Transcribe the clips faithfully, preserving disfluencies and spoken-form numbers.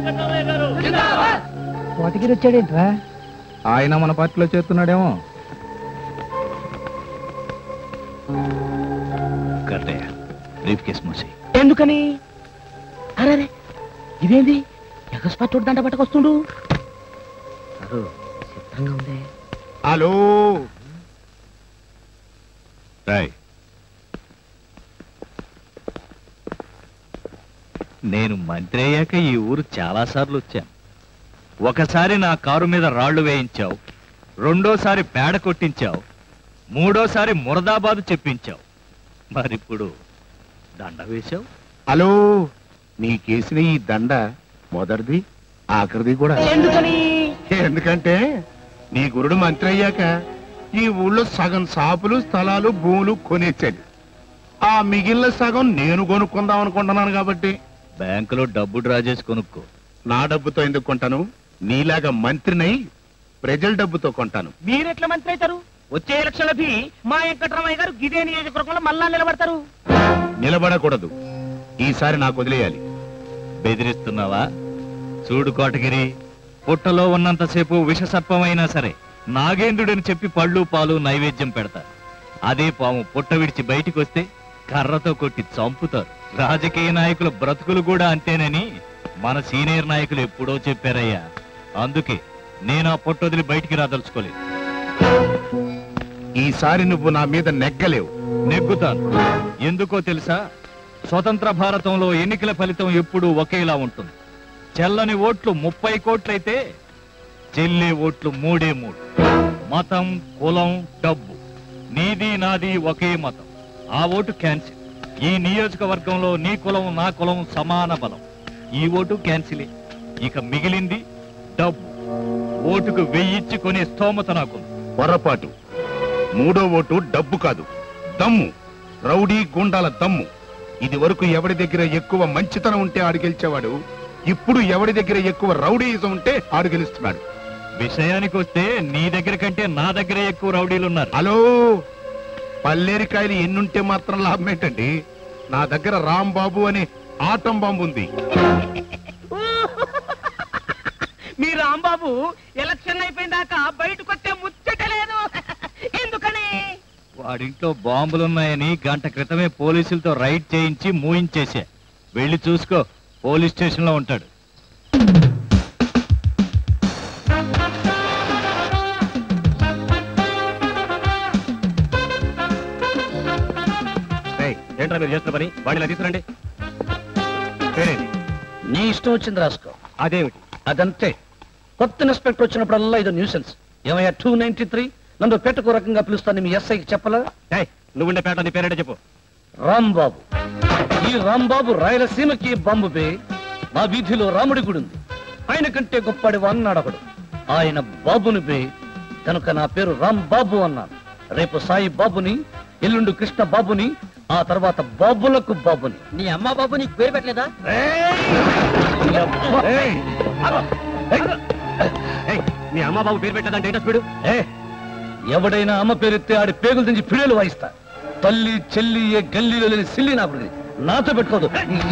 కోటగిరి వచ్చాడేంట్రా? ఆయన మన పార్టీలో చేస్తున్నాడేమో. ఎందుకని? అరే ఇదేంది ఎగస్పట్టోడు దండ పట్టకొస్తుండు. చిత్రంగా ఉంది. హలో నేను మంత్రి అయ్యాక ఈ ఊరు చాలా సార్లు వచ్చాను. ఒకసారి నా కారు మీద రాళ్లు వేయించావు, రెండోసారి పేడ కొట్టించావు, మూడోసారి మురదాబాదు చెప్పించావు, మరిప్పుడు దండ వేశావు. హలో నీకేసిన ఈ దండ మొదటిది ఆఖరిది కూడా. ఎందుకని? ఎందుకంటే నీ గురుడు మంత్రి అయ్యాక ఈ ఊళ్ళో సగం షాపులు స్థలాలు భూములు కొనేచ్చాడు. ఆ మిగిలిన సగం నేను కొనుక్కుందాం అనుకుంటున్నాను. కాబట్టి బ్యాంకులో డబ్బు డ్రా చేసి కొనుక్కో. నా డబ్బుతో ఎందుకు కొంటాను? నీలాగా మంత్రినై ప్రజల డబ్బుతో కొంటాను. మీరెట్లా మంత్రి అవుతారు? వచ్చే ఎలక్షన్లకి మా వెంకటరామయ్య గారు గిదే నియోజకవర్గంలో మళ్ళా నిలబడతారు. నిలబడకూడదు, ఈసారి నాకు వదిలేయాలి. బెదిరిస్తున్నావా? చూడు కోటగిరి, పుట్టలో ఉన్నంతసేపు విషసర్పమైనా సరే నాగేంద్రుడని చెప్పి పళ్ళు పాలు నైవేద్యం పెడతా. అదే పాము పుట్ట విడిచి బయటికి వస్తే కర్రతో కొట్టి చంపుతారు. రాజకీయ నాయకుల బ్రతుకులు కూడా అంతేనని మన సీనియర్ నాయకులు ఎప్పుడో చెప్పారయ్యా. అందుకే నేను ఆ పుట్ట వదిలి బయటికి రాదలుచుకోలేదు. ఈసారి నువ్వు నా మీద నెగ్గలేవు. నెగ్గుతాను. ఎందుకో తెలుసా? స్వతంత్ర భారతంలో ఎన్నికల ఫలితం ఎప్పుడూ ఒకేలా ఉంటుంది. చెల్లని ఓట్లు ముప్పై కోట్లయితే చెల్లే ఓట్లు మూడే మూడు. మతం, కులం, డబ్బు, నీది నాది ఒకే మతం. ఆ ఓటు క్యాన్సిల్. ఈ నియోజకవర్గంలో నీ కులం నా కులం సమాన బలం. ఈ ఓటు క్యాన్సిలే. ఇక మిగిలింది డబ్బు. ఓటుకు వెయ్యిచ్చి కొనే స్తోమత నాకుంది. పొరపాటు. మూడో ఓటు డబ్బు కాదు, దమ్ము. రౌడీ గుండాల దమ్ము. ఇది వరకు ఎవడి దగ్గర ఎక్కువ మంచితనం ఉంటే ఆడు గెలిచేవాడు. ఇప్పుడు ఎవడి దగ్గర ఎక్కువ రౌడీయిజం ఉంటే ఆడు గెలుస్తున్నాడు. విషయానికి వస్తే నీ దగ్గర కంటే నా దగ్గర ఎక్కువ రౌడీలున్నారు. హలో, పల్లేరికాయలు ఎన్నుంటే మాత్రం లాభం ఏంటండి? నా దగ్గర రాంబాబు అనే ఆటం బాంబు ఉంది. మీ రాంబాబు ఎలక్షన్ అయిపోయిందాక బయటకు వచ్చే ముచ్చటలేదు. ఎందుకని? వాడింట్లో బాంబులున్నాయని గంట క్రితమే పోలీసులతో రైడ్ చేయించి మూయించేసా. వెళ్ళి చూసుకో, పోలీస్ స్టేషన్ లో ఉంటాడు. ఏంట్రా మీరు చేస్తున్న పని? వాడిలా తీసుకురండి. నీ ఇష్టం వచ్చింది రాసుకో. అదేమిటి? అదంతే. కొత్త ఇన్స్పెక్టర్ వచ్చినప్పుడల్లా ఇది న్యూసెన్స్. ఏమయ్యా టూ నైన్టీ త్రీ నన్ను పేటకు రకంగా పిలుస్తాను మీ ఎస్ఐకి చెప్పలా? నువ్వుండే పేట నీ పేరేట చెప్పు. రాంబాబు. ఈ రాంబాబు రాయలసీమకి బాంబు పే. మా వీధిలో రాముడి గుడి ఉంది. ఆయన కంటే గొప్పడి అన్నాడు ఒకడు. ఆయన బాబుని పే కనుక నా పేరు రాంబాబు అన్నాను. రేపు సాయి బాబుని, ఎల్లుండు కృష్ణ బాబుని, ఆ తర్వాత బాబులకు బాబుని. నీ అమ్మ బాబు నీకు పేరు పెట్టలేదా? నీ అమ్మ బాబు పేరు పెట్టలేదంటే ఏంటో స్పీడు. ఎవడైనా అమ్మ పేరెత్తే ఆడి పేగులు దించి పిడేలు వాయిస్తా. తల్లి చెల్లి ఏ గల్లీలో లేని సిల్లి నా కొడుకు. నాతో పెట్టుకోదు.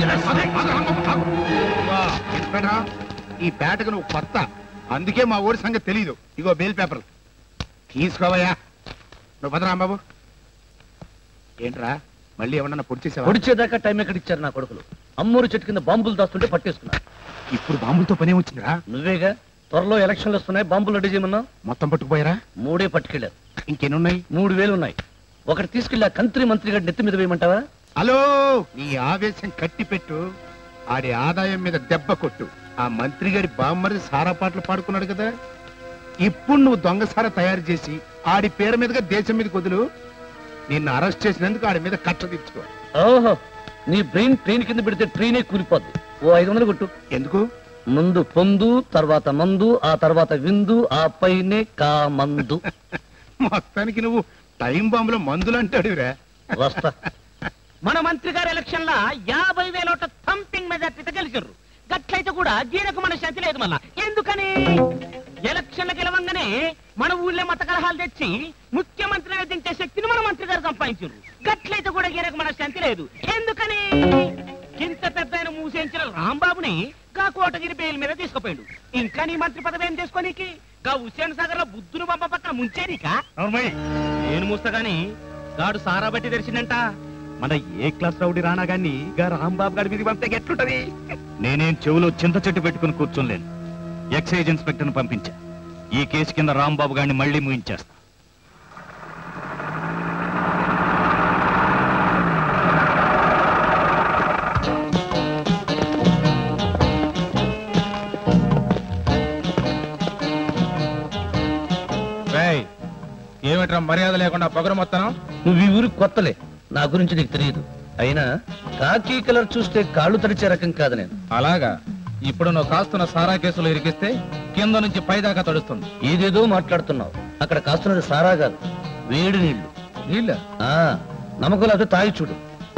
ఈ పేటకు నువ్వు కొత్త, అందుకే మా ఊరి సంగతి తెలీదు. ఇగో బెయిల్ పేపర్లు తీసుకోవయ్యా. నువ్వు పద రాంబాబు. ఏంట్రా మళ్ళీ ఏమన్నా పొడి చేసావా? పొడిచేదాకా టైం ఎక్కడ ఇచ్చారు నా కొడుకులు? అమ్మూరు చెట్టు కింద బాంబులు దాస్తుంటే పట్టేసుకున్నా. ఇప్పుడు బాంబులతో పనే వచ్చిందిరా. నువ్వేగా త్వరలో ఎలక్షన్లు వస్తున్నాయి, బాంబులు రెడీ చేయమన్నా. మొత్తం పట్టుకుపోయారా? మూడే పట్టుకెళ్ళారు. ఇంకెన్నున్నాయి? మూడు వేలు ఉన్నాయి. ఒకటి తీసుకెళ్ళి ఆ కంత్రి మంత్రి గారి నెత్తి మీద వేయమంటావా? హలో, నీ ఆవేశం కట్టి పెట్టు. ఆడి ఆదాయం మీద దెబ్బ కొట్టు. ఆ మంత్రి గారి బామ్మరి సారా పాటలు పాడుకున్నాడు కదా. ఇప్పుడు నువ్వు దొంగ సారా తయారు చేసి ఆడి పేరు మీదుగా దేశం మీద కొదులు. నిన్ను అరెస్ట్ చేసినందుకు ఆడి మీద కట్ట తెచ్చుకో. ఓహో, నీ బ్రెయిన్ ట్రైన్ కింద పెడితే ట్రైనే కూలిపోద్ది. ఓ ఐదు వందలు కొట్టు. ఎందుకు? ముందు పొందు, తర్వాత మందు, ఆ తర్వాత విందు, ఆ పైనే కా మందు. మొత్తానికి నువ్వు టైం బాంబులో మందులు అంటాడురా. వస్తా. మన మంత్రి గారు ఎలక్షన్ లా యాభై వేల థంపింగ్ మెజార్టీతో గెలిచారు. గట్లయితే కూడా గీరకు మన శక్తి లేదు. మళ్ళా ఎందుకని? ఎలక్షన్లకు గెలవంగానే మన ఊళ్ళో మత కలహాలు తెచ్చి ముఖ్యమంత్రిని దించే శక్తిని మన మంత్రి గారు సంపాదించారు. గట్లయితే కూడా గీరకు మన శక్తి లేదు. ఎందుకని? ఇంత పెద్ద ఆయన మూసేయించిన రాంబాబుని గా కోటగిరి బెయిల్ మీద తీసుకుపోయాడు. ఇంకా నీ మంత్రి పదవి ఏం చేసుకోనీకి? గా హుస్సేన్ సాగర్ లో బుద్ధును పంప పక్క ముంచేనికా? నేను మూస్తగాని గాడు సారా బట్టి తెరిచిందంట. మన ఏ క్లాస్ రౌడీ రానా గాని గా రాంబాబు గారి మీద పంపితే ఎట్లుంటది? నేనేం చెవులో చింత చెట్టు పెట్టుకుని కూర్చోలేను. ఎక్సైజ్ ఇన్స్పెక్టర్ ను పంపించా. ఈ కేసు కింద రాంబాబు గారిని మళ్ళీ ముగించేస్తా. ఏమిట్రా మర్యాద లేకుండా పొగరు మొత్తం? నువ్వు ఈ ఊరికి కొత్తలే, నా గురించి నీకు తెలియదు. అయినా కాకి కలర్ చూస్తే కాళ్ళు తడిచే రకం కాదు నేను. అలాగా? ఇప్పుడు నువ్వు కాస్తున్న సారా కేసులో ఇరికిస్తే కింద నుంచి పైదాకా తడుస్తుంది. ఏదేదో మాట్లాడుతున్నావు. అక్కడ కాస్తున్నది సారా కాదు, వేడి నీళ్లు. నీళ్ళ? ఆ నమ్మకం లేకపోతే తాగి చూడు.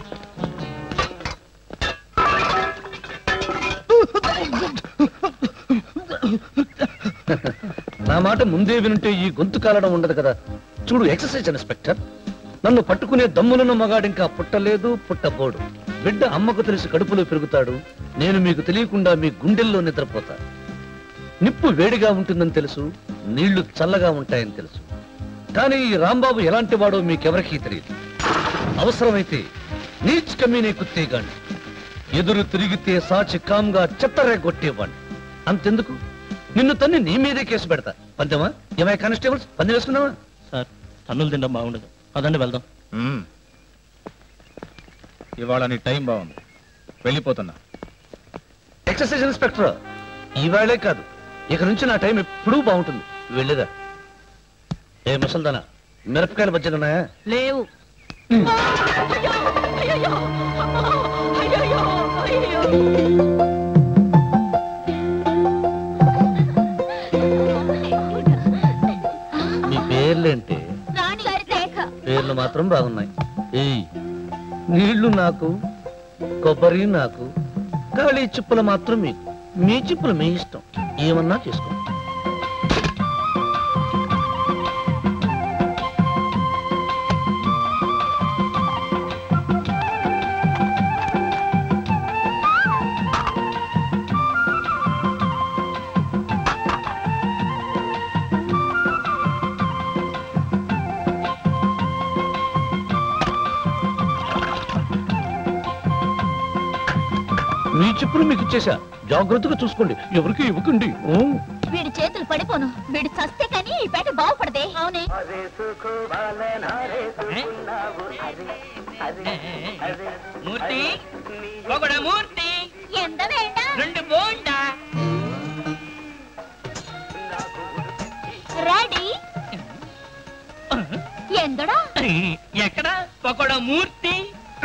నా మాట ముందే వినుంటే ఈ గొంతు కాలడం ఉండదు కదా. చూడు ఎక్సర్సైజ్ ఇన్స్పెక్టర్, నన్ను పట్టుకునే దమ్ములను మగాడింకా పుట్టలేదు, పుట్టబోడు. బిడ్డ అమ్మకు తెలిసి కడుపులో పెరుగుతాడు. నేను మీకు తెలియకుండా మీ గుండెల్లో నిద్రపోతా. నిప్పు వేడిగా ఉంటుందని తెలుసు, నీళ్లు చల్లగా ఉంటాయని తెలుసు. కానీ ఈ రాంబాబు ఎలాంటి వాడో మీకెవరికీ తెలియదు. అవసరమైతే నీచ్ కమీనే కుత్తేగాండి, ఎదురు తిరిగితే సాచి కామ్గా చెత్తరేగొట్టేవాడిని. అంతెందుకు, నిన్ను తన్ని నీ మీదే కేసు పెడతా. పందెమా? ఏమై కానిస్టేబుల్స్ పందెం వేసుకున్నావా? సార్ తన్నులు తినడం బాగుండదు, అదండి వెళ్దాం. ఇవాళ నీ టైం బాగుంది, వెళ్ళిపోతున్నా. ఎక్సర్సైజ్ ఇన్స్పెక్టర్, ఇవాళే కాదు ఇక నుంచి నా టైం ఎప్పుడూ బాగుంటుంది. వెళ్ళేదా? ఏ ముసల్దానా, మిరపకాయల బజ్జీలు ఉన్నాయా? లేవు. మీ పేర్లేంటి? పేర్లు మాత్రం బాగున్నాయి. ఏయ్, నీళ్లు నాకు, కొబ్బరి నాకు, ఖాళీ చిప్పులు మాత్రం మీకు. మీ చిప్పులు మీ ఇష్టం, ఏమన్నా చేసుకో. మీ చెప్పులు మీకు ఇచ్చేసా, జాగ్రత్తగా చూసుకోండి, ఎవరికి ఇవ్వకండి. వీడి చేతులు పడిపోను, వీడి చస్తే కానీ ఈ పేట బాగుపడదే. అవునే మూర్తి, పొగడ మూర్తి, ఎంత వేట రెండు బోండా రెడీ. ఎందడా ఎక్కడ పొగడ మూర్తి?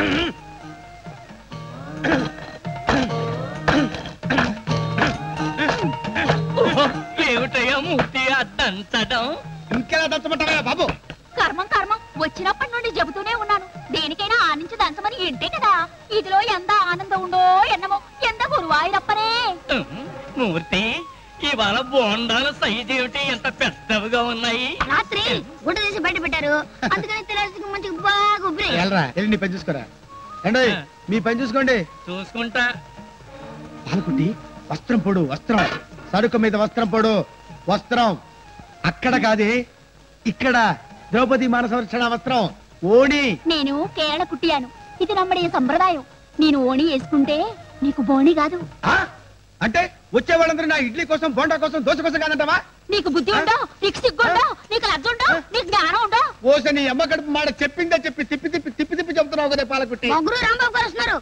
ఏమిటయ్యా మూర్తి అద్దంచడం? ఇంకెలా దంచమంటారా బాబు? కర్మం కర్మం, వచ్చినప్పటి నుండి చెబుతూనే ఉన్నాను, దేనికైనా ఆనించి దంచమని. ఏంటే కదా, ఇదిలో ఎంత ఆనందం ఉండో ఎన్నమో. ఎంత గురువాయిరప్పనే. మూర్తి, ఇవాళ బోండాల సైజు ఏమిటి ఎంత పెద్దవిగా ఉన్నాయి? రాత్రి గుడ్డ తీసి బయట పెట్టారు, అందుకని తెలిసి మంచిగా బాగా ఉబ్బరి. నీ పని చూసుకోరా. అండి మీ పని చూసుకోండి. చూసుకుంటా. పాలకుట్టి, వస్త్రం పొడు, వస్త్రం. సరుకు మీద వస్త్రం పొడు, వస్త్రం. అక్కడ కాదే, ఇక్కడ. ద్రౌపది మానస సంరక్షణ వస్త్రం, ఓణి. నేను కేరళ కుట్టియాను, ఇది నమ్మడే సంప్రదాయం. నేను ఓణి వేసుకుంటే నీకు బోణి కాదు. అంటే వచ్చే వాళ్ళందరూ నా ఇడ్లీ కోసం, బోండా కోసం, దోశ కోసం కాదంటావా? నీకు బుద్ధి ఉండో, నీకు సిగ్గుండో, నీకు లజ్జ ఉండో, నీకు జ్ఞానం ఉండో? ఓస నీ అమ్మ కడుపు మాట చెప్పిందే చెప్పి తిప్పి తిప్పి తిప్పి తిప్పి చెప్తున్నావు కదా పాలకుట్టి. ముగ్గురు రాంబాబు గారు వస్తున్నారు.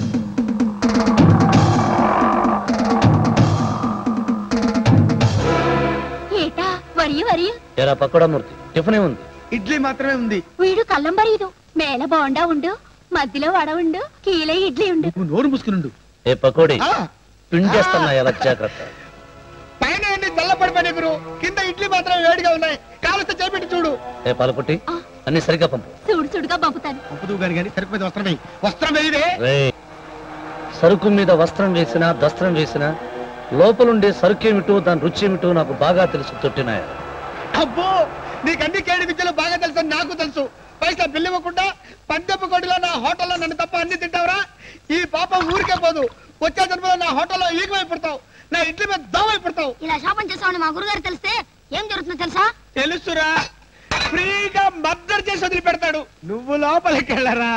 ఏటా వరి వరి ఎరా పకోడా మూర్తి, టిఫిన్ ఏముంది? ఇడ్లీ మాత్రమే ఉంది. వీడు కళ్ళం బరీదు, మేల బోండా ఉండు, మధ్యలో వడ ఉండు, కీలే ఇడ్లీ ఉండు. నువ్వు నోరు మూసుకునుండు. ఏ పకోడీ, పిండేస్తున్నా ఎలా జాగ్రత్త. పైన ఎన్ని చల్ల పడిపోయినాయి గురు, కింద ఇడ్లీ మాత్రం వేడిగా ఉన్నాయి. కావలిస్తే చేపెట్టి చూడు. ఏ పాలకుట్టి, అన్ని సరిగా పంపు. సుడు సుడుగా పంపుతాను. పంపుతూ గాని గాని సరుకు మీద వస్త్రం వేయి. వస్త్రం వేయివే. సరుకు మీద వస్త్రం వేసినా దస్త్రం వేసినా లోపలుండే సరుకేమిటో, దాని రుచి ఏమిటో నాకు బాగా తెలుసు. తొట్టినాయ, అబ్బో, నీకు అన్ని కేడి విద్యలు బాగా తెలుసు. నాకు తెలుసు. పైసా బిల్లు ఇవ్వకుండా పందెపు కోడిలో నా హోటల్లో నన్ను తప్ప అన్ని తింటావురా? ఈ పాపం ఊరికే పోదు, వచ్చే జన్మలో నా హోటల్లో ఈగమైపోతుంది. అయిపోతావు, నా ఇంట్లో మీద దోమ అయిపోతావు. ఇలా శాపం చేసామని మా గురుగారు తెలిస్తే ఏం జరుగుతుందో తెలుసా? తెలుసురా, ఫ్రీగా మర్డర్ చేసి వదిలిపెడతాడు. నువ్వు లోపలికి వెళ్ళరా.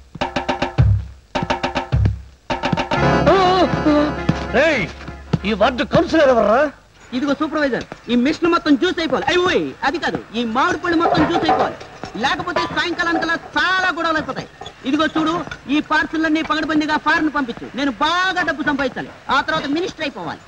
ఈ వార్డు కౌన్సిలర్ ఎవర్రా? ఇదిగో సూపర్వైజర్, ఈ మిషన్ మొత్తం జ్యూస్ అయిపోవాలి. అయ్యి అది కాదు, ఈ మామిడి పళ్ళు మొత్తం జ్యూస్ అయిపోవాలి, లేకపోతే సాయంకాలానికల్లా చాలా గొడవలు అయిపోతాయి. ఇదిగో చూడు, ఈ పార్సల్ అన్ని పగడబందిగా ఫారెన్ పంపించు. నేను బాగా డబ్బు సంపాదించాలి, ఆ తర్వాత మినిస్టర్ అయిపోవాలి.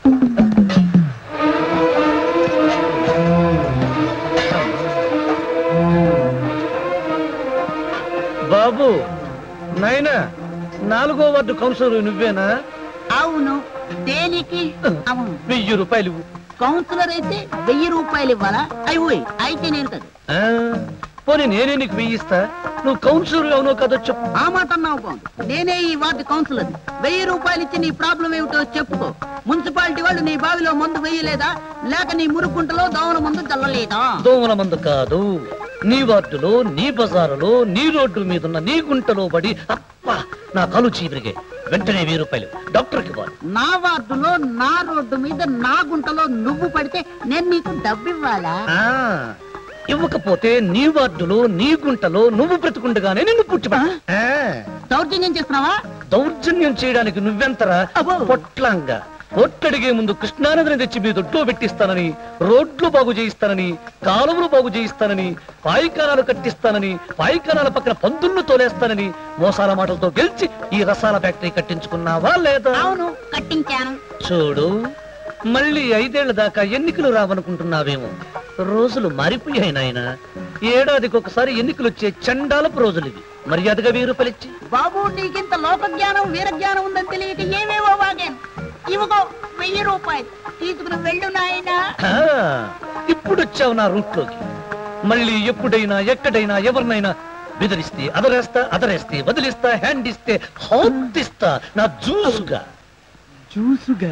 బాబు నాయనా, నాలుగో వార్డు కౌన్సిలర్ నువ్వేనా? అవును. దేనికి? అవును. వెయ్యి రూపాయలు. కౌన్సిలర్ అయితే వెయ్యి రూపాయలు ఇవ్వాలా? అయ్యి అయితే నేను కదా. పోనీ నేనే నీకు వెయ్యి ఇస్తా, నువ్వు కౌన్సిలర్ అవునో కాదో చెప్పు. ఆ మాట అన్నావు బాగుంది. నేనే ఈ వార్డు కౌన్సిలర్. వెయ్యి రూపాయలు ఇచ్చి నీ ప్రాబ్లం ఏమిటో చెప్పుకో. మున్సిపాలిటీ వాళ్ళు నీ బావిలో మందు వేయలేదా, లేక నీ మురుగుంటలో దోమల మందు చల్లలేదా? దోమల మందు కాదు, నీ వార్డులో, నీ బజారులో, నీ రోడ్డు మీద ఉన్న నీ గుంటలో పడి అప్ప నా కాలు చీపిరిగే వెంటనే వెయ్యి రూపాయలు డాక్టర్కి ఇవ్వాలి. నా వార్డులో, నా రోడ్డు మీద, నా గుంటలో నువ్వు పడితే నేను నీకు డబ్బు ఇవ్వాలా? ఇవ్వకపోతే నీ వార్డులో, నీ గుంటలో నువ్వు బ్రతుకుండగానే నిన్ను పుట్టిపా. దౌర్జన్యం చేస్తున్నావా? దౌర్జన్యం చేయడానికి నువ్వెంతరా పొట్లంగా. ఒట్టడిగే ముందు కృష్ణానదిని తెచ్చి మీ దొడ్లో పెట్టిస్తానని, రోడ్లు బాగు చేయిస్తానని, కాలువలు బాగు చేయిస్తానని, పాయికానాలు కట్టిస్తానని, పాయికానాల పక్కన పందుళ్ళు తోలేస్తానని మోసాల మాటలతో గెలిచి ఈ రసాల ఫ్యాక్టరీ కట్టించుకున్నావా లేదా? అవును, కట్టించాను. చూడు, మళ్ళీ ఐదేళ్ల దాకా ఎన్నికలు రావనుకుంటున్నావేమో. రోజులు మారిపోయాయి నాయన. ఏడాదికి ఒకసారి ఎన్నికలు వచ్చే చండాలపు రోజులు ఇవి. మర్యాదగా వెయ్యి రూపాయలు ఇచ్చి. బాబు, నీకింత లోక జ్ఞానం, వీర జ్ఞానం ఉందని తెలియక ఏమేవో వాగాను. ఇవ్వకో వెయ్యి రూపాయలు తీసుకుని వెళ్ళు నాయనా. ఇప్పుడు వచ్చావు నా రూట్లోకి. మళ్ళీ ఎప్పుడైనా ఎక్కడైనా ఎవరినైనా బెదిరిస్తే అదరేస్తా, అదరేస్తే వదిలిస్తా, హ్యాండ్ ఇస్తే హాత్ ఇస్తా నా జ్యూసుగా. జ్యూసుగా?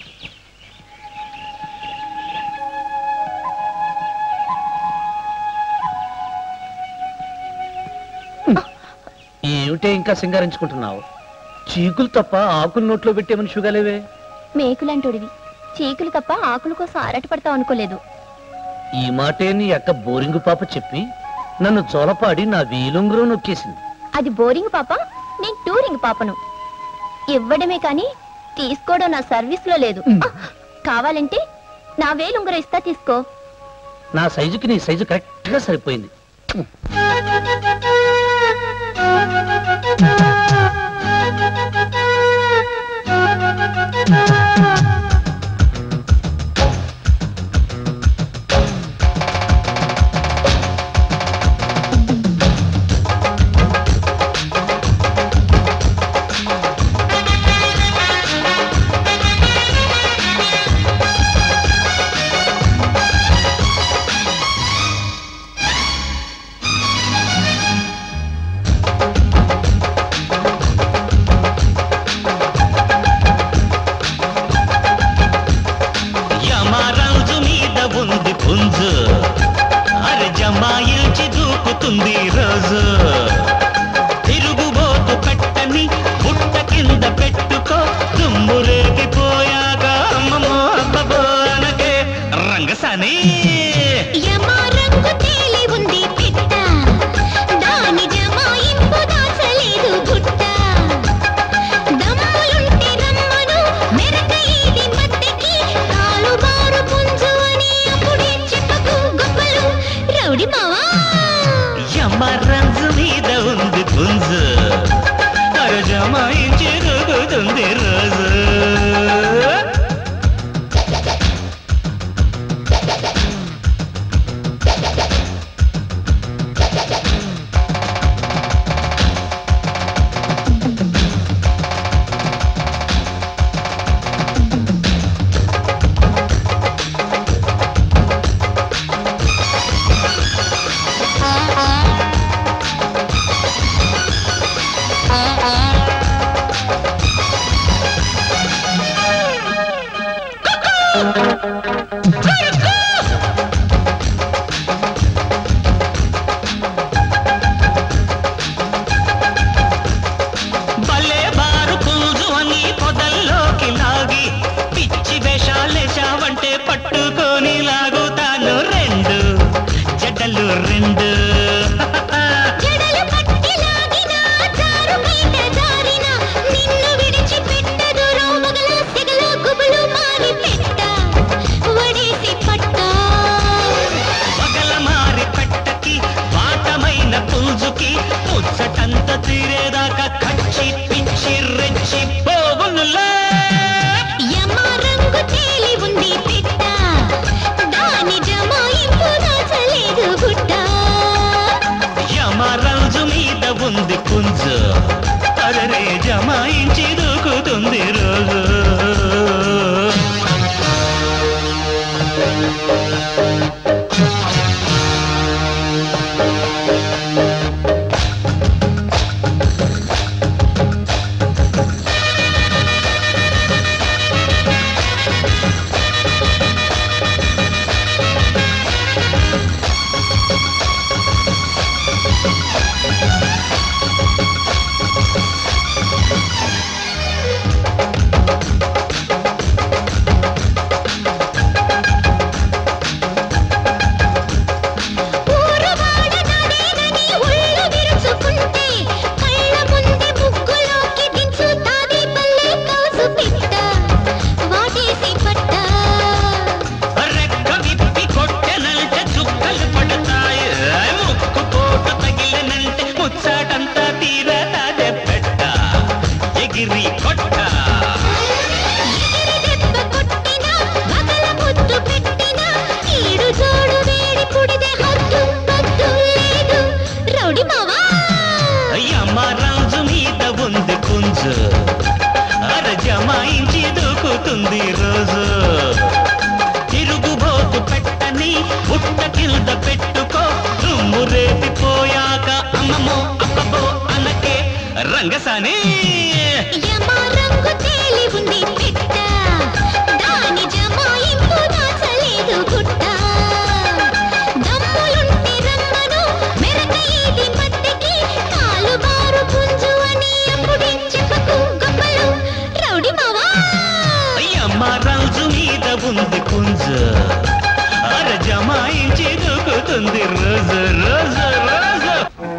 ఏమిటే ఇంకా సింగారించుకుంటున్నావు? చీకులు తప్ప ఆకులు నోట్లో పెట్టే మనిషిగా లేవే. మేకులంటోడివి, చీకులు తప్ప ఆకుల కోసం ఆరాట పడతావు అనుకోలేదు. ఈ మాటే నీ అక్క బోరింగు పాప చెప్పి నన్ను జోలపాడి నా వీలుంగురం నొక్కేసింది. అది బోరింగ్ పాప, నేను టూరింగ్ పాపను. ఇవ్వడమే కాని తీసుకోవడం నా సర్వీస్ లో లేదు. కావాలంటే నా వేలుంగురం ఇస్తా, తీసుకో. నా సైజుకి నీ సైజు కరెక్ట్ గా సరిపోయింది. దూకి ముచ్చటంత తీరేదాకా కచ్చి పిచ్చి రెచ్చి పోవునులే యమరంగు తేలి ఉంది పిట్ట దాని జమాయింపు దాచలేదు గుట్ట యమరాజు మీద ఉంది పుంజు అరరే జమాయించి దూకుతుంది రోజు జమాయించి దూకుతుంది రోజు తిరుగుబోతు పెట్టని బుట్ట కింద పెట్టుకో రుమ్ము రేపిపోయాక అమ్మమ్మో అబ్బబో అనకే రంగసాని యమరంగు తేలి ఉంది పిట్ట దాని జమాయింపు దాచలేదు గుట్ట దమ్ములుంటే రమ్మను మెరక ఇది మట్టికి కాలు బారు పుంజు అని అప్పుడే చెప్పకు గొప్పలు రౌడీ మావా యమరాజు మీద ఉంది పుంజు అర జమాయించి దూకుతుంది రోజు రోజు రోజు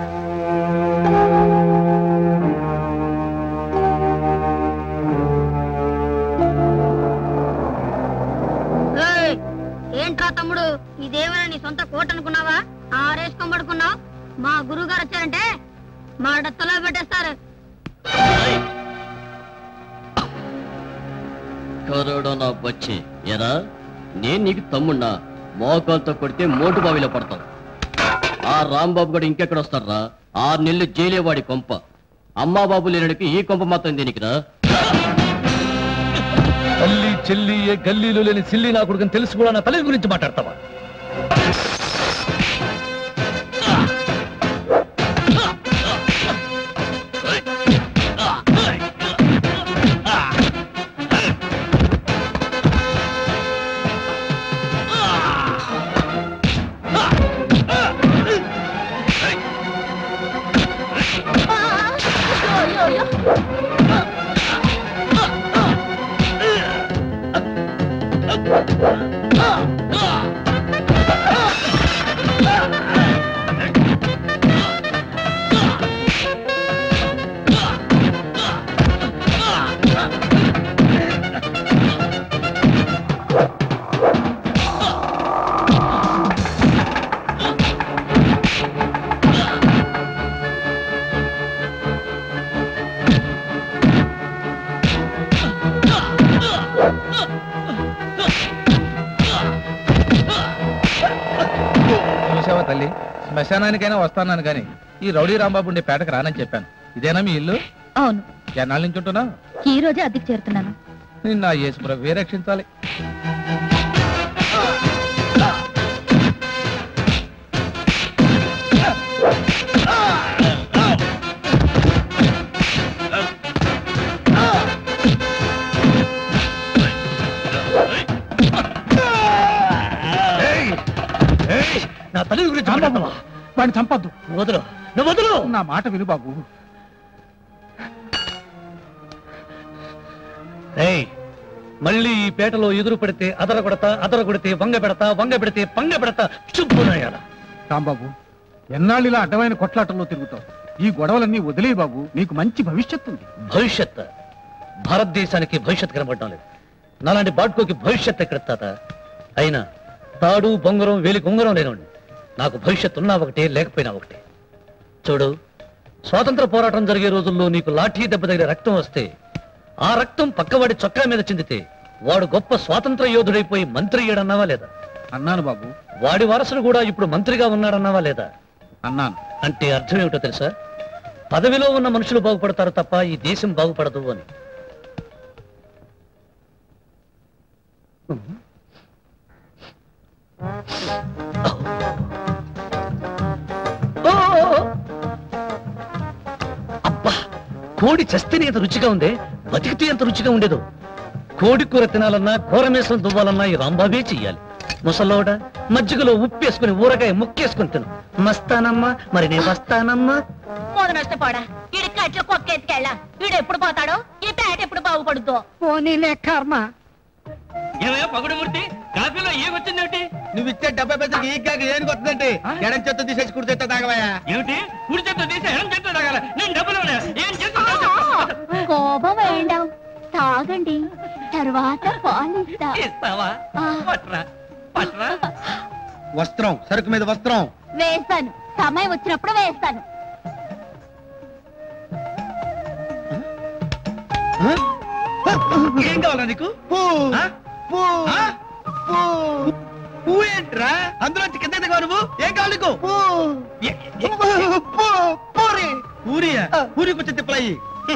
ఏంట్రా తమ్ముడు ఇదేమైనా నీ సొంత కోట అనుకున్నావా ఆరేసుకొని పడుకున్నావు మా గురువు గారు వచ్చారంటే మా డత్తలో పెట్టేస్తారు కరోడా వచ్చి ఎరా నేను నీకు తమ్మున్నా మోకాలతో కొడితే మోటు బావిలో పడతావు ఆ రాంబాబు గడు ఇంకెక్కడ వస్తారా ఆరు నెలలు జైలేవాడి కొంప అమ్మా బాబు లేనడికి ఈ కొంప మాత్రం దేనికిరా తల్లి చెల్లి ఏ గల్లీలో లేని సిల్లి నా కొడుకుని తెలుసు కూడా నా తల్లి గురించి మాట్లాడతావా తల్లి శ్మశానానికైనా వస్తాను కానీ ఈ రౌడీ రాంబాబు ఉండే పేటకు రానని చెప్పాను. ఇదేనా మీ ఇల్లు? అవును. ఎన్నాళ్ళ నుంచి ఉంటున్నావు? ఈ రోజే అద్దెకి చేరుతున్నాను. నిన్న యేసుప్రభువే రక్షించాలి. నా తల్లి గురించి మాట్లాడతావా? వాడిని చంపద్దు. వదులు, నువ్వు వదులు. నా మాట విను బాబు. ఏయ్, మళ్ళీ ఈ పేటలో ఎదురు పడితే అదర కొడతా, అదర కొడితే వంగ పెడతా, వంగ పెడితే పంగ పెడతా. చుబ్బునాయాల రాంబాబు, ఎన్నాళ్ళు ఇలా అడ్డమైన కొట్లాటల్లో తిరుగుతావు? ఈ గొడవలన్నీ వదిలే బాబు, నీకు మంచి భవిష్యత్తు ఉంది. భవిష్యత్ భారతదేశానికి భవిష్యత్ కనబడటం లేదు. నాలాంటి బాడ్కోకి భవిష్యత్ ఎక్కడ తాత? అయినా తాడు బొంగరం వేలి కొంగరం లేనండి. నాకు భవిష్యత్తు ఉన్నా ఒకటే, లేకపోయినా ఒకటే. చూడు, స్వాతంత్ర పోరాటం జరిగే రోజుల్లో నీకు లాఠీ దెబ్బ దగ్గర రక్తం వస్తే ఆ రక్తం పక్కవాడి చొక్కా మీద చెందితే వాడు గొప్ప స్వాతంత్ర యోధుడైపోయి మంత్రి అయ్యాడన్నావా లేదా? అన్నాను బాబు. వాడి వారసుడు కూడా ఇప్పుడు మంత్రిగా ఉన్నాడన్నావా లేదా? అన్నాను. అంటే అర్థం ఏమిటో తెలుసా? పదవిలో ఉన్న మనుషులు బాగుపడతారు తప్ప ఈ దేశం బాగుపడదు అని. అబ్బా, కోడి చస్తేనే ఎంత రుచిగా ఉందే, బతికితే ఎంత రుచిగా ఉండేదో. కోడి కూర తినాలన్నా కూర మేసం దువ్వాలన్నా ఈ రాంబాబే చెయ్యాలి. ముసలోడ మజ్జిగలో ఉప్పేసుకుని ఊరగాయ ముక్కేసుకుని తిను. మస్తానమ్మా, మరి నేను వస్తానమ్మా. పోదనష్టపోడా, ఈడి కట్ల కుక్క ఎత్తుకెళ్ళా. వీడు ఎప్పుడు పోతాడో, ఈ పేట ఎప్పుడు బాగుపడుద్దో. పోనీలే కర్మ. ఏమయ్యా పగుడుమూర్తి, కాఫీలో ఏమొచ్చిందేమిటి? నువ్వు ఇచ్చే డెబ్బై పైసలకి ఈ కాకి ఏం కొడుతుందంటే ఎడం చేత్తో తీసేసి కుడి చేత్తో తాగవయ్యా. ఏమిటి? కుడి చేత్తో తీసి ఎడం చేత్తో తాగాల? నేను డబ్బులు ఏం చేస్తా? కోపం వేయండావు, తాగండి, తర్వాత పాలిస్తా. ఇస్తావా? పట్రా పట్రా. వస్త్రం, సరుకు మీద వస్త్రం వేస్తాను, సమయం వచ్చినప్పుడు వేస్తాను. ఏం కావాలా నీకు? పూ ఏంట్రా? అందులోంచి కింద దిగవా నువ్వు? ఏం కావాలి నీకు? పూరి. పూరియా? పూరి కొంచెం తిప్పలయ్యి.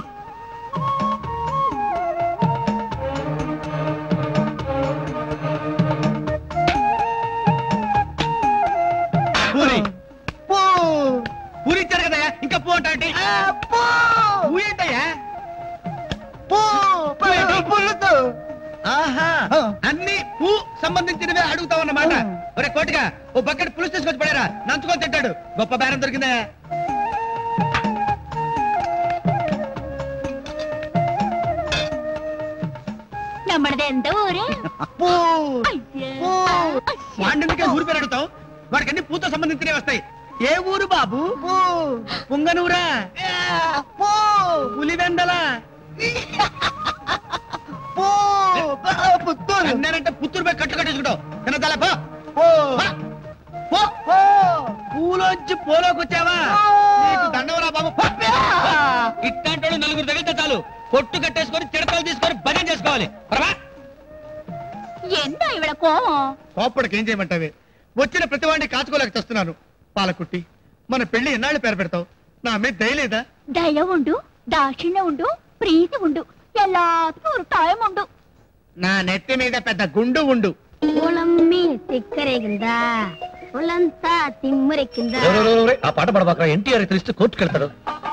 పూరి పూరి ఇచ్చారు కదా, ఇంకా పూ అంటే పూ ఏంటయ్యా? ఆహా, అన్ని పూ సంబంధించినవే అడుగుతావు అన్నమాట. ఒరే కోటిగా, ఓ బకెట్ పులుసు తీసుకొచ్చి పడారా, నంచుకొని తింటాడు. గొప్ప బేరం దొరికిందా? నమ్మడది ఎంత ఊరే? వాడికే ఊరు పేరు అడుగుతావు? వాడికి అన్ని పూతో సంబంధించినవి వస్తాయి. ఏ ఊరు బాబు? పుంగనూరా? పులివెందల? అన్నారంటే పుత్తూరు పోయి కట్లు కట్టేసుకుంటావు. తినదాలా? పూలోంచి పోలోకి వచ్చావా? నీకు దండవరా బాబు. ఇట్లాంటి నలుగురు తగిలితే చాలు, కొట్టు కట్టేసుకొని చిడతలు తీసుకొని భజన చేసుకోవాలి. ఎంత ఇవిడ కోపం? కోప్పడికి ఏం చేయమంటావే? వచ్చిన ప్రతి వాడిని కాచుకోలేక తెస్తున్నాను. పాలకుట్టి, మన పెళ్లి ఎన్నాళ్ళు పేరు పెడతావు? నా మీద దయలేదా? దయ ఉండు, దాక్షిణ్యం ఉండు, ప్రీతి ఉండు, ఎల్లాత్మూ ఒక టైం ఉండు. నా నెత్తి మీద పెద్ద గుండు ఉండు. ఒళమ్మి తిక్కరేగిందా, ఒళ్ళంతా తిమ్మురెక్కిందా. ఆ పాట పడబాక, ఎన్టీఆర్ తెలిస్తే కోర్టుకెళ్తాడు.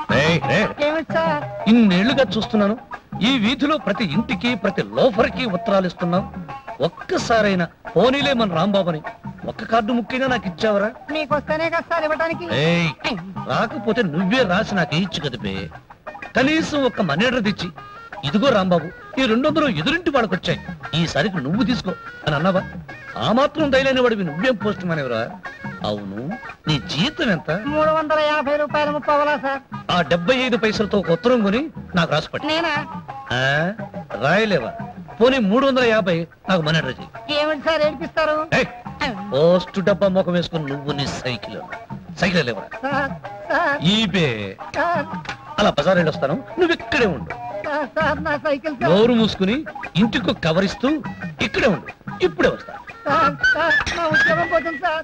ఇన్నేళ్లుగా చూస్తున్నాను, ఈ వీధిలో ప్రతి ఇంటికి ప్రతి లోఫర్కి ఉత్తరాలు ఇస్తున్నావు. ఒక్కసారైనా పోనీలే మన రాంబాబుని ఒక్క కార్డు ముఖ్యంగా నాకు ఇచ్చావరా? మీకు వస్తేనే కదా సార్ ఇవ్వడానికి. రాకపోతే నువ్వే రాసి నాకు ఇచ్చు కదిపే. కనీసం ఒక్క మనేడర్ తెచ్చి, ఇదిగో రాంబాబు, ఈ రెండు వందలు ఎదురింటి వాళ్ళకి వచ్చాయి, ఈసారికి నువ్వు తీసుకో అని అన్నావా? ఆ మాత్రం దయలేని వాడివి నువ్వేం పోస్ట్ మానేవరా? అవును, నీ జీతం ఎంత? మూడు వందల యాభై రూపాయలు ముప్పవలా సార్. ఆ డెబ్బై ఐదు పైసలతో ఒక ఉత్తరం కొని నాకు రాసిపట్టి. నేనా? రాయలేవా? పోనీ మూడు వందల యాభై నాకు మనేడర్ చెయ్యి. ఏమిటి సార్ ఏడిపిస్తారు? పోస్ట్ డబ్బా ముఖం వేసుకుని నువ్వు నీ సైకిల్ సైకిల్ లేవరా? ఈబే అలా బజార్ వెళ్ళి వస్తాను, నువ్వు ఇక్కడే ఉండు. నోరు మూసుకుని ఇంటికి కవరిస్తూ ఇక్కడే ఉండు, ఇప్పుడే వస్తా. ఉద్యోగం పోతుంది సార్.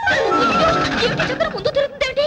ముందు తిరుగుతుందేమిటి?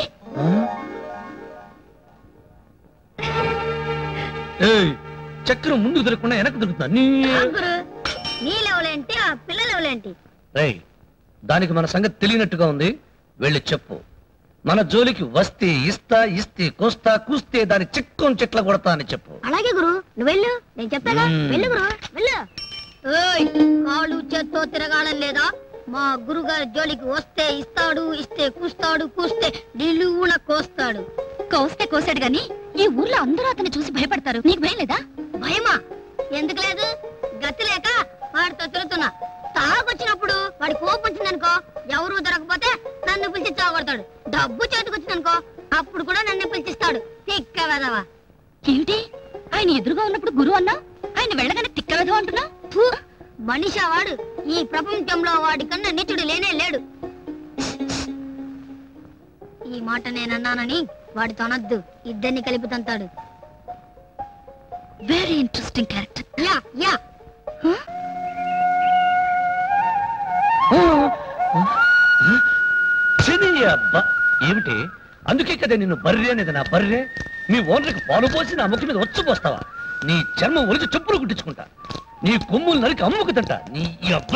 చక్రం ముందు తిరగకుండా వెనక్కి తిరుగుతున్నా. నీ లెవలేంటి, ఆ పిల్ల లెవలేంటి? రేయ్, దానికి మన సంగతి తెలియనట్టుగా ఉంది, వెళ్ళి చెప్పు. మన జోలికి వస్తే ఇస్తా, ఇస్తే కోస్తా, కూస్తే దాని చిక్కం చెట్ల కొడతా అని చెప్పు. అలాగే గురు, నువ్వు వెళ్ళు, నేను చెప్తాగా. వెళ్ళు గురు, వెళ్ళు. కాళ్ళు చేత్తో తిరగాలని లేదా? మా గురుగారి జోలికి వస్తే ఇస్తాడు, ఇస్తే కూస్తాడు, కూస్తే నిలువున కోస్తాడు. కోస్తే కోసాడు గాని ఈ ఊర్లో అందరూ అతన్ని చూసి భయపడతారు. నీకు భయం లేదా? భయమా? ఎందుకు లేదు? గతి లేక వాడితో తిరుగుతున్నా. తాగొచ్చినప్పుడు వాడి కోపం వచ్చిందనుకో, ఎవరు దొరకపోతే నన్ను పిలిచి చావడతాడు. డబ్బు చేతికొచ్చిందనుకో, అప్పుడు కూడా నన్ను పిలిచిస్తాడు. తిక్క వెదవా. ఏమిటి? ఆయన ఎదురుగా ఉన్నప్పుడు గురువు అన్నా, ఆయన వెళ్ళగానే తిక్క వెదవ అంటున్నా? మనిషా వాడు? ఈ ప్రపంచంలో వాడి కన్నా నిచుడు లేనే లేడు. ఈ మాట నేనన్నానని వాడు తొనద్దు, ఇద్దరిని కలిపి తంతాడు. Very interesting character. Yeah yeah అబ్బా ఏమిటి? అందుకే కదా నిన్ను బర్రె అనేది. నా బర్రె మీ ఓనర్కి పాలు పోసి నా ముఖి మీద వచ్చి పోస్తావా? నీ చర్మం ఒలిచి చెప్పులు కుట్టించుకుంటా, నీ కొమ్ములు నరికి అమ్ముకుతంట. నీ అబ్బ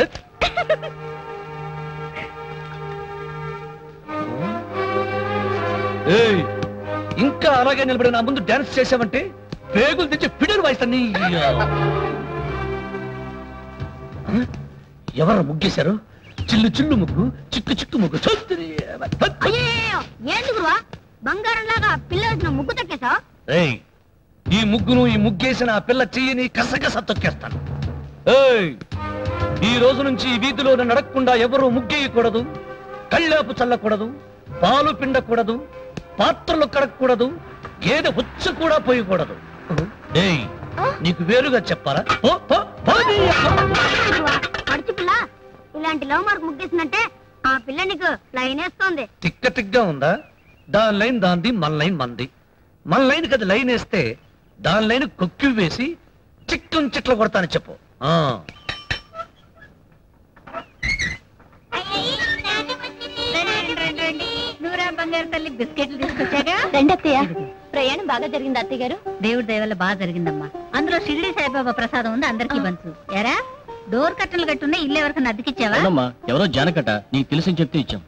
ఏయ్, ఇంకా అలాగే నిలబడి నా ముందు డాన్స్ చేసావంటే పేగులు తెచ్చి పిడలు వాయిస్తాను. నీ ఎవరు ముగ్గేశారు? చిల్లు చిల్లు ముగ్గు, చిక్కు చిక్కు ముగ్గు. ఏందుకురా బంగారం లాగా పిల్ల ముగ్గు తక్కేసా? ఏయ్, ఈ ముగ్గును ఈ ముగ్గేసిన ఆ పిల్ల చెయ్యిని కసగస తొక్కేస్తాను. ఏయ్, ఈ రోజు నుంచి ఈ వీధిలో నన్ను అడగకుండా ఎవరు ముగ్గేయకూడదు, కళ్ళాపు చల్లకూడదు, పాలు పిండకూడదు, పాత్రలు కడగకూడదు, గేదె హుచ్చు కూడా పోయకూడదు. ఏయ్, నీకు వేరుగా చెప్పాలా? పడిచి పిల్ల ఇలాంటి లవ్ మార్క్ ముగ్గేసినట్టే ఆ పిల్ల నీకు లైన్ వేస్తోంది. తిక్క తిగ్గా ఉందా? దాని లైన్ దాంది, మన లైన్ మంది. మన లైన్ కదా లైన్ వేస్తే దాని లైన్ కొక్కి వేసి చిక్కుని చిట్ల కొడతాను చెప్పు. ఆ నూరా బంగారు తల్లి బిస్కెట్లు తీసుకొచ్చాగా. రెండత్తయ్య, ప్రయాణం బాగా జరిగింది అత్తయ్య గారు. దేవుడి దయ వల్ల బాగా జరిగిందమ్మా. అందులో షిరిడి సాయిబాబా ప్రసాదం ఉంది, అందరికీ పంచు. ఎరా డోర్ కట్టలు కట్టున్నా ఇల్లు ఎవరికన్నా అద్దెకిచ్చావా? ఎవరో జానకట, నీకు తెలిసి చెప్తే ఇచ్చాం.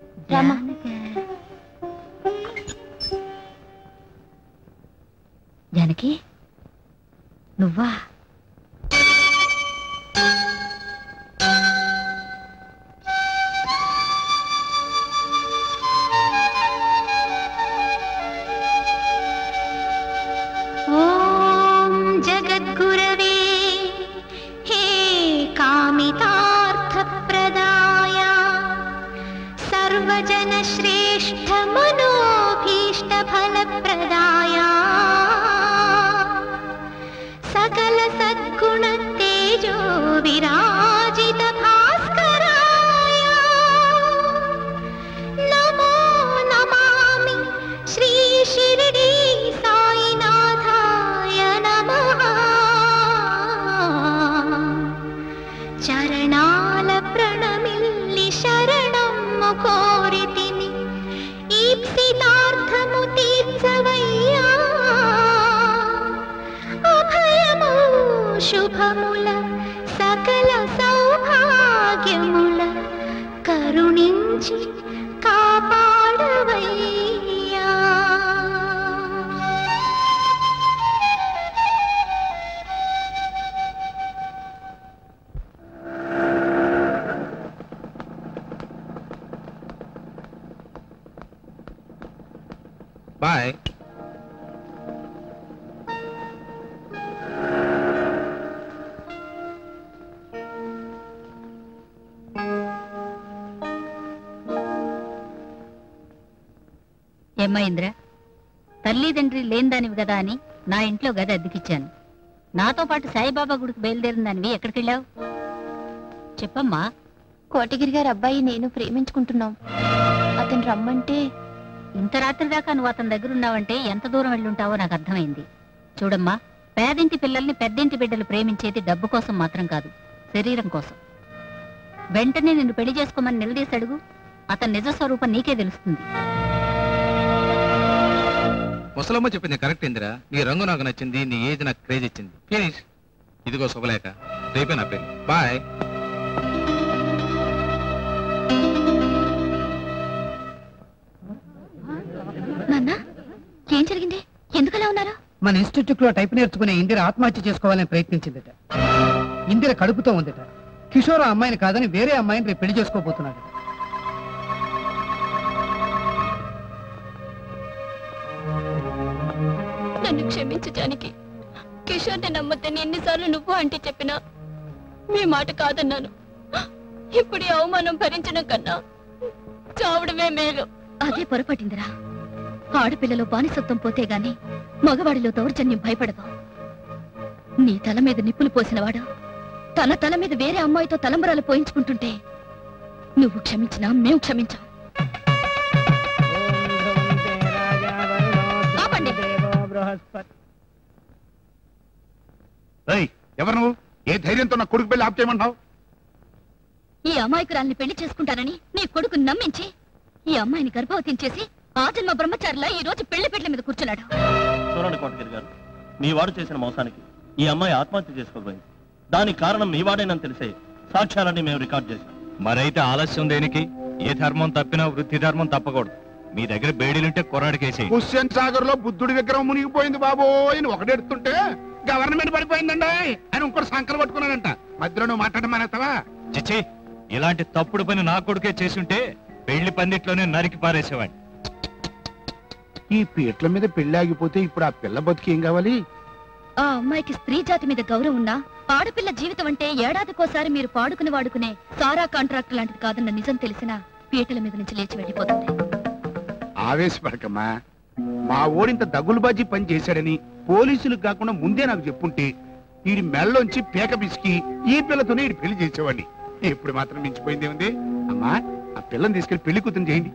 జానకి నువ్వా? ఓం జగద్గురవే హే కామితార్థ ప్రదాయ సర్వజన శ్రేష్ఠ మనోభీష్ట ఫల ప్రదాయ సకల సద్గుణ తేజో విరాజిత భాస్కరాయ నమో నమామి శ్రీ షిరిడి సాయినాథాయ నమః. చరణాల ప్రణమిల్లి శరణము కోరితిని ఈప్సితార్థము తీర్చవయ్యా. అభయము శుభముల సకల సౌభాగ్యముల కరుణించి కాపాడవయ్యా. బాయ్. ఏమ్మా ఇంద్ర, తల్లిదండ్రి లేనిదానివి కదా అని నా ఇంట్లో గది అద్దెకిచ్చాను. నాతో పాటు సాయిబాబా గుడికి బయలుదేరిన దానివి ఎక్కడికెళ్ళావు? చెప్పమ్మా. కోటగిరి గారి అబ్బాయి నేను ప్రేమించుకుంటున్నాం. అతను రమ్మంటే. ఇంత రాత్రి దాకా నువ్వు అతని దగ్గర ఉన్నావంటే ఎంత దూరం వెళ్ళుంటావో నాకు అర్థమైంది. చూడమ్మా, పేదింటి పిల్లల్ని పెద్దింటి బిడ్డలు ప్రేమించేది డబ్బు కోసం మాత్రం కాదు, శరీరం కోసం. వెంటనే నిన్ను పెళ్లి చేసుకోమని నిలదీసి అడుగు, అతని నిజ స్వరూపం నీకే తెలుస్తుంది. ముసలమ్మ చెప్పింది కరెక్ట్ ఇందిరా. నీ రంగు నాకు నచ్చింది, నీ ఏజ్ నాకు క్రేజ్ ఇచ్చింది. ఫినిష్. ఇదిగో శుభలేఖ, రేపే నా పెళ్లి. బాయ్. నాన్న, ఏం జరిగింది? ఎందుకలా ఉన్నారు? మన ఇన్స్టిట్యూట్ లో టైప్ నేర్చుకునే ఇందిర ఆత్మహత్య చేసుకోవాలని ప్రయత్నించిందట. ఇందిర కడుపుతో ఉందట. కిషోర్ ఆ అమ్మాయిని కాదని వేరే అమ్మాయిని రేపు పెళ్లి చేసుకోబోతున్నాడు. నన్ను క్షమించు జానకి. కిషోర్ని నమ్మద్దని ఎన్నిసార్లు నువ్వు అంటే చెప్పినా మీ మాట కాదన్నాను. ఇప్పుడు ఈ అవమానం భరించడం కన్నా చావడమే మేలు. అదే పొరపాటిందిరా. ఆడపిల్లలో బానిసత్వం పోతే గాని మగవాడిలో దౌర్జన్యం భయపడదు. నీ తల మీద నిప్పులు పోసినవాడు తన తల మీద వేరే అమ్మాయితో తలంబరాలు పోయించుకుంటుంటే నువ్వు క్షమించినా మేము క్షమించాం. ఎవరు నువ్వు? ఏ ధైర్యంతో నా కొడుకు పెళ్లి ఆప్ చేయమంటావు? ఈ అమాయకురాల్ని పెళ్లి చేసుకుంటానని నీ కొడుకు నమ్మించి ఈ అమ్మాయిని గర్భవతిని చేసి ఆ జన్మ బ్రహ్మచారిలా ఈ రోజు పెళ్లి పెళ్లి మీద కూర్చున్నాడు. చూడండి కోటగిరి గారు, మీ వాడు చేసిన మోసానికి ఈ అమ్మాయి ఆత్మహత్య చేసుకోబోయింది. దానికి కారణం మీ వాడేనని తెలిసే సాక్ష్యాలన్నీ మేము రికార్డ్ చేశాం. మరైతే ఆలస్యం దేనికి? ఏ ధర్మం తప్పినా వృత్తి ధర్మం తప్పకూడదు. మీ దగ్గర బేడీలుంటే కొరాడికేసి. హుస్సేన్ సాగర్ లో బుద్ధుడి విగ్రహం మునిగిపోయింది బాబోయ్ అని ఒకటెడుతుంటే గవర్నమెంట్ పడిపోయిందండి అని ఇంకోటి సంకలు పట్టుకున్నాడంట. మధ్యలో నువ్వు మాట్లాడమనేస్తావా? చిచ్చి, ఇలాంటి తప్పుడు పని నా కొడుకే చేసుంటే పెళ్లి పందిట్లోనే నరికి పారేసేవాడి. ఈ పీట్ల మీద పెళ్లి ఆగిపోతే ఇప్పుడు ఆ పిల్ల బతికి ఏం కావాలి? ఆ అమ్మాయికి స్త్రీ జాతి మీద గౌరవం ఉన్నా ఆడపిల్ల జీవితం అంటే ఏడాదికోసారి మీరు పాడుకుని వాడుకునే సారా కాంట్రాక్ట్ లాంటిది కాదన్న నిజం తెలిసినా పీటల మీద నుంచి లేచి వెళ్ళిపోతుంది. ఆవేశపడకమ్మా. మా ఓడింత దగులుబాజీ పని చేశాడని పోలీసులకు కాకుండా ముందే నాకు చెప్పుంటే వీడి మెళ్ళలోంచి పీక పిసికి ఈ పిల్లతోనే వీడి పెళ్లి చేసేవాడిని. ఇప్పుడు మాత్రం మించిపోయింది ఉంది. అమ్మా, ఆ పిల్లని తీసుకెళ్లి పెళ్లి కూతురు చేయండి.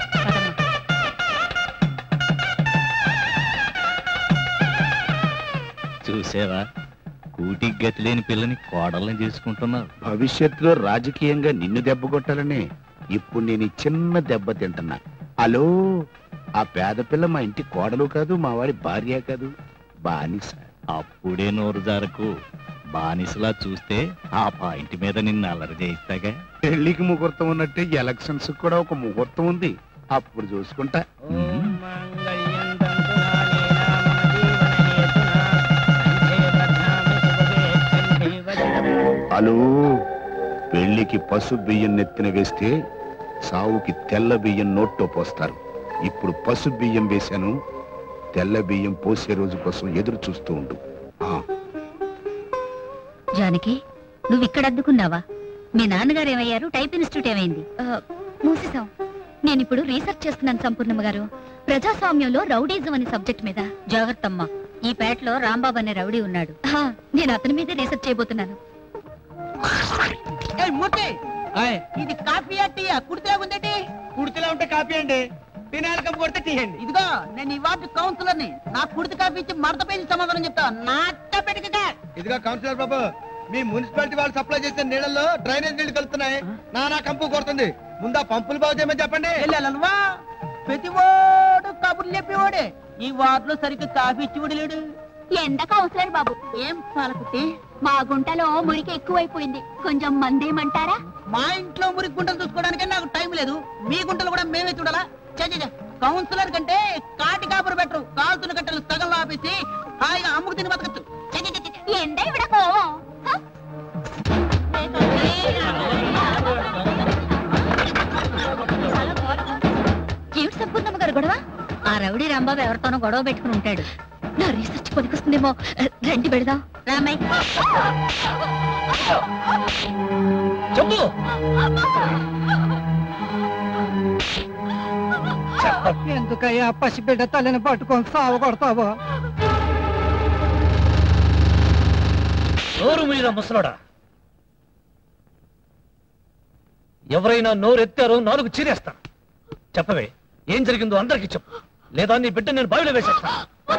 చూసావా, కూటికి గతి లేని పిల్లని కోడల్ని చేసుకుంటున్నారు. భవిష్యత్తులో రాజకీయంగా నిన్ను దెబ్బ కొట్టాలనే ఇప్పుడు నేను ఈ చిన్న దెబ్బ తింటున్నా. హలో, ఆ పేద పిల్ల మా ఇంటి కోడలు కాదు, మా వాడి భార్య కాదు, బానిస. అప్పుడే నోరు జారకు. బానిసలా చూస్తే ఆ పాయింట్ మీద నిన్ను అలరి చేయిస్తాగా. పెళ్లికి ముహూర్తం ఉన్నట్టే ఎలక్షన్స్ కూడా ఒక ముహూర్తం ఉంది, అప్పుడు చూసుకుంటా. హలో, పెళ్లికి పసు బియ్యం నెత్తిన వేస్తే సావుకి తెల్ల బియ్యం నోట్లో పోస్తారు. ఇప్పుడు పసు బియ్యం వేశాను, తెల్ల బియ్యం పోసే రోజు కోసం ఎదురు చూస్తూ ఉండు. జానకి, నువ్వు ఇక్కడ అద్దుకున్నావా? మీ నాన్నగారు ఏమయ్యారు? టైప్ ఇన్స్టిట్యూట్ ఏమైంది? మూసేశాం. నేను ఇప్పుడు రీసెర్చ్ చేస్తున్నాను సంపూర్ణమ్మ గారు, ప్రజాస్వామ్యంలో రౌడీజం అనే సబ్జెక్ట్ మీద. జాగ్రత్తమ్మా, ఈ పేటలో రాంబాబు అనే రౌడీ ఉన్నాడు. నేను అతని మీదే రీసెర్చ్ చేయబోతున్నాను. ఇది కాఫీ టీయా? కుడితే ఉందేటి? కుడితిలో ఉంటే కాఫీ అండి, తినాలి కప్పు కొడితే టీ అండి. ఇదిగో, నేను ఈ వార్డు కౌన్సిలర్ ని. నాకు కుడితి కాఫీ ఇచ్చి మడత పేజీ సమాధానం చెప్తా. నాట పెట్టుక. ఇదిగో కౌన్సిలర్ బాబు, మీ మున్సిపాలిటీ వాళ్ళు సప్లై చేసిన నీళ్ళల్లో డ్రైనేజ్ నీళ్లు కలుపుతున్నాయి. నానా కంపు కొడుతుంది. ముందా పంపులు బాగు చేయమని చెప్పండి. ప్రతి ఓడు కబుర్లు చెప్పేవాడే. ఈ వార్డులో సరిగ్గా కాఫీ ఇచ్చి లేడు. ఎండ కౌన్సిలర్ బాబు, ఏం పాలకుట్టి? మా గుంటలో మురికి ఎక్కువైపోయింది, కొంచెం మందేమంటారా? మా ఇంట్లో మురికి గుంటలు చూసుకోవడానికి నాకు టైం లేదు. మీ గుంటలు కూడా మేమే చూడాలా? కౌన్సిలర్ కంటే కాటి కాపురు బెటరు. కాల్తున్న కట్టలు సగంలో ఆపేసి హాయిగా అమ్ముకు తిని బతకచ్చు. ఎండ ఇవిడకో ఏమిటి సంపూర్ణమ్మ గారు గొడవ? ఆ రౌడీ రాంబాబు ఎవరితోనో గొడవ పెట్టుకుని ఉంటాడు. నా రీసెర్చ్ పనికొస్తుందేమో. రండి పెడదాం. రామయ్య, చెప్పు. ఎందుకయ్యా పసిబిడ్డ తల్లిని పట్టుకొని సాగు కొడతావో? నోరు మీద ముసలోడా, ఎవరైనా నోరెత్తారో నాలుగు చీరేస్తాను. చెప్పవే, ఏం జరిగిందో అందరికీ చెప్పు, లేదా నీ బిడ్డ నేను బావిలో వేసేస్తాను.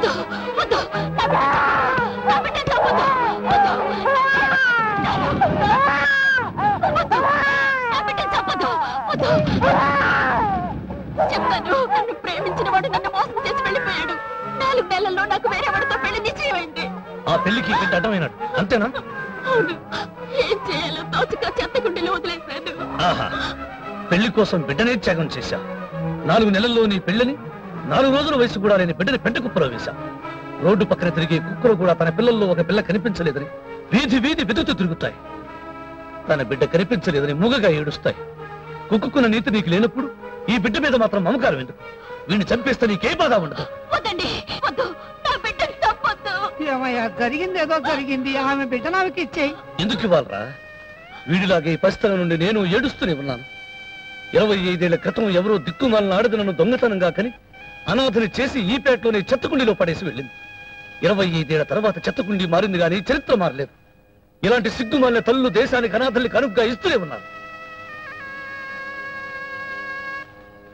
చెప్తాను, నన్ను ప్రేమించిన వాడు నన్ను మోసం చేసి వెళ్ళిపోయాడు. నాలుగు నెలల్లో నాకు వేరే వాడితో పెళ్లి నిశ్చయమైంది. ఆ పెళ్లికి బిడ్డ అడ్డమైనాడు, అంతేనా? అవును. ఏం చేయాలో తోచక చెత్తకుండీలో వదిలేశాను. ఆహా, పెళ్లి కోసం బిడ్డనే త్యాగం చేశా. నాలుగు నెలల్లో నీ పెళ్లిని, నాలుగు రోజుల వయసు కూడా లేని బిడ్డని పెంట కుప్పలో వేశా. రోడ్డు పక్కన తిరిగే కుక్కలు కూడా తన పిల్లల్లో ఒక పిల్ల కనిపించలేదని వీధి వీధి వెతుకుతూ తిరుగుతాయి. తన బిడ్డ కనిపించలేదని మూగగా ఏడుస్తాయి. కుక్కున్న నీతి నీకు లేనప్పుడు ఈ బిడ్డ మీద మాత్రం మమకారం ఎందుకు? వీడిని చంపేస్తే నీకే బాధ ఉండదు. వద్దండి, వద్దు, నా బిడ్డని చంపొద్దు. ఏమయ్యా, జరిగింది ఏదో జరిగింది, ఆమె బిడ్డ నాకు ఇచ్చేయి. ఎందుకు ఇవ్వాలరా? వీడిలాగే ఈ పరిస్థితుల నుండి నేను ఏడుస్తూనే ఉన్నాను. ఇరవై ఐదేళ్ల క్రితం ఎవరో దిక్కుమాలిన ఆడది నన్ను దొంగతనంగా కని అనాథని చేసి ఈ పేటలోనే చెత్తకుండీలో పడేసి వెళ్ళింది. ఇరవై ఐదేళ్ల తర్వాత చెత్తకుండీ మారింది కానీ చరిత్ర మారలేదు. ఇలాంటి సిగ్గుమాలిన తల్లు దేశానికి అనాథల్ని కనుగ్గా ఇస్తూనే ఉన్నారు.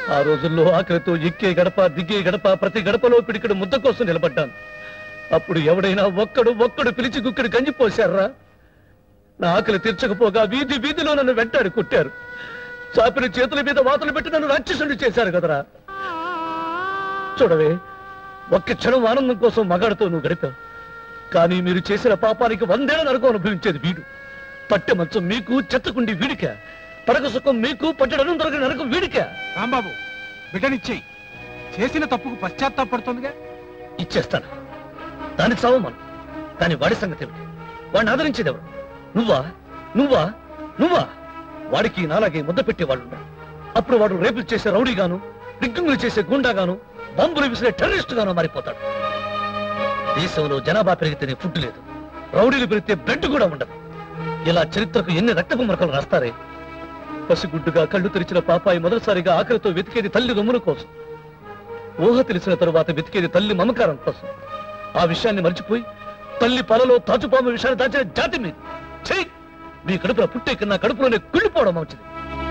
ఆ రోజుల్లో ఆకలితో ఎక్కే గడప దిగే గడప ప్రతి గడపలో పిడికడు ముద్ద కోసం నిలబడ్డాను. అప్పుడు ఎవడైనా ఒక్కడు ఒక్కడు పిలిచి గుక్కడు గంజి పోశారా? నా ఆకలి తీర్చకపోగా వీధి వీధిలో నన్ను వెంటాడి కొట్టారు. చాపిన చేతుల మీద వాతలు పెట్టి నన్ను రాక్షసుడు చేశారు కదరా. చూడవే, ఒక్క క్షణం ఆనందం కోసం మగాడితో నువ్వు గడిపావు. కానీ మీరు చేసిన పాపానికి వందేళ్ల నరకం అనుభవించేది వీడు. పట్టె మంచం మీకు, చెత్తకుండి వీడిక. పడక సుఖం మీకు, పట్టెడను దొరకని నరకం వీడిక. రాంబాబు, బిడ్డనిచ్చేయి. చేసిన తప్పుకు పశ్చాత్తాపడుతుందిగా. ఇచ్చేస్తాను. దాని చావమను. కానీ వాడి సంగతి ఏమిటి? వాడిని ఆదరించేది ఎవరు? నువ్వా నువ్వా నువ్వా వాడికి నాలాగే ముద్ద పెట్టేవాళ్ళు. అప్పుడు వాడు రేపులు చేసే రౌడీగాను, రిగ్గింగులు చేసే గుండాగాను, బాంబులు విసిరే టెర్రరిస్ట్ గాను మారిపోతాడు. దేశంలో జనాభా పెరిగితేనే ఫుడ్ లేదు, రౌడీలు పెరిగితే బ్లడ్ కూడా ఉండదు. ఇలా చరిత్రకు ఎన్ని రక్తపు మరకలు రాస్తారే. పసిగుడ్డుగా కళ్ళు తెరిచిన పాపాయి మొదటిసారిగా ఆకలితో వెతికేది తల్లి రొమ్ముల కోసం. ఊహ తెలిసిన తరువాత వెతికేది తల్లి మమకారం కోసం. ఆ విషయాన్ని మర్చిపోయి తల్లి పాలలో తాచుపాము విషయాన్ని దాచిన జాతి మీద చెయ్యి. మీ కడుపులో పుట్టే కన్నా కడుపులోనే కుళ్ళిపోవడం మంచిది.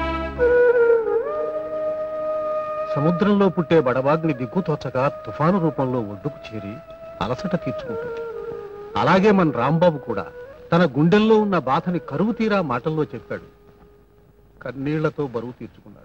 సముద్రంలో పుట్టే బడబాగ్ని దిక్కుతోచగా తుఫాను రూపంలో ఒడ్డుకు చేరి అలసట తీర్చుకుంటుంది. అలాగే మన రాంబాబు కూడా తన గుండెల్లో ఉన్న బాధని కరువు తీరా మాటల్లో చెప్పాడు. కన్నీళ్లతో బరువు తీర్చుకున్నాడు.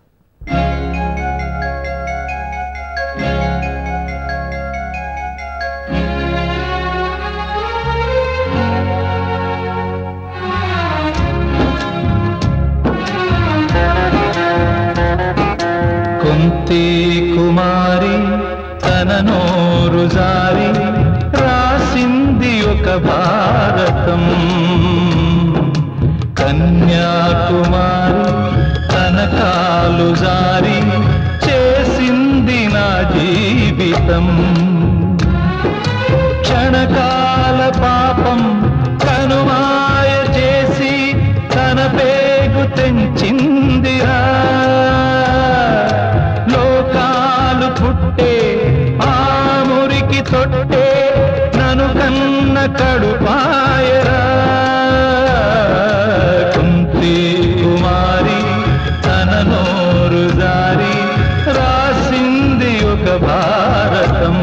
కుంతి కుమారి తన నోరు జారి రాసింది ఒక భారతం. కన్యాకుమారి తన కాలు జారి చేసింది నా జీవితం. క్షణకాల పాపం కనుమాయ చేసి తన పేగు తెంచిందిరా. లోకాలు పుట్టే ఆ మురికి తొట్టే నను కన్న కడుపాయరా. కుంతి కుమారి తన నోరు జారి రాసింది ఒక భారతం.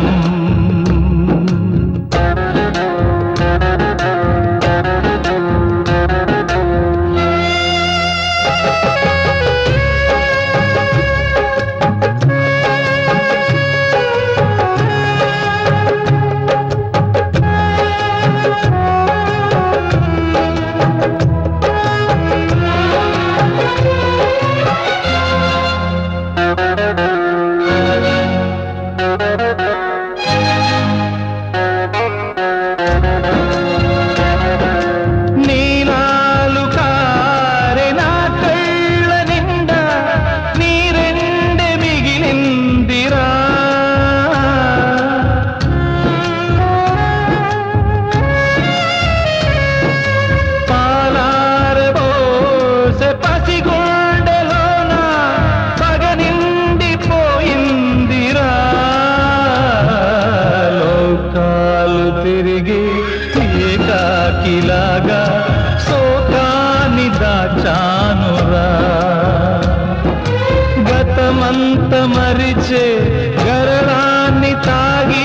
మరిచే గరళాన్ని తాగి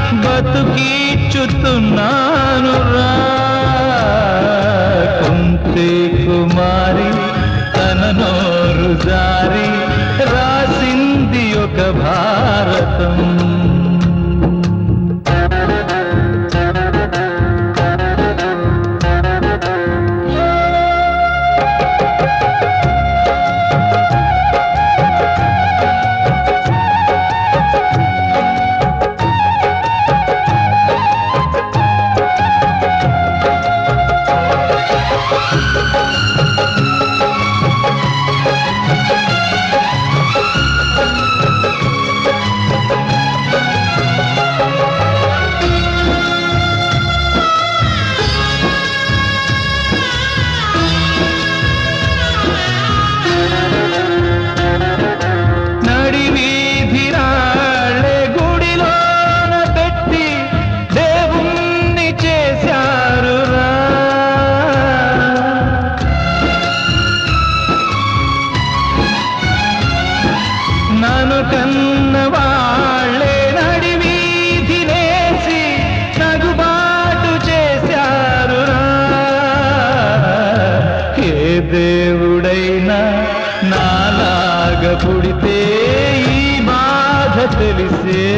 బతుకీచుతున్నాను రా. కుంతి కుమారి తన నోరు జారి రాసింది ఒక భారతం.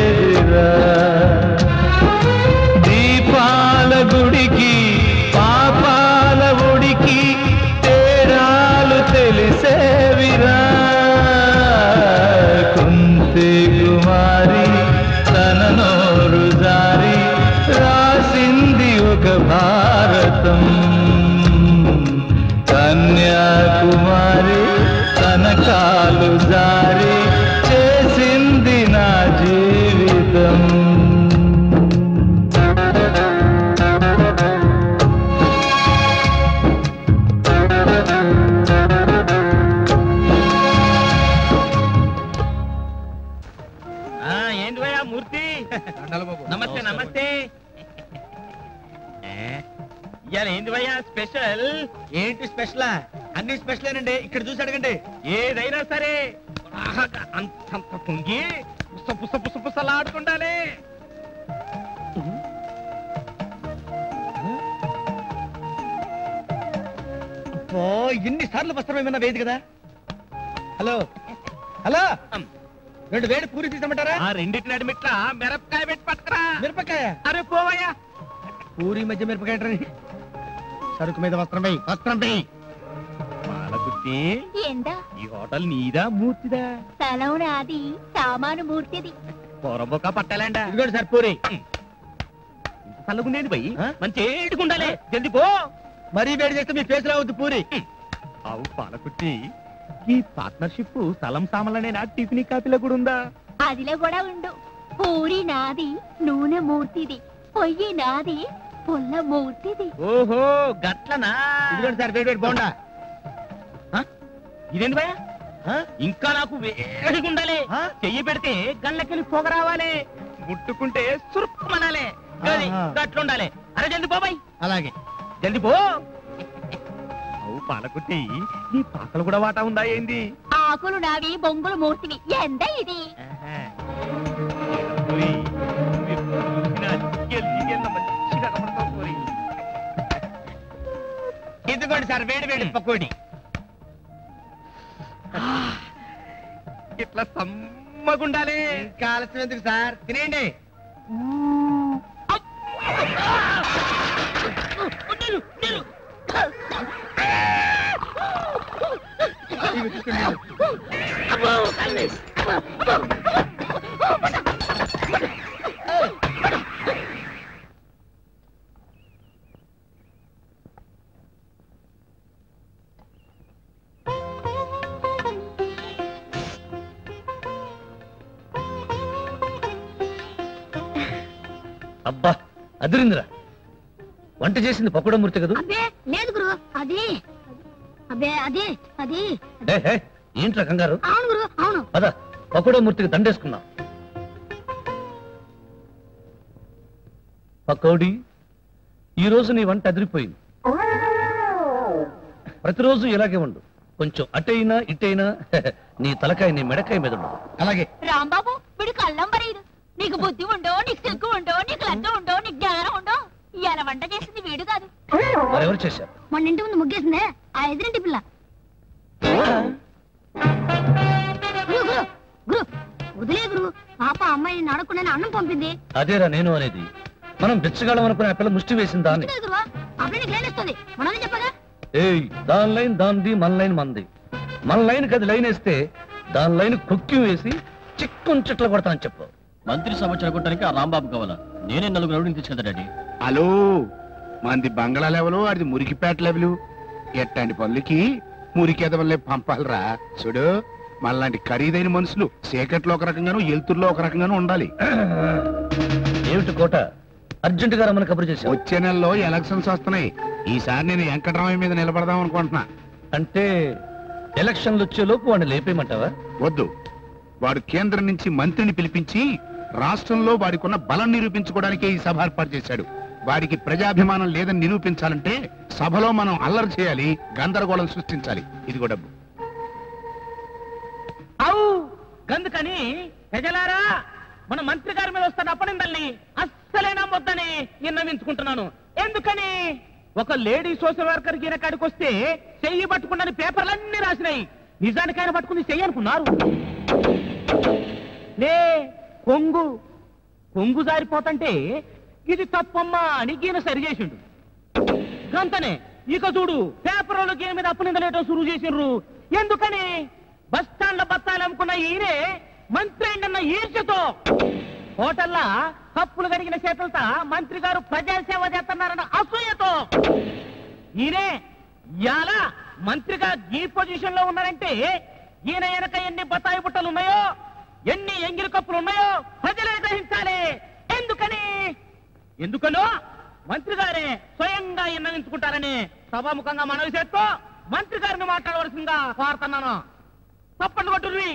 తెలిసేదిరా దీపాల గుడికి పాపాల ఒడికి తేడాలు తెలిసేవిరా కుంతి కుమారి తన నోరు జారి రాసింది ఒక భారతం కన్యాకుమారి తన కాలు జారి చేసింది నా జీవితం ఏంటి భయ్యా మూర్తి నమస్తే నమస్తే ఇవాళ ఏంటి భయ్యా స్పెషల్ ఏంటి స్పెషల్ అన్ని స్పెషల్ అండి ఇక్కడ చూసి అడగండి ఏదైనా సరే బాగా అంతంత పొంగి పుస్త పుస్త పుస్త పుస్తలాడుకుంటానే అబ్బో ఎన్ని సార్లు వస్త్రం ఏమన్నా వేది కదా హలో హలో రెండు వేడి పూరి తీసమంటారా రెండింటి నడిమిట్లా మిరపకాయ పెట్టి పట్టుకురా మిరపకాయ అరే పోవయ్యా పూరి మధ్య మిరపకాయ సరుకు మీద వస్త్రం వేయి వస్త్రం వేయి పాలకుట్టి ఏంటా ఈ హోటల్ నీదా మూర్తిదా స్థలం నాది సామాను మూర్తిది పొరబొక్క పట్టాలంట ఇదిగోండి సార్ పూరి ఇంత చల్లగుండేది పోయి మంచి ఏడుకుండాలి జల్ది పో మరీ వేడి చేస్తే మీ ఫేస్ రావద్దు పూరి అవు పాలకుట్టి ఈ పార్ట్నర్షిప్ స్థలం సామాన్లనే నా టిఫిన్ కాపీలో కూడా ఉందా అదిలో కూడా ఉండు పూరి నాది నూనె మూర్తిది పొయ్యి నాది పుల్ల మూర్తిది ఓహో గట్లనా ఇదిగోండి సార్ వేడి వేడి బాగుండా ఇదేంటి భయ ఇంకా నాకు వేడిగా ఉండాలి చెయ్యి పెడితే గళ్ళకెళ్ళి పొగ రావాలి ముట్టుకుంటే సురుక్కుమనాలి గట్లుండాలి అరే జల్ది పో బాయ్ అలాగే జల్ది పో అవు పాలకుట్టి నీ పాకలు కూడా వాటా ఉందా ఏంది ఆకులు నావి బొంగులు మూర్తివి ఎంత ఇది ఇదిగోండి సార్ వేడి వేడి పకోడి ఇట్లా సమ్మగుండాలి కాలసం ఎందుకు సార్ తినేయండి అబ్బా అదిరిందిరా వంట చేసింది పకోడమూర్తి కదా అబ్బే లేదు గురు అది అబ్బే అది అది ఏంట్రా కంగారు అవును గురు అవును పద పకోడమూర్తికి దండేసుకుందాం పకోడీ ఈ రోజు నీ వంట అదిరిపోయింది ప్రతిరోజు ఇలాగే ఉండు కొంచెం అటైనా ఇటైనా నీ తలకాయ నీ మెడకాయ మీద ఉండదు అలాగే రాంబాబు వీడు కళ్ళం బరీదు నీకు బుద్ధి ఉండో నీకు సిగ్గు ఉండో నీకు లెక్క ఉండో నీకు జ్ఞానం ఉండో ఇలా వంట చేసింది వీడు కాదు మరెవరు చేశారు మొన్న ఇంటి ముందు ముగ్గేసిందే ఆ ఎదురింటి పిల్ల గురు గురు గురు వదిలే గురు పాప అమ్మాయిని అడగకుండా అన్నం పంపింది అదేరా నేను అనేది మనం బిచ్చగాళ్ళం అనుకునే ఆ పిల్ల ముష్టి వేసిందా అని గురు అప్పుడే నీకు లైన్ ఇస్తుంది మనల్ని చెప్పగా ఏయ్ దాని లైన్ దానిది మన లైన్ మంది మన లైన్ కది లైన్ వేస్తే దాని లైన్ కుక్కి వేసి చిక్కుని చిట్ల కొడతానని చెప్పు మంత్రి సభ చెడగొట్టడానికి ఆ రాంబాబు కావాలా నేనే నలుగురు రౌడీని తీసుకెళ్తా డాడీ హలో మంది బంగ్లా లెవెలు అది మురికిపేట లెవెలు ఎట్లాంటి పనులకి మురికేదవల్లే పంపాలరా చూడు మళ్ళాంటి ఖరీదైన మనుషులు చీకట్లో ఒక రకంగాను ఎలుతుర్లో ఒక రకంగాను ఉండాలి ఏమిటి కోట అర్జెంట్ గా రమ్మని కబురు చేశావు వచ్చే నెలలో ఎలక్షన్స్ వస్తున్నాయి ఈసారి నేను వెంకటరామయ్య మీద నిలబడదాం అనుకుంటున్నా అంటే ఎలక్షన్లు వచ్చే లోపు వాడిని లేపేయమంటావా వద్దు వాడు కేంద్రం నుంచి మంత్రిని పిలిపించి రాష్ట్రంలో వాడికున్న బలం నిరూపించుకోవడానికే ఈ సభ ఏర్పాటు చేశాడు వాడికి ప్రజాభిమానం లేదని నిరూపించాలంటే సభలో మనం అల్లరి చేయాలి గందరగోళం సృష్టించాలి ఇది కూడా డబ్బు అవు గందుకని ప్రజలారా మన మంత్రి గారి మీద వస్తున్న అప్పనిందల్ని అస్సలే నమ్మొద్దని విన్నవించుకుంటున్నాను ఎందుకని ఒక లేడీ సోషల్ వర్కర్ ఈయన కాడికి వస్తే చెయ్యి పట్టుకున్న పేపర్లన్నీ రాసినాయి నిజానికి ఆయన పట్టుకుని చెయ్యి అనుకున్నారు లే కొంగు కొంగు జారిపోతంటే ఇది తప్పమ్మా అని గీన సరి చేసిండు. గంతనే ఇక చూడు పేపర్ వాళ్ళకి మీద అప్పు నిందలేయటం సురువు చేసిండ్రు. ఎందుకని బస్ స్టాండ్ లో బత్తాలు అమ్ముకున్న ఈయనే మంత్రి అన్న ఈర్ష్యతో హోటల్లా కప్పులు కడిగిన చేతులతో మంత్రి గారు ప్రజాసేవ చేస్తున్నారన్న అసూయతో ఈయనే ఇయాల మంత్రిగా ఈ పొజిషన్ లో ఉన్నారంటే ఈయన వెనక ఎన్ని బత్తాయి బుట్టలు ఉన్నాయో ఎన్ని ఎంగిలి కప్పులు ఉన్నాయో ప్రజలే గ్రహించాలి. ఎందుకని ఎందుకనో మంత్రి గారే స్వయంగా ఎన్నవించుకుంటారని సభాముఖంగా మనవి చేస్తూ మంత్రి గారిని మాట్లాడవలసిందిగా కోరుతున్నాను. తప్పట్లు కొట్టుర్రి.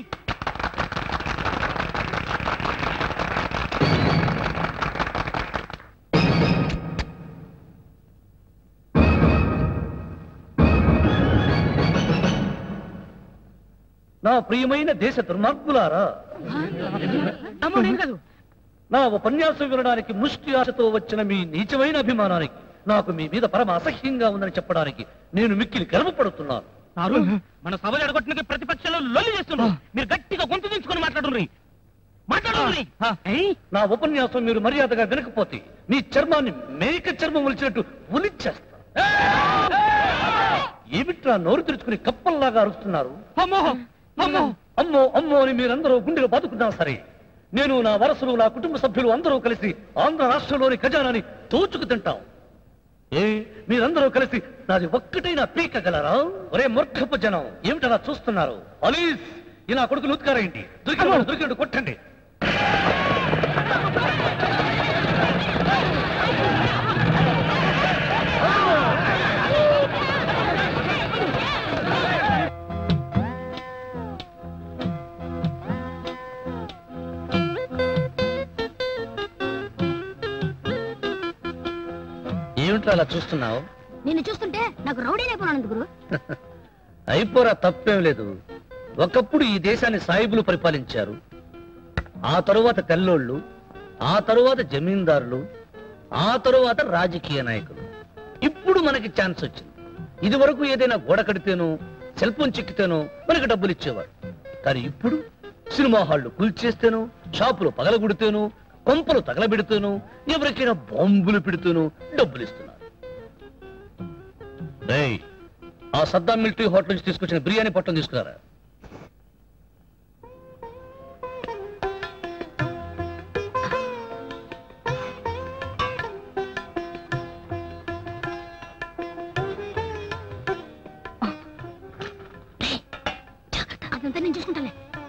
నా ప్రియమైన దేశ దుర్మార్గులారా, నా ఉపన్యాసం వినడానికి ముష్టి ఆశతో వచ్చిన మీ నీచమైన అభిమానానికి నాకు మీ మీద పరమ అసహ్యంగా ఉందని చెప్పడానికి నేను మిక్కిలి గర్వపడుతున్నాను. మన సభ ఎడగొట్టడానికి ప్రతిపక్షంలో లొల్లి చేస్తున్నారు. మీరు గట్టిగా గొంతు దించుకొని మాట్లాడుర్రి మాట్లాడుర్రి. నా ఉపన్యాసం మీరు మర్యాదగా వినకపోతే మీ చర్మాన్ని మేక చర్మం ఒలిచినట్టు ఒలిచేస్తా. ఏమిట్రా నోరు తెరుచుకుని కప్పల్లాగా అరుస్తున్నారు? అమ్మో అమ్మో అమ్మో అని మీరందరూ గుండెలు బాదుకున్నా సరే, నేను నా వరసలు నా కుటుంబ సభ్యులు అందరూ కలిసి ఆంధ్ర రాష్ట్రంలోని ఖజానాని దోచుకు తింటాం. ఏ మీరందరూ కలిసి నాది ఒక్కటైనా పీకగలరా? ఒరే మూర్ఖపు జనం, ఏమిటలా చూస్తున్నారు? పోలీస్, ఈ నా కొడుకులు ఉత్కారేంటి? దొరికిన దొరికినట్టు కొట్టండి. ఏమిట్రా అలా చూస్తున్నావు? నిన్ను చూస్తుంటే నాకు రౌడీ అయిపోయినందుకు గురు. అయిపోరా, తప్పేం లేదు. ఒకప్పుడు ఈ దేశాన్ని సాయిబులు పరిపాలించారు, ఆ తరువాత తెల్లోళ్ళు, ఆ తరువాత జమీందారులు, ఆ తరువాత రాజకీయ నాయకులు. ఇప్పుడు మనకి ఛాన్స్ వచ్చింది. ఇది వరకు ఏదైనా గోడ కడితేనో సెల్ ఫోన్ చిక్కితేనో మనకి డబ్బులు ఇచ్చేవారు. కానీ ఇప్పుడు సినిమా హాళ్లు కూల్చేస్తేనో, షాపులు పగలగొడితేనో, కొంపలు తగలబెడితేనో, ఎవరికైనా బాంబులు పెడితేనో డబ్బులు ఇస్తున్నారు. ఆ సద్దాం మిలిటరీ హోటల్ నుంచి తీసుకొచ్చిన బిర్యానీ పొట్టం తీసుకున్నారా? అదంతా నేను చూసుకుంటానే.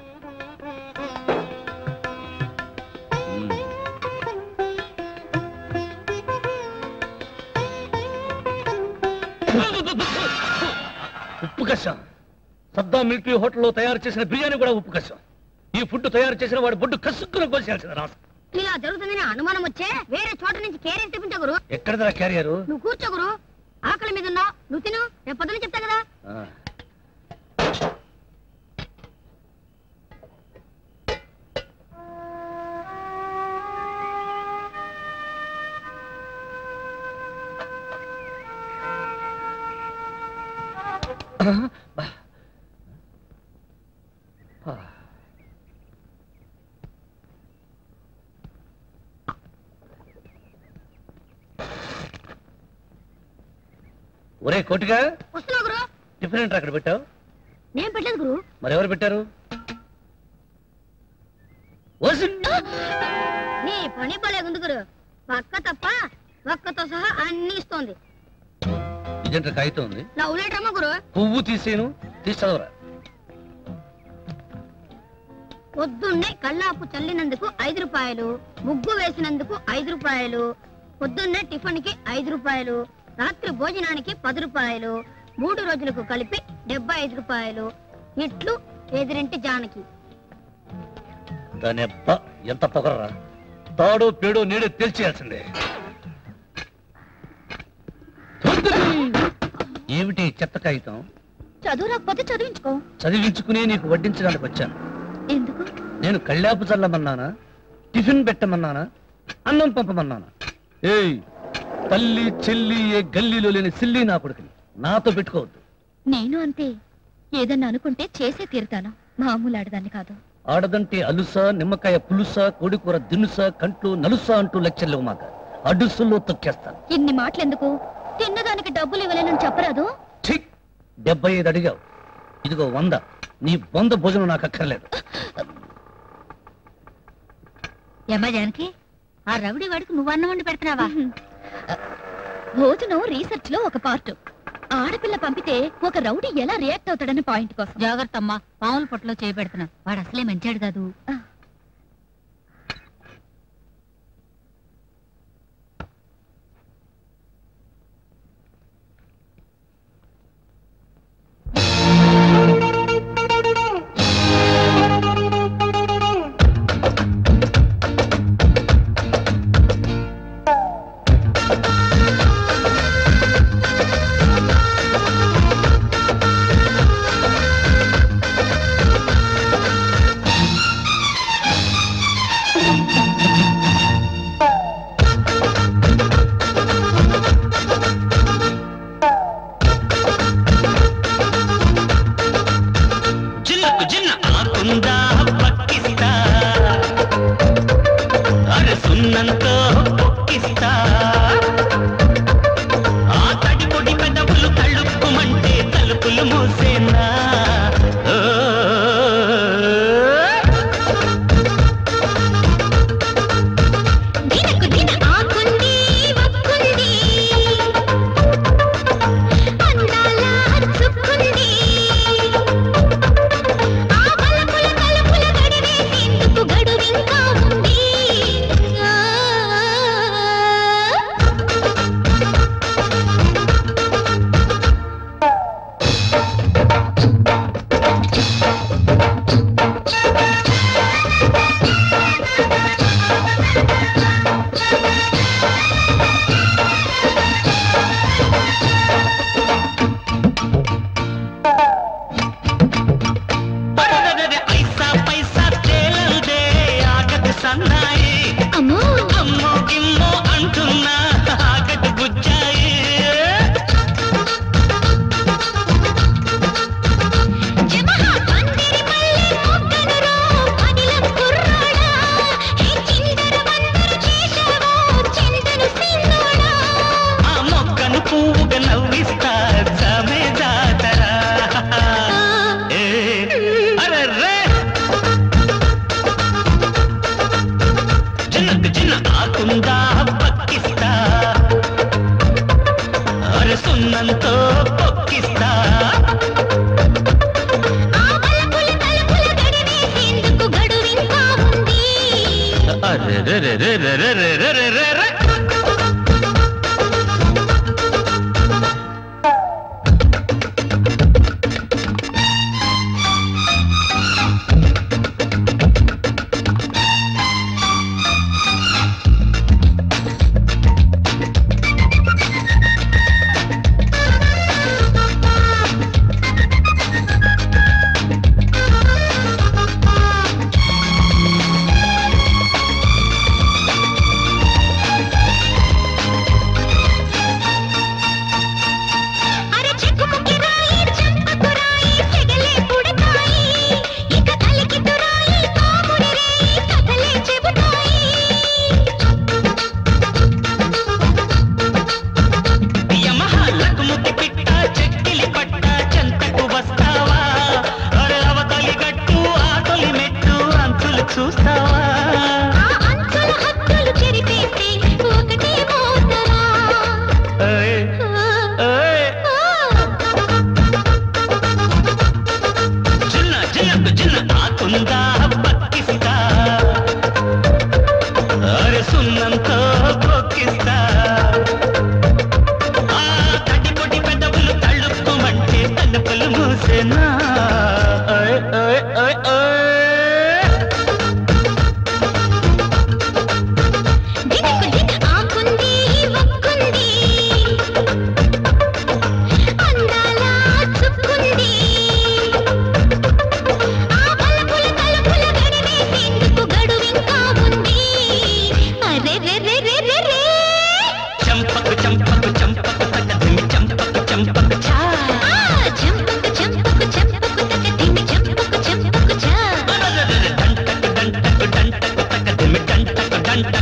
ఉప్పు కషం. సద్దాం మిలిటరీ హోటల్లో తయారు చేసిన బిర్యానీ కూడా ఉప్పు కషం. ఈ ఫుడ్ తయారు చేసిన వాడు బొడ్డు కసుక్కున కోసేయాల్సిన రాసు. ఇలా జరుగుతుందని అనుమానం వచ్చే వేరే చోట నుంచి క్యారియర్ తెప్పించా గురు. ఎక్కడదా క్యారియరు? నువ్వు కూర్చో గురు. ఆకలి మీద ఉన్నావు, నువ్వు తిను. రేపు పొద్దున చెప్తా కదా. ఒరే కోటిగా, వస్తున్నా గురు. టిఫిన్ ఏంట్రా అక్కడ పెట్టావు? నేను పెట్టలేదు గురు. మరెవరు పెట్టారు? నీ పని పలేగుంది గురు. పక్క తప్ప ఒక్కతో సహా అన్ని ఇస్తోంది. ఇదేంట్రా కాగితం ఉంది? లవ్ లెటర్ అమ్మ గురు. పువ్వు తీసేను, తీసి చదవరా. పొద్దున్నే కల్లాపు చల్లినందుకు ఐదు రూపాయలు, ముగ్గు వేసినందుకు ఐదు రూపాయలు, పొద్దున్నే టిఫిన్ కి ఐదు రూపాయలు, రాత్రి భోజనానికి పది రూపాయలు, మూడు రోజులకు కలిపి డెబ్బై ఐదు రూపాయలు. ఇట్లు ఎదురింటి జానకి. దాని అబ్బా ఎంత పొగరరా! తాడో పేడో నీడో తెలిచేయాల్సిందే. ఏమిటి చెత్త కాగితం? చదువు రాకపోతే చదివించుకో. చదివించుకునే నీకు వడ్డించడానికి వచ్చాను. ఎందుకు? నేను కళ్ళాపు చల్లమన్నానా? టిఫిన్ పెట్టమన్నానా? అన్నం పంపమన్నానా? ఏయ్, తల్లి చెల్లి ఏ గల్లీలో లేని సిల్లి నా కొడుకుని నాతో పెట్టుకోవద్దు. నేను అంతే. ఏదన్నా అనుకుంటే చేసే తీరుతాను. మామూలు ఆడదాన్ని కాదు. ఆడదంటే అలుస, నిమ్మకాయ పులుస, కోడికూర దినుస, కంట్లు నలుస అంటూ లెక్చర్లు మాక అడుసుల్లో తొక్కేస్తాను. ఇన్ని మాటలెందుకు? తిన్నదానికి డబ్బులు ఇవ్వలేనని చెప్పరాదు. డెబ్బై ఐదు అడిగావు, ఇదిగో వంద. నీ బొంద భోజనం నాకు అక్కర్లేదు. ఏమ్మా జానకి, ఆ రౌడీ వాడికి నువ్వు అన్నం వండి పెడుతున్నావా? భోజనం రీసెర్చ్ లో ఒక పార్ట్. ఆడపిల్ల పంపితే ఒక రౌడీ ఎలా రియాక్ట్ అవుతాడని పాయింట్ కోసం. జాగ్రత్త అమ్మా, పాముల పొట్టలో చేయి పెడుతున్నా. వాడు అసలే మంచాడు కాదు.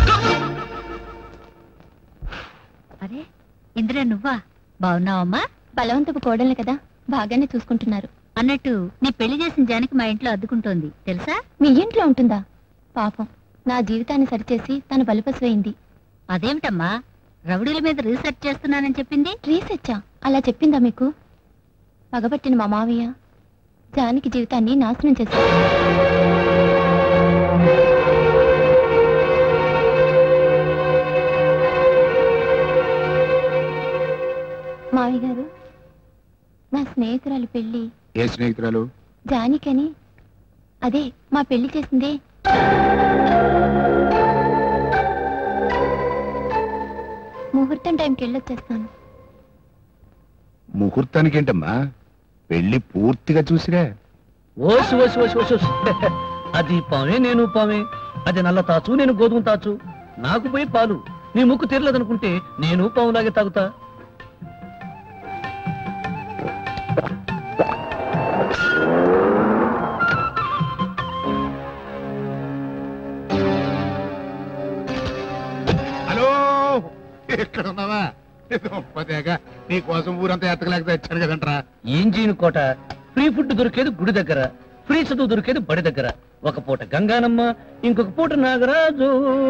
అరే ఇందిరా నువ్వా? బాగున్నావమ్మా? బలవంతపు కోడల్ని కదా, బాగానే చూసుకుంటున్నారు. అన్నట్టు నీ పెళ్లి చేసిన జానకి మా ఇంట్లో అద్దుకుంటోంది తెలుసా? మీ ఇంట్లో ఉంటుందా? పాపం, నా జీవితాన్ని సరిచేసి తను బలిపసిపోయింది. అదేమిటమ్మా, రౌడీల మీద రీసెర్చ్ చేస్తున్నానని చెప్పింది? రీసెర్చా? అలా చెప్పిందా మీకు? పగబట్టిన మా మావయ్య జానకి జీవితాన్ని నాశనం చేశారు. మావయ్య గారు, నా స్నేహితురాలు పెళ్లి. ఏ స్నేహితురాలు? జానికని. అదే మా పెళ్లి చేసిందే. ముహూర్తం టైంకి వెళ్ళొచ్చేస్తాను. ముహూర్తానికి ఏంటమ్మా, పెళ్లి పూర్తిగా చూసిరా. ఓసు ఓసు ఓసు ఓసు అది పామే నేను పామే, అది నల్ల తాచు నేను గోధుమ తాచు. నాకు పోయి పాలు నీ ముక్కు తీరలేదనుకుంటే నేను పావులాగే తాగుతా. హలో, ఎక్కడ ఉన్నావా? పదేగా నీ కోసం ఊరంతా ఎత్తకలేక తెచ్చాను కదంట్రా. ఏం చేయను కోట, ఫ్రీ ఫుడ్ దొరికేది గుడి దగ్గర, ఫ్రీ చదువు దొరికేది బడి దగ్గర. ఒక పూట గంగానమ్మ, ఇంకొక పూట నాగరాజు.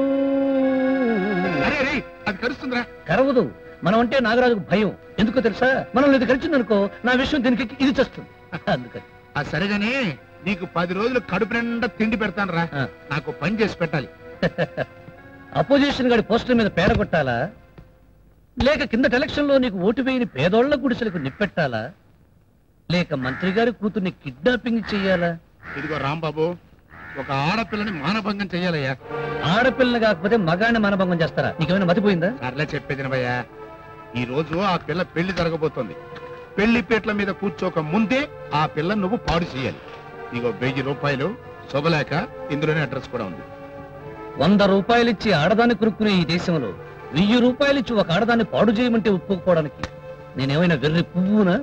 అది కరుస్తుందిరా. కరవదు, మనం అంటే నాగరాజుకు భయం. ఎందుకో తెలుసా? మనం ఇది కలిసిందనుకో నా విషయం దీనికి ఇది చేస్తుంది. అందుకని అది సరేగాని నీకు పది రోజులు కడుపు నిండా తిండి పెడతాను రా. నాకు పని చేసి పెట్టాలి. అపోజిషన్ గారి పోస్టర్ మీద పేడ కొట్టాలా, లేక కిందటి ఎలక్షన్ లో నీకు ఓటు వేయని పేదోళ్ల గుడిసెలకు నిప్పెట్టాలా, లేక మంత్రి గారి కూతుర్ని కిడ్నాపింగ్ చెయ్యాలా? ఇదిగో రాంబాబు, ఒక ఆడపిల్లని మానభంగం చెయ్యాలయ్యా. ఆడపిల్లని కాకపోతే మగాడిని మానభంగం చేస్తారా? నీకేమైనా మతిపోయిందా? సర్లే చెప్పేది భయ్యా. ఈ రోజు ఆ పిల్ల పెళ్లి జరగబోతోంది. పెళ్లి పీటల మీద కూర్చోక ముందే ఆ పిల్ల నువ్వు పాడు చేయాలి. ఇగో వెయ్యి రూపాయలు శుభలేక, ఇందులోనే అడ్రస్ కూడా ఉంది. వంద రూపాయలిచ్చి ఆడదాన్ని కొనుక్కునే ఈ దేశంలో వెయ్యి రూపాయలిచ్చి ఒక ఆడదాన్ని పాడు చేయమంటే ఒప్పుకోవడానికి నేనేమైనా వెర్రి పువ్వునా?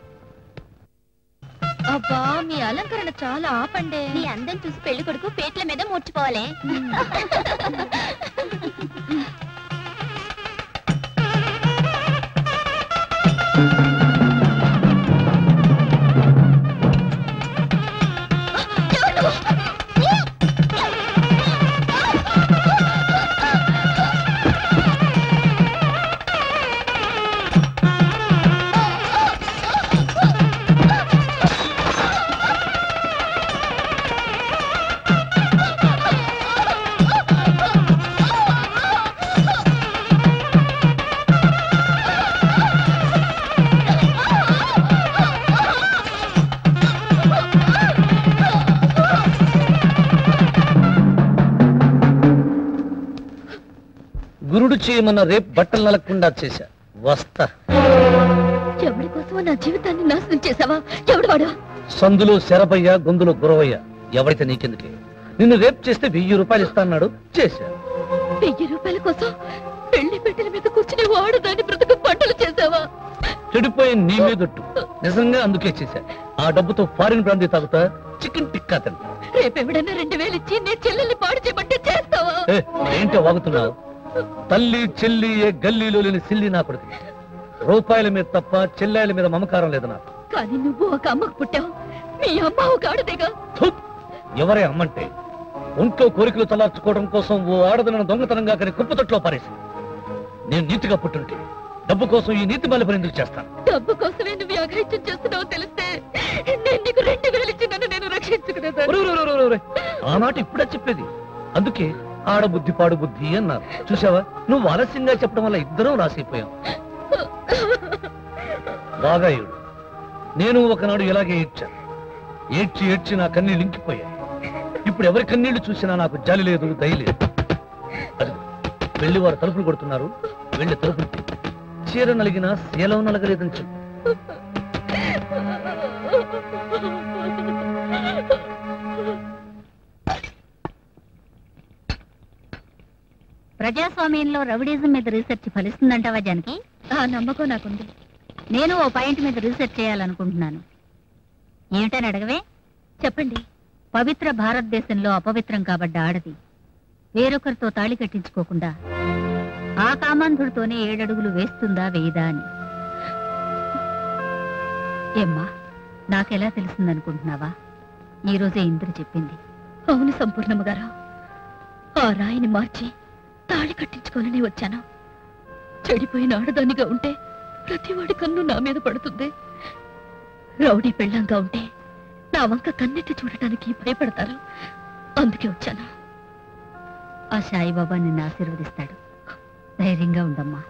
అబ్బా, మీ అలంకరణ చాలా ఆపండే. నీ అందం చూసి పెళ్లి కొడుకు పేట్ల మీద మూర్చిపోవాలి. గురుడు చేయమన్న రేపు బట్టలు నలగకుండా చేశా. వస్తా. ఎవడి కోసం నా జీవితాన్ని నాశనం చేసావా? ఎవడు వాడు? సందులో శరభయ్య, గొంతులో గురవయ్య. ఎవరైతే నీకెందుకే? నిన్ను రేపు చేస్తే వెయ్యి రూపాయలు ఇస్తాన్నాడు, చేశా. వెయ్యి రూపాయల కోసం పెళ్లి పెట్టెల మీద కూర్చుని వాడు దాన్ని బ్రతుకు పంటలు చేసావా? చెడిపోయి నీ మీదొట్టు. నిజంగా అందుకే చేశా. ఆ డబ్బుతో ఫారిన్ బ్రాందీ తాగుతా, చికెన్ టిక్కా తింటా. రేపెవడన్నా రెండు వేలు ఇచ్చి నీ చెల్లెల్ని పాడు చేయమంటే చేస్తావా? ఏంటో వాగుతున్నావు? తల్లి చెల్లి ఏ గల్లీలో లేని సిల్లి నా కొడుకు. రూపాయల మీద తప్ప చెల్లెల మీద మమకారం లేదు నాకు. కానీ నువ్వు ఒక అమ్మకు పుట్టావు, మీ అమ్మ ఒక ఆడదేగా. ఎవరే అమ్మంటే? ఒంట్లో కోరికలు తలార్చుకోవడం కోసం ఓ ఆడదనను దొంగతనంగా కానీ కుప్పతొట్లో పారేసి. నేను నీతిగా పుట్టుంటే డబ్బు కోసం ఈ నీతి బాలి పని ఎందుకు చేస్తాను? డబ్బు కోసమే నువ్వు అఘాయిత్యం చేస్తున్నావు తెలిస్తే నేను నీకు రెండు వేలు ఇచ్చి నన్ను నేను రక్షించుకునేదాన్ని. ఆనాటి ఇప్పుడే చెప్పేది. అందుకే ఆడబుద్ధి పాడు బుద్ధి అన్నారు. చూసావా, నువ్వు ఆలస్యంగా చెప్పడం వల్ల ఇద్దరం రాసిపోయాం. బాగా ఏడు. నేను ఒకనాడు ఇలాగే ఏడ్చాను. ఏడ్చి ఏడ్చి నా కన్నీళ్ళు ఇంకిపోయాయి. ఇప్పుడు ఎవరి కన్నీళ్లు చూసినా నాకు జాలి లేదు, దయ లేదు. అది వెళ్ళి వారు తలుపులు కొడుతున్నారు. వెళ్ళి తలుపులు తీ. చీర నలిగినా శీలం నలగలేదని చెప్పు. ప్రజాస్వామ్యంలో రౌడీజం మీద రీసెర్చ్ ఫలిస్తుందంటావా జానకి? ఆ నమ్మకం నాకుంది. నేను ఓ పాయింట్ మీద రీసెర్చ్ చేయాలనుకుంటున్నాను. ఏమిటని అడగవే? చెప్పండి. పవిత్ర భారతదేశంలో అపవిత్రం కాబడ్డ ఆడది వేరొకరితో తాళి కట్టించుకోకుండా ఆ కామాంధుడితోనే ఏడడుగులు వేస్తుందా వేయదా అని. ఏమ్మా, నాకెలా తెలిసిందనుకుంటున్నావా? ఈ రోజే ఇంద్ర చెప్పింది. అవును సంపూర్ణమ్మ గారు, ఆ రాయిని మార్చి తాళి కట్టించుకోవాలని వచ్చాను. చెడిపోయిన ఆడదానిగా ఉంటే ప్రతివాడి కన్ను నా మీద పడుతుంది. రౌడీ పెళ్ళంగా ఉంటే నా వంక కన్నెత్తి చూడటానికి భయపడతారు. అందుకే వచ్చాను. ఆ సాయిబాబా నిన్ను ఆశీర్వదిస్తాడు. ధైర్యంగా ఉండమ్మా.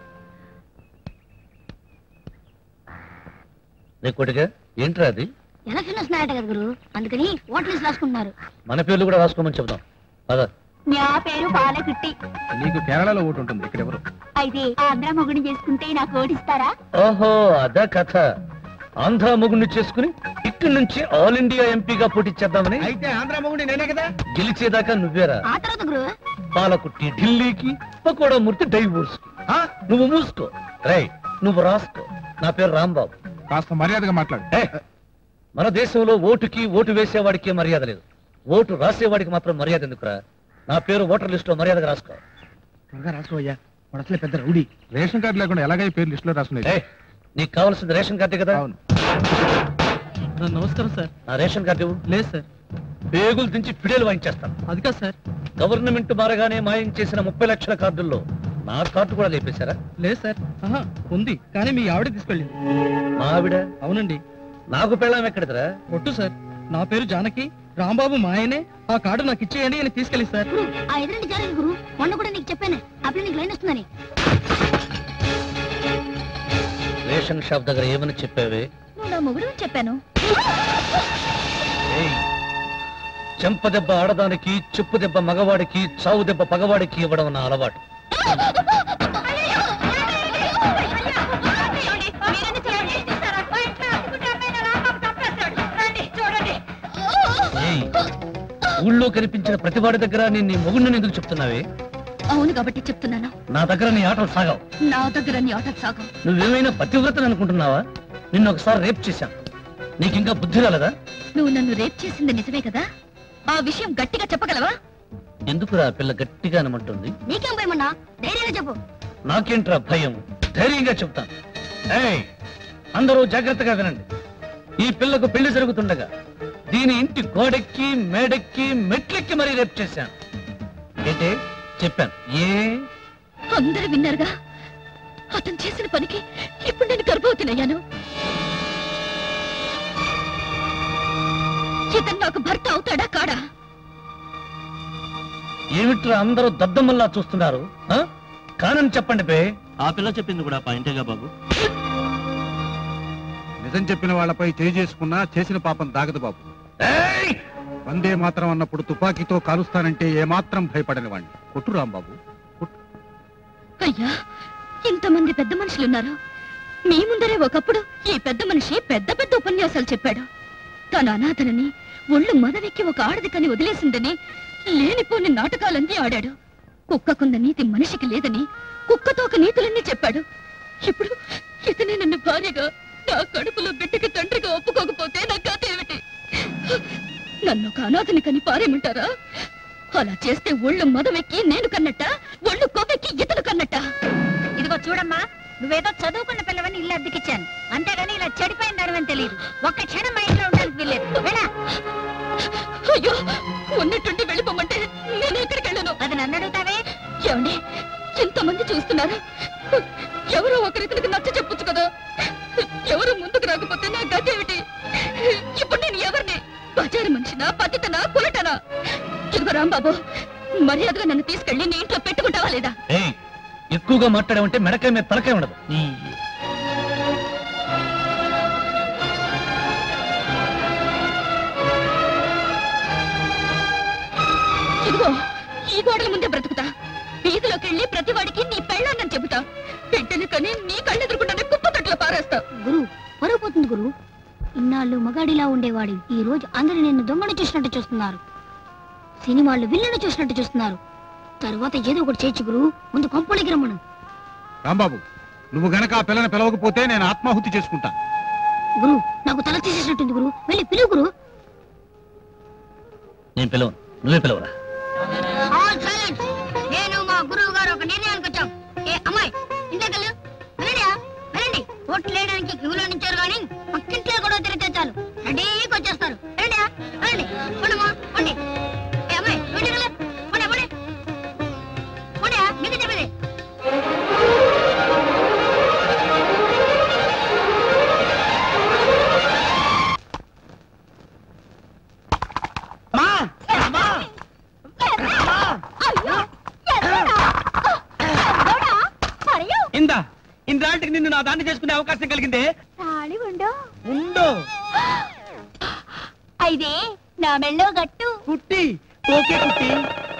కొడుగా ఏంట్రా అది? ఎలక్షన్ వస్తున్నాయట కదా గురు, అందుకని ఓట్లు లిస్ట్ రాసుకుంటున్నారు. మన పేర్లు కూడా రాసుకోమని చెప్తాం. అదా నా పేరు బాలకుట్టి. నీకు కేరళలో ఓటు ఉంటుంది, ఇక్కడ ఎవరు? అయితే ఆంధ్ర మొగుడిని చేసుకుంటే నాకు ఓడిస్తారా? ఓహో, అదా కథ. ఆంధ్ర మొగుడిని చేసుకుని ఇక్కడి నుంచి ఆల్ ఇండియా ఎంపీగా పోటీ చేద్దామని. అయితే ఆంధ్ర మొగుడి నేనే కదా. గెలిచేదాకా నువ్వేరా. ఆ తర్వాత గురు పాలకుట్టి ఢిల్లీకి, పకోడా మూర్తి డైవోర్స్ కి. నువ్వు మూసుకో. రై నువ్వు రాసుకో. నా పేరు రాంబాబు. కాస్త మర్యాదగా మాట్లాడు. మన దేశంలో ఓటుకి ఓటు వేసేవాడికి మర్యాద లేదు, ఓటు రాసేవాడికి మాత్రం మర్యాద ఎందుకురా? నా పేరు ఓటర్ లిస్ట్ లో మర్యాదగా రాసుకో. త్వరగా రాసుకోయ్యా, వాడు అసలే పెద్ద రౌడీ. రేషన్ కార్డు లేకుండా ఎలాగై పేరు లిస్ట్ లో రాసుకున్నాయి? నీకు కావాల్సింది రేషన్ కార్డే కదా? అవును. నమస్కారం సార్. నా రేషన్ కార్డు ఇవ్వు. లేదు సార్. పేగులు దించి పిడేలు వాయించేస్తాను. అది కాదు సార్. గవర్నమెంట్ మారగానే మాయం చేసిన ముప్పై లక్షల కార్డుల్లో నా కార్డు కూడా లేపేశారా? లేదు సార్. ఆహా, ఉంది, కానీ మీ ఆవిడ తీసుకెళ్ళింది. మా ఆవిడ? అవునండి. నాకు పెళ్ళాం ఎక్కడిదిరా? కొట్టు సార్. నా పేరు జానకి, రాంబాబు మా ఆయనే. ఆ కార్డు నాకు ఇచ్చేయండి అని తీసుకెళ్ళి సార్. ఆ ఎదురంటి జరగదు గురు, మొన్న కూడా నీకు చెప్పానే అప్పుడు నీకు లైన్ వస్తుందని. రేషన్ షాప్ దగ్గర ఏమని చెప్పావే? నువ్వు నా మొగుడు చెప్పాను. చెంప దెబ్బ ఆడదానికి, చెప్పు దెబ్బ మగవాడికి, చావు దెబ్బ పగవాడికి ఇవ్వడం నా అలవాటు. ఊళ్ళో కనిపించిన ప్రతివాడి దగ్గర నేను నీ మొగుడిని ఎందుకు చెప్తున్నావే? అవును కాబట్టి చెప్తున్నాను. నా దగ్గర నీ ఆటలు సాగావు. నా దగ్గర నీ ఆటలు సాగవు. నువ్వేమైనా పతివ్రతని అనుకుంటున్నావా? నిన్ను ఒకసారి రేప్ చేశాను, నీకింకా బుద్ధి రాలేదా? నువ్వు నన్ను రేప్ చేసింది నిజమే కదా? ఆ విషయం గట్టిగా చెప్పగలవా? ఎందుకురా పిల్ల గట్టిగా అనమంటుంది? నీకేం భయమన్నా, ధైర్యంగా చెప్పు. నాకేంట్రా భయం, ధైర్యంగా చెప్తాను. ఏయ్, అందరూ జాగ్రత్తగా వినండి. ఈ పిల్లకు పెళ్లి జరుగుతుండగా దీని ఇంటి గోడెక్కి, మేడెక్కి, మెట్లెక్కి మరీ రేప్ చేశాను. ఏంటే చెప్పాను? ఏ అందరూ విన్నారుగా? అతను చేసిన పనికి ఇప్పుడు నేను గర్భవతినయ్యాను. ఇతను నాకు భర్త అవుతాడా కాడా? ఏమిట్రా అందరూ దద్దమ్మల్లా చూస్తున్నారు? కానని చెప్పండి బే. ఆ పిల్ల చెప్పింది కూడా పాయింటేగా బాబు. నిజం చెప్పిన వాళ్ళపై చేయి చేసుకున్నా చేసిన పాపం దాగదు బాబు. వందే మాత్రం అన్నప్పుడు తుపాకీతో కాలుస్తానంటే ఏమాత్రం భయపడని వాణ్ణి. కొట్టు రాంబాబు. అయ్యా, ఇంతమంది పెద్ద మనుషులున్నారు. మీ ముందరే ఒకప్పుడు ఈ పెద్ద మనిషి పెద్ద పెద్ద ఉపన్యాసాలు చెప్పాడు. తన అనాథనని, ఒళ్ళు మదవెక్కి ఒక ఆడది కని వదిలేసిందని లేనిపోని నాటకాలన్నీ ఆడాడు. కుక్కకున్న నీతి మనిషికి లేదని కుక్కతో ఒక నీతులన్నీ చెప్పాడు. ఇప్పుడు ఇతనే నన్ను భార్యగా, నా కడుపులో బిడ్డకి తండ్రిగా ఒప్పుకోకపోతే నా కథ ఏమిటి? నన్ను ఒక అనాథని కని పారేమంటారా? అలా చేస్తే ఒళ్ళు మదవెక్కి నేను కన్నట్ట, ఒళ్ళు కొవ్వెక్కి ఇతను కన్నట్ట. ఇదిగో చూడమ్మా, నువ్వేదో చదువుకున్న పిల్లవని ఇల్లు అద్దెకిచ్చాను, అంతేగాని ఇలా చెడిపోయిన దానివని తెలియదు. ఒక్క క్షణం మా ఇంట్లో ఉండడానికి వీల్లేదు. వెళ్ళా. అయ్యో, ఉన్నట్టుండి వెళ్ళిపోమంటే నేను ఎక్కడికి వెళ్ళను. అది నన్ను అడుగుతావే? ఏమండి, ఇంతమంది చూస్తున్నారు, ఎవరో ఒకరితనికి నచ్చ చెప్పొచ్చు కదా. ఎవరు ముందుకు రాకపోతే నా గతి ఏమిటి? ఇప్పుడు నేను ఎవరిని? బజారు మనిషినా, పతితనా, కులటనా? ఇదిగో రాంబాబు, మర్యాదగా నన్ను తీసుకెళ్లి నీ ఇంట్లో పెట్టుకుంటావా లేదా? ఎక్కువగా మాట్లాడామంటే మెడకాయ మీద తలకాయ ఉండదు. ఇదిగో ఈ గోడల ముందే బ్రతుకుతా. వీధిలోకి వెళ్ళి ప్రతి వాడికి నీ పెళ్ళాన్నని చెబుతా. బిడ్డని కని నీ కళ్ళెదురుకుండానే కుప్ప తొట్లో పారేస్తా. గురు పరువుపోతుంది గురు. ఇన్నాళ్ళు మగాడిలా ఉండేవాడు ఈ రోజు అందరూ నిన్ను దొంగను చూసినట్టు చూస్తున్నారు. సినిమాల్లో విల్లును చూసినట్టు చూస్తున్నారు. తర్వాత ఏదో ఒకటి చేయొచ్చు గురు, ముందు కొంపలికి రమ్మను. రాంబాబు, నువ్వు గనక ఆ పిల్లని పిలవకపోతే నేను ఆత్మాహుతి చేసుకుంటా. గురు, నాకు తల తీసేసినట్టుంది గురు, వెళ్ళి పిలువు గురు. నేను పిలవను, నువ్వే పిలవరా. All silence. ఇందా ఇంద్రాంటికి నిన్ను నా దాన్ని చేసుకునే అవకాశం కలిగిందే. తాళి ఉండో ఉండో అయితే నా మెళ్ళో గట్టు కుట్టి. ఓకే కుట్టి.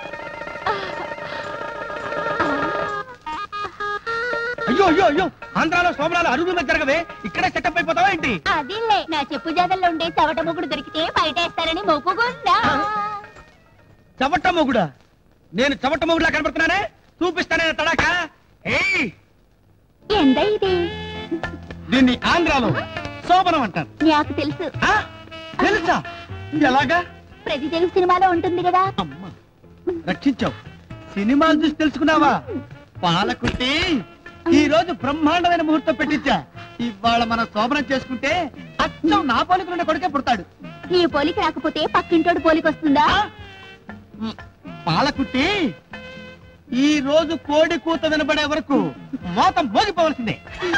అయ్యో అయ్యో అయ్యో ఆంధ్రాలో సోమరాలు అరుగు మీద జరగవే, ఇక్కడే సెటప్ అయిపోతావా ఏంటి? అదిలే నా చెప్పు జాదల్లో ఉండే చవట మొగుడు దొరికితే బయటేస్తారని మొక్కుకుందా. చవట మొగుడా? నేను చవట మొగుడులా కనబడుతున్నానే, చూపిస్తానే తడాక. ఏయ్ ఎంత ఇది? దీన్ని ఆంధ్రాలో శోభనం అంటారు. నాకు తెలుసు. తెలుసా? ఎలాగా? ప్రతి తెలుగు సినిమాలో ఉంటుంది కదా. అమ్మా రక్షించావు. సినిమాలు చూసి తెలుసుకున్నావా? పాలకుట్టి ఈ రోజు బ్రహ్మాండమైన ముహూర్తం పెట్టించా. ఇవాళ మనం శోభనం చేసుకుంటే అచ్చం నా పోలికలుండే కొడుకే పుడతాడు. ఈ పోలిక రాకపోతే పక్కింటోడు పోలిక వస్తుందా? పాలకుట్టి ఈ రోజు కోడి కూత వినబడే వరకు మోతం మోగిపోవలసిందే.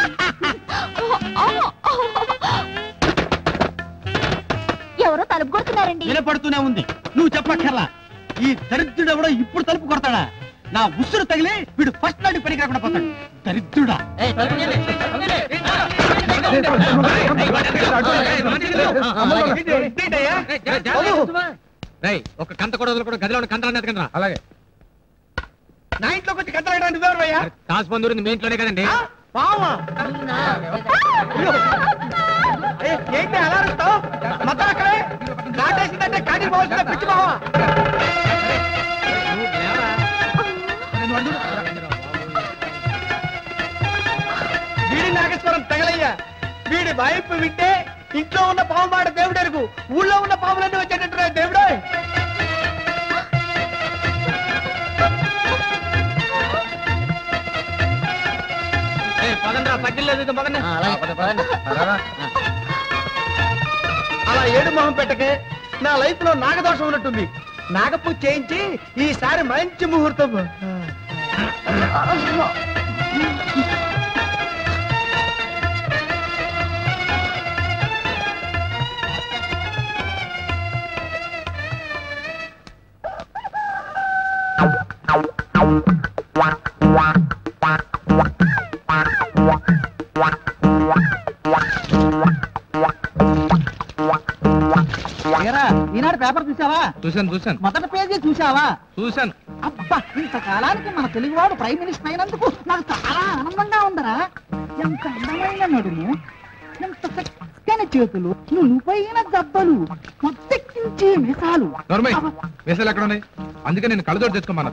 ఎవరో తలుపు కొడుతున్నారండి. వినపడుతూనే ఉంది, నువ్వు చెప్పక్కర్లా. ఈ దరిద్రుడు ఎవడో ఇప్పుడు తలుపు కొడతాడా? నా ఉసురు తగిలి వీడు ఫస్ట్ నాటి పనికి రాకుండా పోతాడు. దరిద్రుడా! ఒక కంత కూడా కూడా గదిలో కంతరాన్ని ఎత్తకండి. అలాగే నా ఇంట్లోకి వచ్చి కంతరాయడానికి నువ్వెవరయ్యా? కాసు బంధువులు మీ ఇంట్లోనే కదండి. ఏంటి అలా అరుస్తావు? మొత్తం అక్కడే కాటేసిందంటే కాటికి పోవాల్సిందే. పిచ్చి బావా, వీడి నాగేశ్వరం తగలయ్యా. వీడి వాయింపు వింటే ఇంట్లో ఉన్న పాము మాట దేవుడు ఎరుగు, ఊళ్ళో ఉన్న పాములన్నీ వచ్చేటట్టున్నాయి. దేవుడు అలా ఏడు మొహం పెట్టకే. నా లైఫ్ లో నాగదోషం ఉన్నట్టుంది. నాగపూజ చేయించి ఈసారి మంచి ముహూర్తం. ఈనాడు పేపర్ చూసావా? చూశాను చూశాను. మొదటి పేజీ చూసావా? చూశాను. అబ్బా, ఇంతకాలానికి మన తెలుగువాడు ప్రైమ్ మినిస్టర్ అయినందుకు నాకు చాలా ఆనందంగా ఉందరా. ఎంత అందమైన నడుము, ఎంత చక్కని చేతులు, నువ్వైన దెబ్బలు, మొత్తెక్కించే మీసాలు. మీసాలు ఎక్కడ ఉన్నాయి? అందుకే నేను కళ్ళజోడు తెచ్చుకోమన్నా.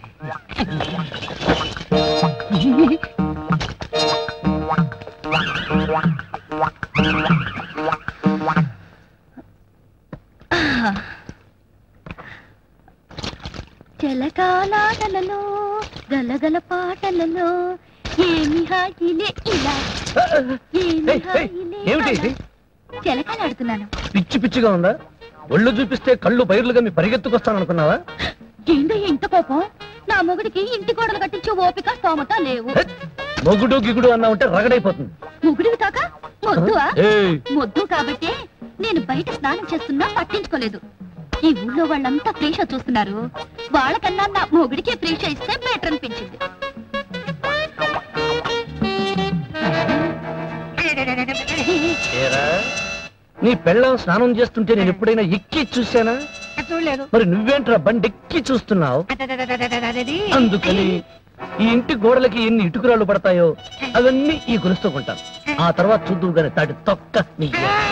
జలకాలాటలలో గలగల పాటలలో ఏమి హాయిలే ఇలా ఏమి హాయిలే. జలకాలాడుతున్నాను. పిచ్చి పిచ్చిగా ఉందా? ఒళ్ళు చూపిస్తే కళ్ళు బయర్లుగా మీ పరిగెత్తుకొస్తాను అనుకున్నావా? ఏంటో ఇంత కోపం? నా మొగుడికి ఇంటి గోడలు కట్టించే ఓపిక స్తోమత లేవు. మొగుడు గిగుడు అన్నా ఉంటే రగడైపోతుంది. మొగుడివి కాక మొద్దువా? మొద్దు కాబట్టి నేను బయట స్నానం చేస్తున్నా పట్టించుకోలేదు. ఈ ఊళ్ళో వాళ్ళంతా ఫ్రీషో చూస్తున్నారు. వాళ్ళకన్నా నా మొగుడికే ఫ్రీషో ఇస్తే బెటర్ అనిపించింది. నీ పెళ్ళం స్నానం చేస్తుంటే నేను ఎప్పుడైనా ఎక్కి చూశానా? చూడలేదు. మరి నువ్వేంట్రా బండి ఎక్కి చూస్తున్నావు? అందుకని ఈ ఇంటి గోడలకి ఎన్ని ఇటుకురాళ్ళు పడతాయో అవన్నీ ఈ గొలుస్తూ కొంటాను. ఆ తర్వాత చూద్దు గాని తాటి తొక్క నీ.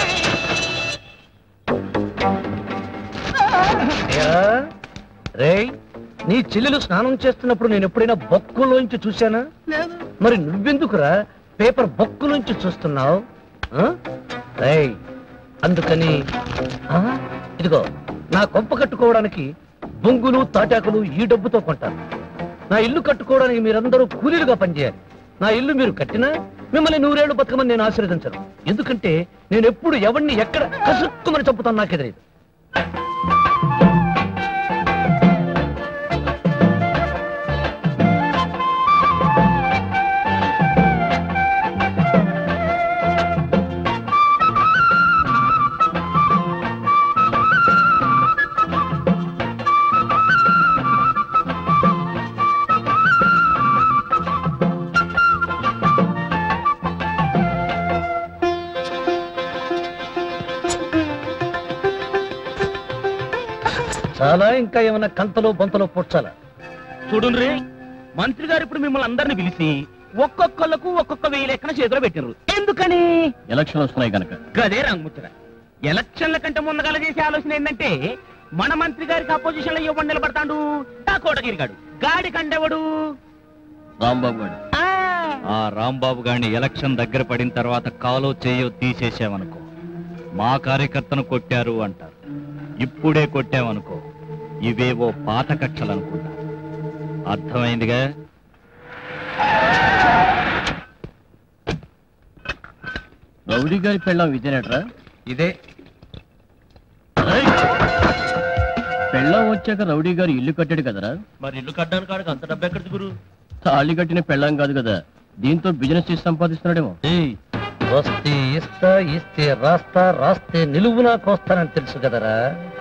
రేయ్, నీ చెల్లెలు స్నానం చేస్తున్నప్పుడు నేను ఎప్పుడైనా బొక్కులోంచి చూశానా? మరి నువ్వెందుకురా పేపర్ బొక్కులోంచి చూస్తున్నావు? రేయ్, అందుకని ఇదిగో నా కొంప కట్టుకోవడానికి బొంగులు తాటాకులు ఈ డబ్బుతో కొంటాను. నా ఇల్లు కట్టుకోవడానికి మీరందరూ కూలీలుగా పనిచేయాలి. నా ఇల్లు మీరు కట్టినా మిమ్మల్ని నూరేళ్లు బతకమని నేను ఆశీర్వదించను. ఎందుకంటే నేను ఎప్పుడు ఎవరిని ఎక్కడ కసుక్కుమని చంపుతాను నాకే తెలియదు. చాలా ఇంకా ఏమైనా కంతలో బొంతలో పొడ్చాలా? చూడుండ్రి, మంత్రి గారు ఇప్పుడు మిమ్మల్ని అందరిని పిలిచి ఒక్కొక్కళ్ళకు ఒక్కొక్క వెయ్యి లెక్కన చేతిలో పెట్టినారు. ఎందుకని? ఎలక్షన్ వస్తున్నాయి కనుక. గదే రంగుముచ్చట. ఎలక్షన్ల కంటే ముందుగాల చేసే ఆలోచన ఏంటంటే మన మంత్రి గారికి అపోజిషన్ లో ఇవ్వండి నిలబడతాడు ఆ కోటగిరి గాడు. గాడి కండెవడు? రాంబాబు గారు. ఆ రాంబాబు గారిని ఎలక్షన్ దగ్గర పడిన తర్వాత కాలో చేయో తీసేసామనుకో, మా కార్యకర్తను కొట్టారు అంటారు. ఇప్పుడే కొట్టామనుకో, ఇవేవో పాత కక్షలు అనుకుంటా. అర్థమైందిగా? రౌడీ గారి పెళ్ళాం ఇదేనట్రా? ఇదే. పెళ్ళాం వచ్చాక రౌడీ గారు ఇల్లు కట్టాడు కదరా? మరి ఇల్లు కట్టడానికి కాడికి అంత డబ్బు ఎక్కడిది గురు? తాళి కట్టిన పెళ్ళాం కాదు కదా, దీంతో బిజినెస్ చేసి సంపాదిస్తున్నాడేమో. వస్తే ఇస్తా, ఇస్తే రాస్తా, రాస్తే నిలువునా కోస్తానని తెలుసు కదరా.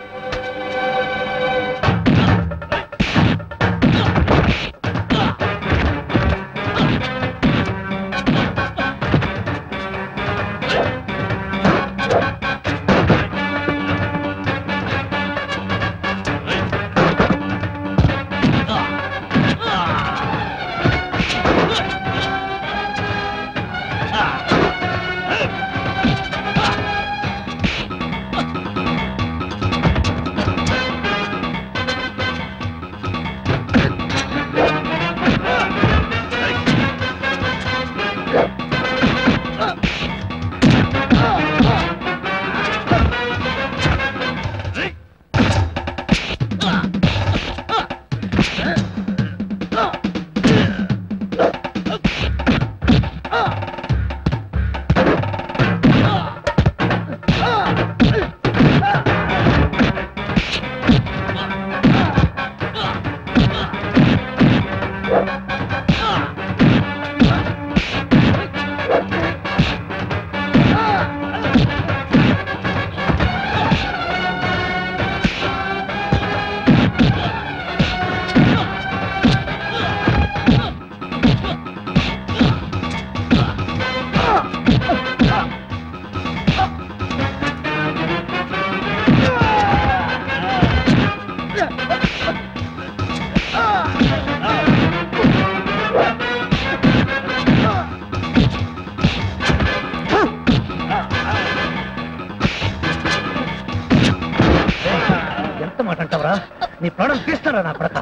నీ ప్రాణం తీస్తారా నా కొడక?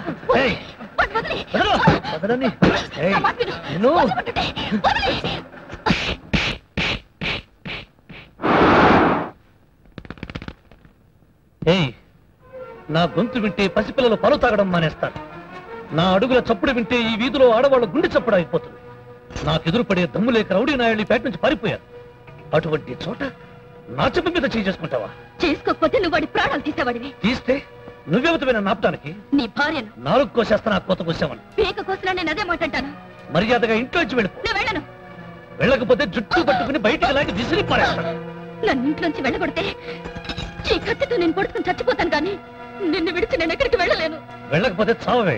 నా గొంతు వింటే పసిపిల్లలు పలు తాగడం మానేస్తారు. నా అడుగుల చప్పుడు వింటే ఈ వీధిలో ఆడవాళ్ళ గుండె చప్పుడు అయిపోతుంది. నాకెదురుపడే దమ్ము లేక రౌడీ నాయుడు పేట నుంచి పారిపోయారు. అటువంటి చోట నా చెప్పు మీద చేయి చేసుకుంటావా? చేసుకోకపోతే నువ్వు వాడి ప్రాణాలు తీసేవాడివి. తీస్తే నువ్వెవతమైన నాపటానికి? నీ భార్యను నాలుగు కోసేస్తా, నా కోత కోసామని. పీక కోసినా నేను అదే మాట అంటాను. మర్యాదగా ఇంట్లో వచ్చి వెళ్ళిపో. నేను వెళ్ళను. వెళ్ళకపోతే జుట్టు పట్టుకుని బయటికి లాగి విసిరి పారేస్తాను. నన్ను ఇంట్లోంచి వెళ్ళగొడితే ఈ కత్తితో నేను పొడుచుకుని చచ్చిపోతాను, కానీ నిన్ను విడిచి నేను ఎక్కడికి వెళ్ళలేను. వెళ్ళకపోతే చావే.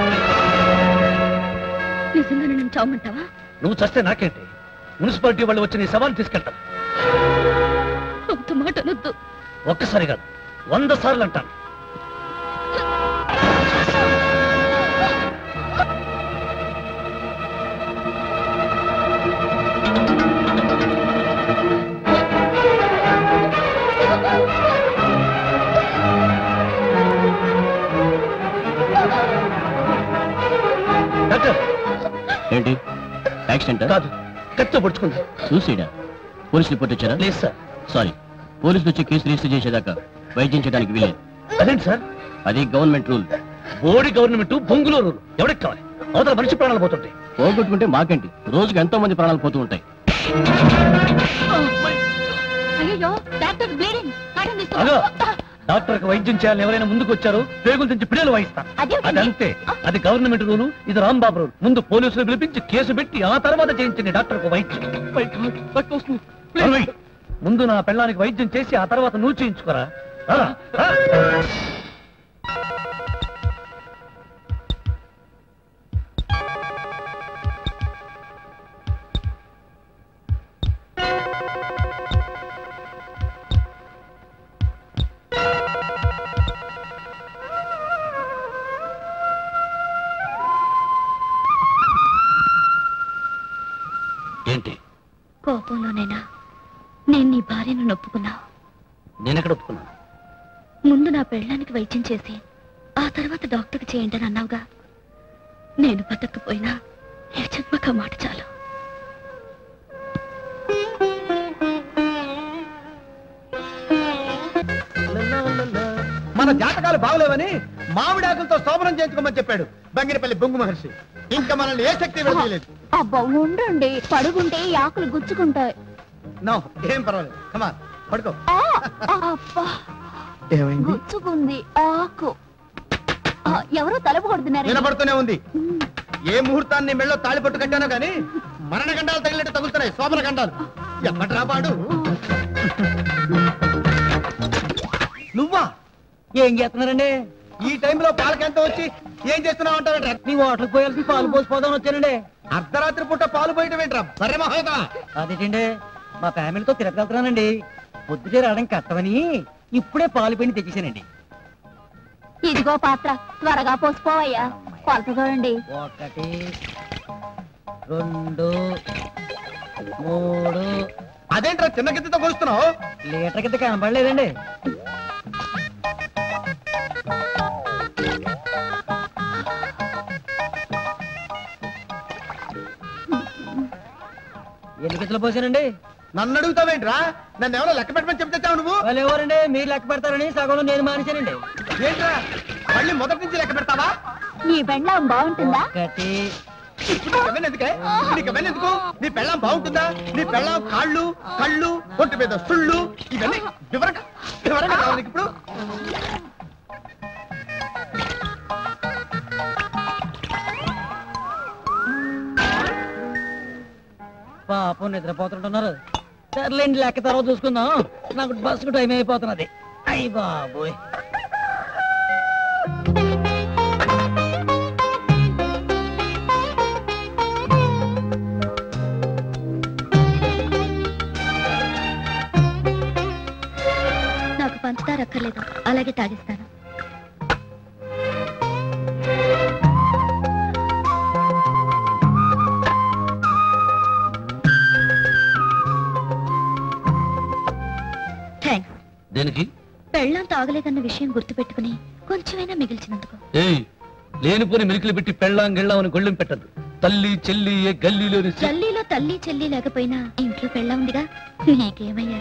నిజంగా నేను చావమంటావా? నువ్వు చస్తే నాకేంటి? మున్సిపాలిటీ వాళ్ళు వచ్చి నీ శవాన్ని తీసుకెళ్తాం. అంత మాట అనొద్దు. ఒక్కసారి కాదు, వంద సార్లు అంటాను. డాక్టర్, ఏంటి యాక్సిడెంట్? కాదు, కత్తితో పొడుచుకుంది. సూసైడా? పోలీస్ రిపోర్ట్ ఇచ్చారా? లేదు సార్. సారీ, పోలీసులు వచ్చి కేసు రిజిస్టర్ చేసేదాకా వైద్యం చేయడానికి వీలేదు. అదేంటి సార్? అది గవర్నమెంట్ రూల్. బోడి గవర్నమెంట్ బొంగులో రూల్. ఎవరికి కావాలి? అవతల మనిషి ప్రాణాలు పోతుంటాయి. పోగొట్టుకుంటే మాకేంటి, రోజుకి ఎంతో మంది ప్రాణాలు పోతూ ఉంటాయి. అయ్యో, డాక్టర్ బ్లీడింగ్. డాక్టర్ కి వైద్యం చేయాలని ఎవరైనా ముందుకు వచ్చారు, పేగులు తెంచి పిల్లలు వాయిస్తారు. అదంతే. అది గవర్నమెంట్ రూలు, ఇది రాంబాబు రూల్. ముందు పోలీసులు పిలిపించి కేసు పెట్టి ఆ తర్వాత చేయించండి డాక్టర్ కు వైద్యం. ముందు నా పెళ్ళానికి వైద్యం చేసి ఆ తర్వాత నువ్వు చేయించుకోరా. కోపంలోనైనా నేను నీ భార్యను నొప్పుకున్నావు. నేనెక్కడ ఒప్పుకున్నాను? ముందు నా పెళ్ళానికి వైద్యం చేసి ఆ తర్వాత డాక్టర్కి చేయండి అని అన్నావుగా. నేను బతకపోయినా ఏ జన్మక మాట చాలు. మన జాతకాలు బాగలేవని మామిడాకులతో శోభనం చేయించుకోమని చెప్పాడు బంగినపల్లి బొంగు మహర్షి. ఇంకా మనల్ని ఏ శక్తి వెళ్ళలేదు. అబ్బా ఉండండి, పడుకుంటే ఈ ఆకులు గుచ్చుకుంటాయి. నో, ఏం పర్వాలేదు. కమాన్ పడుకో. ఏమైంది? గుచ్చుకుంది ఆకు. ఎవరో తలుపు కొడుతున్నారు. వినపడుతూనే ఉంది. ఏ ముహూర్తాన్ని మెళ్ళో తాళిపట్టు కట్టానో గాని మరణ గండాలు తగిలినట్టు తగులుతున్నాయి. శోభన గండాలు ఎప్పటి రాబాడు. నువ్వా ఏం చేస్తున్నారండి? ఈ టైంలో పాలకెంత వచ్చి ఏం చేస్తున్నావు అంటారంట. నీ హోటల్కి పోయాల్సి పాలు పోసిపోదామని వచ్చానండి. అర్ధరాత్రి పూట పాలు పోయటం ఏంట్రా బర్రె మహోదా? అదేంటండి, మా ఫ్యామిలీతో తిరగలుగుతున్నానండి. పొద్దుటే రావడం కష్టమని ఇప్పుడే పాలు పిండి తెచ్చేసానండి. ఇదిగో పాత్ర, త్వరగా పోసిపోవయ్యా. కొలత చూడండి. ఒకటి, రెండు, మూడు. అదేంట్రా చిన్న గిద్దతో కొలుస్తున్నావు? లీటర్ గిద్ద కనబడలేదండి. ఎన్ని గిద్దలు పోసానండి? నన్ను అడుగుతావేంట్రా? నన్ను ఎవరో లెక్క పెట్టమని చెప్తావు నువ్వు? వాళ్ళు ఎవరండి? మీరు లెక్క పెడతారని సగంలో నేను మానేశానండి. ఏంట్రా మళ్ళీ మొదటి నుంచి లెక్క పెడతావా? నీ బెండం బాగుంటుందా? ఒకటి. ఎందుకే నీకు అవన్నీ ఎందుకు? నీ పెళ్ళాం బాగుంటుందా? నీ పెళ్ళాం కాళ్ళు కళ్ళు ఒంటి మీద సుళ్ళు ఇవన్నీ వివరంగా వివరంగా కావాలి నీకు ఇప్పుడు. పాపం నిద్రపోతుంటున్నారు. సర్లేండి, లెక్క తర్వాత చూసుకుందాం. నాకు బస్సుకు టైం అయిపోతున్నది. అయ్యి బాబోయ్. నాకు పంచదార అక్కర్లేదు, అలాగే తాగిస్తాను. దేనికి? పెళ్ళాం తాగలేదన్న విషయం గుర్తుపెట్టుకుని కొంచెమైనా మిగిల్చినందుకు. ఏయ్, లేనిపోని మెలికలు పెట్టి పెళ్ళాం గిళ్ళాం అని గొళ్ళెం పెట్టద్దు. తల్లి చెల్లి ఏ గల్లీలోని గల్లీలో తల్లి చెల్లి లేకపోయినా ఇంట్లో పెళ్ళా ఉందిగా. నీకేమయ్యా?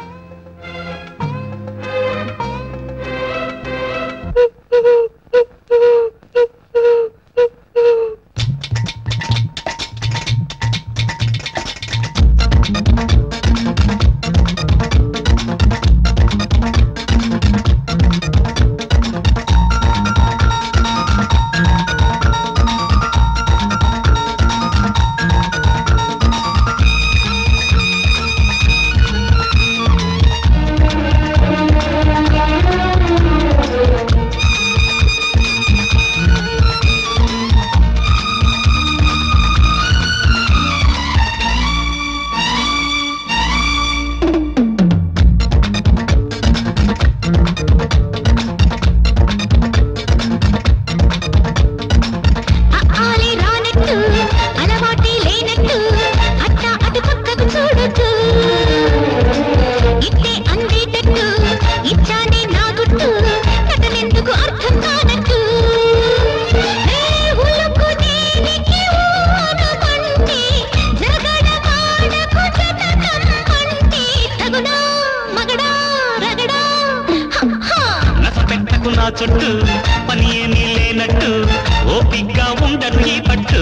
చుట్టూ పని ఏమీ లేనట్టు ఓపిగ్గా ఉండరు ఈ పట్టు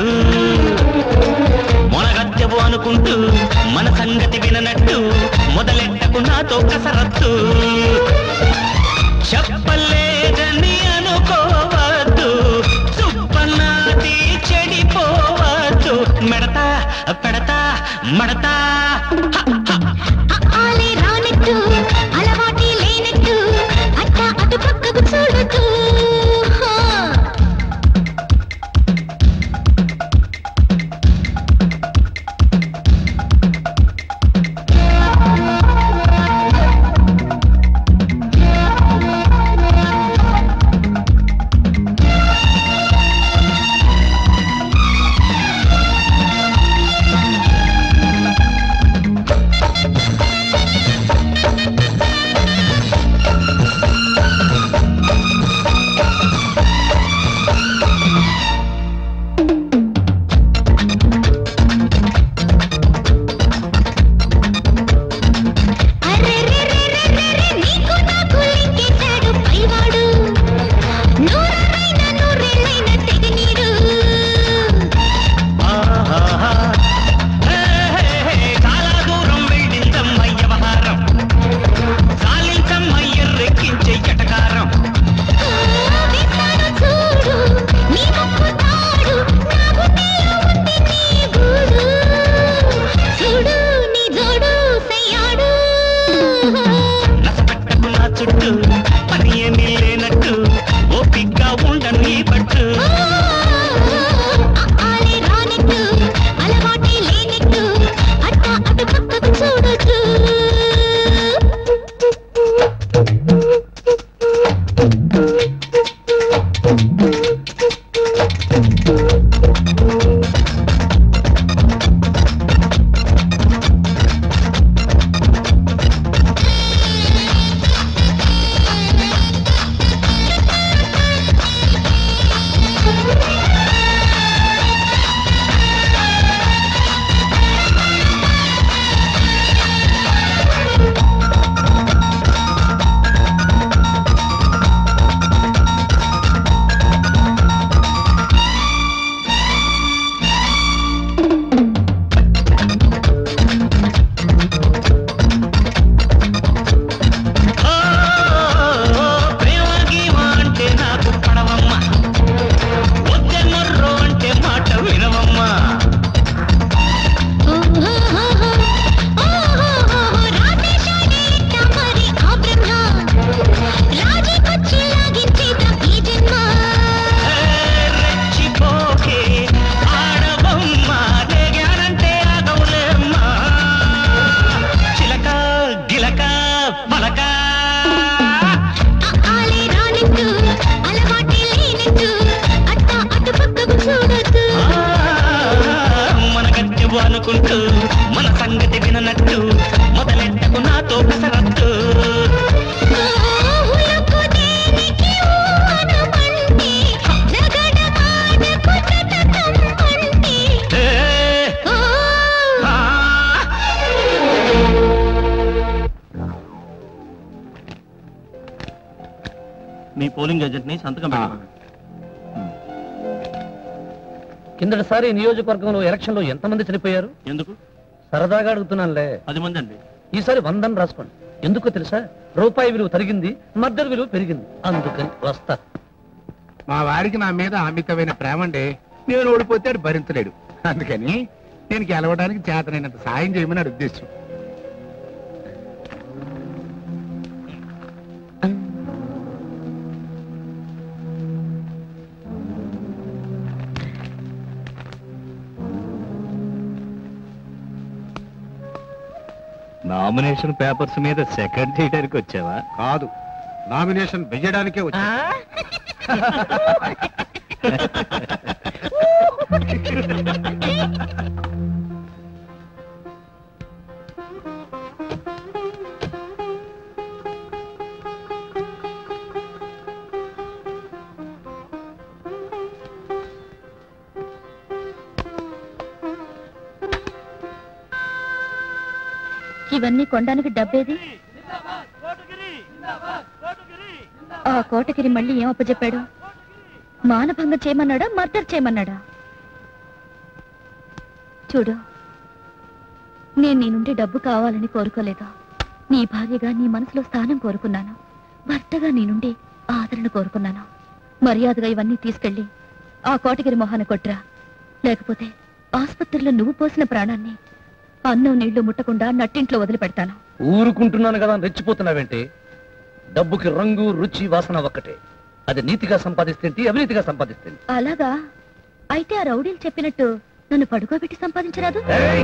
మొనగత్యవు అనుకుంటూ మన సంగతి విననట్టు మొదలెట్టకు నాతో కసరత్తు చెప్పలేదని అనుకోవద్దు సుప్పనాది చెడిపోవద్దు మెడతా పెడతా మడతా అలవాటి లేనట్టు అట్టా అటు పక్కకు చూడొద్దు. మీ పోలింగ్ ఏజెంట్ ని సంతకం పెట్టండి. కిందటిసారి నియోజకవర్గంలో ఎలక్షన్ లో ఎంతమంది చనిపోయారు? ఎందుకు? సరదాగా అడుగుతున్నానులే. పది మంది అండి. ఈసారి వందని రాసుకోండి. ఎందుకో తెలుసా? రూపాయి విలువ తరిగింది, మద్దతు విలువ పెరిగింది. అందుకని వస్తా. మా వారికి నా మీద అమితమైన ప్రేమ అండి. నేను ఓడిపోతే అది భరించలేడు. అందుకని నేను గెలవడానికి చేతనైనంత సాయం చేయమని అది ఉద్దేశం. నామినేషన్ పేపర్స్ మీద సెకండ్ చేయడానికి వచ్చావా? కాదు, నామినేషన్ వెయ్యడానికే వచ్చా. ఇవన్నీ కొనడానికి డబ్బేది? ఆ కోటగిరి మళ్ళీ ఏం అప్పచెప్పాడు? మానభంగం చేయమన్నాడా, మర్డర్ చేయమన్నాడా? చూడు, నేను నీ నుండి డబ్బు కావాలని కోరుకోలేదు. నీ భార్యగా నీ మనసులో స్థానం కోరుకున్నాను. భర్తగా నీ నుండి ఆదరణ కోరుకున్నాను. మర్యాదగా ఇవన్నీ తీసుకెళ్లి ఆ కోటగిరి మొహాన కొట్రా. లేకపోతే ఆసుపత్రిలో నువ్వు పోసిన ప్రాణాన్ని అన్నం నీళ్లు ముట్టకుండా నట్టింట్లో వదిలిపెడతాను. ఊరుకుంటున్నాను కదా రెచ్చిపోతున్నావేంటి? డబ్బుకి రంగు, రుచి, వాసన ఒక్కటే. అది నీతిగా సంపాదిస్తేంటి, అవినీతిగా సంపాదిస్తేంటి. అలాగా? అయితే ఆ రౌడీలు చెప్పినట్టు నన్ను పడుకోబెట్టి సంపాదించరాదు?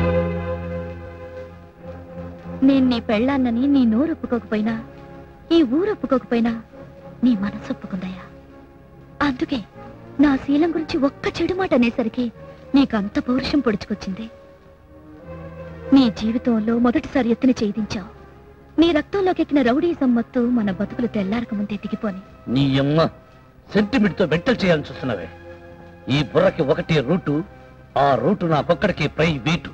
నేను నీ పెళ్ళాన్నని నీ నోరు ఒప్పుకోకపోయినా, ఈ ఊరు ఒప్పుకోకపోయినా నీ మనసు ఒప్పుకుందయ్యా. అందుకే నా శీలం గురించి ఒక్క చెడు మాట అనేసరికి నీకంత పౌరుషం పొడుచుకొచ్చింది. నీ జీవితంలో మొదటిసారి ఎత్తున చేయించావు. నీ రక్తంలోకి ఎక్కిన రౌడీ సమ్మత్తు మన బతుకులు తెల్లారక ముందే దిగిపోని. నీ అమ్మ సెంటిమెంట్ తో బెట్టలు చేయాలని చూస్తున్నావే. ఈ బుర్రకి ఒకటే రూటు, ఆ రూటు నా పక్కడికి పై వీటు.